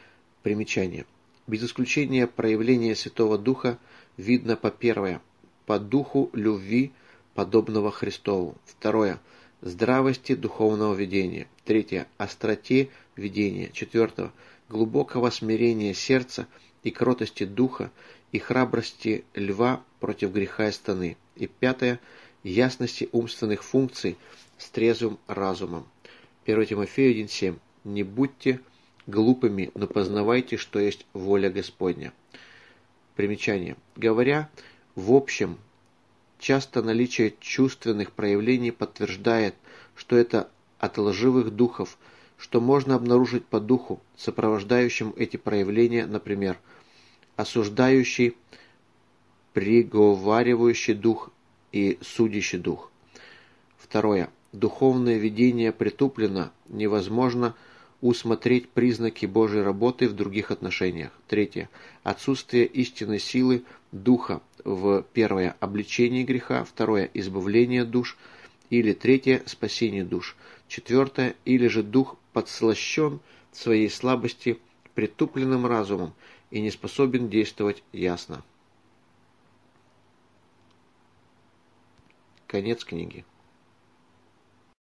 Примечание. Без исключения проявления Святого Духа видно по первое, по духу любви, подобного Христову. Второе, здравости духовного видения. Третье, остроте видения. Четвертое, глубокого смирения сердца и кротости духа и храбрости льва против греха и сатаны. И пятое, ясности умственных функций с трезвым разумом. первое Тимофею один семь. Не будьте глупыми, но познавайте, что есть воля Господня. Примечание. Говоря в общем, часто наличие чувственных проявлений подтверждает, что это от лживых духов, что можно обнаружить по духу, сопровождающим эти проявления, например, осуждающий, приговаривающий дух и судящий дух. Второе. Духовное видение притуплено, невозможно усмотреть признаки Божьей работы в других отношениях. Третье. Отсутствие истинной силы Духа в первое – обличение греха, второе – избавление душ, или третье – спасение душ, четвертое – или же Дух подслащен своей слабости притупленным разумом и не способен действовать ясно. Конец книги.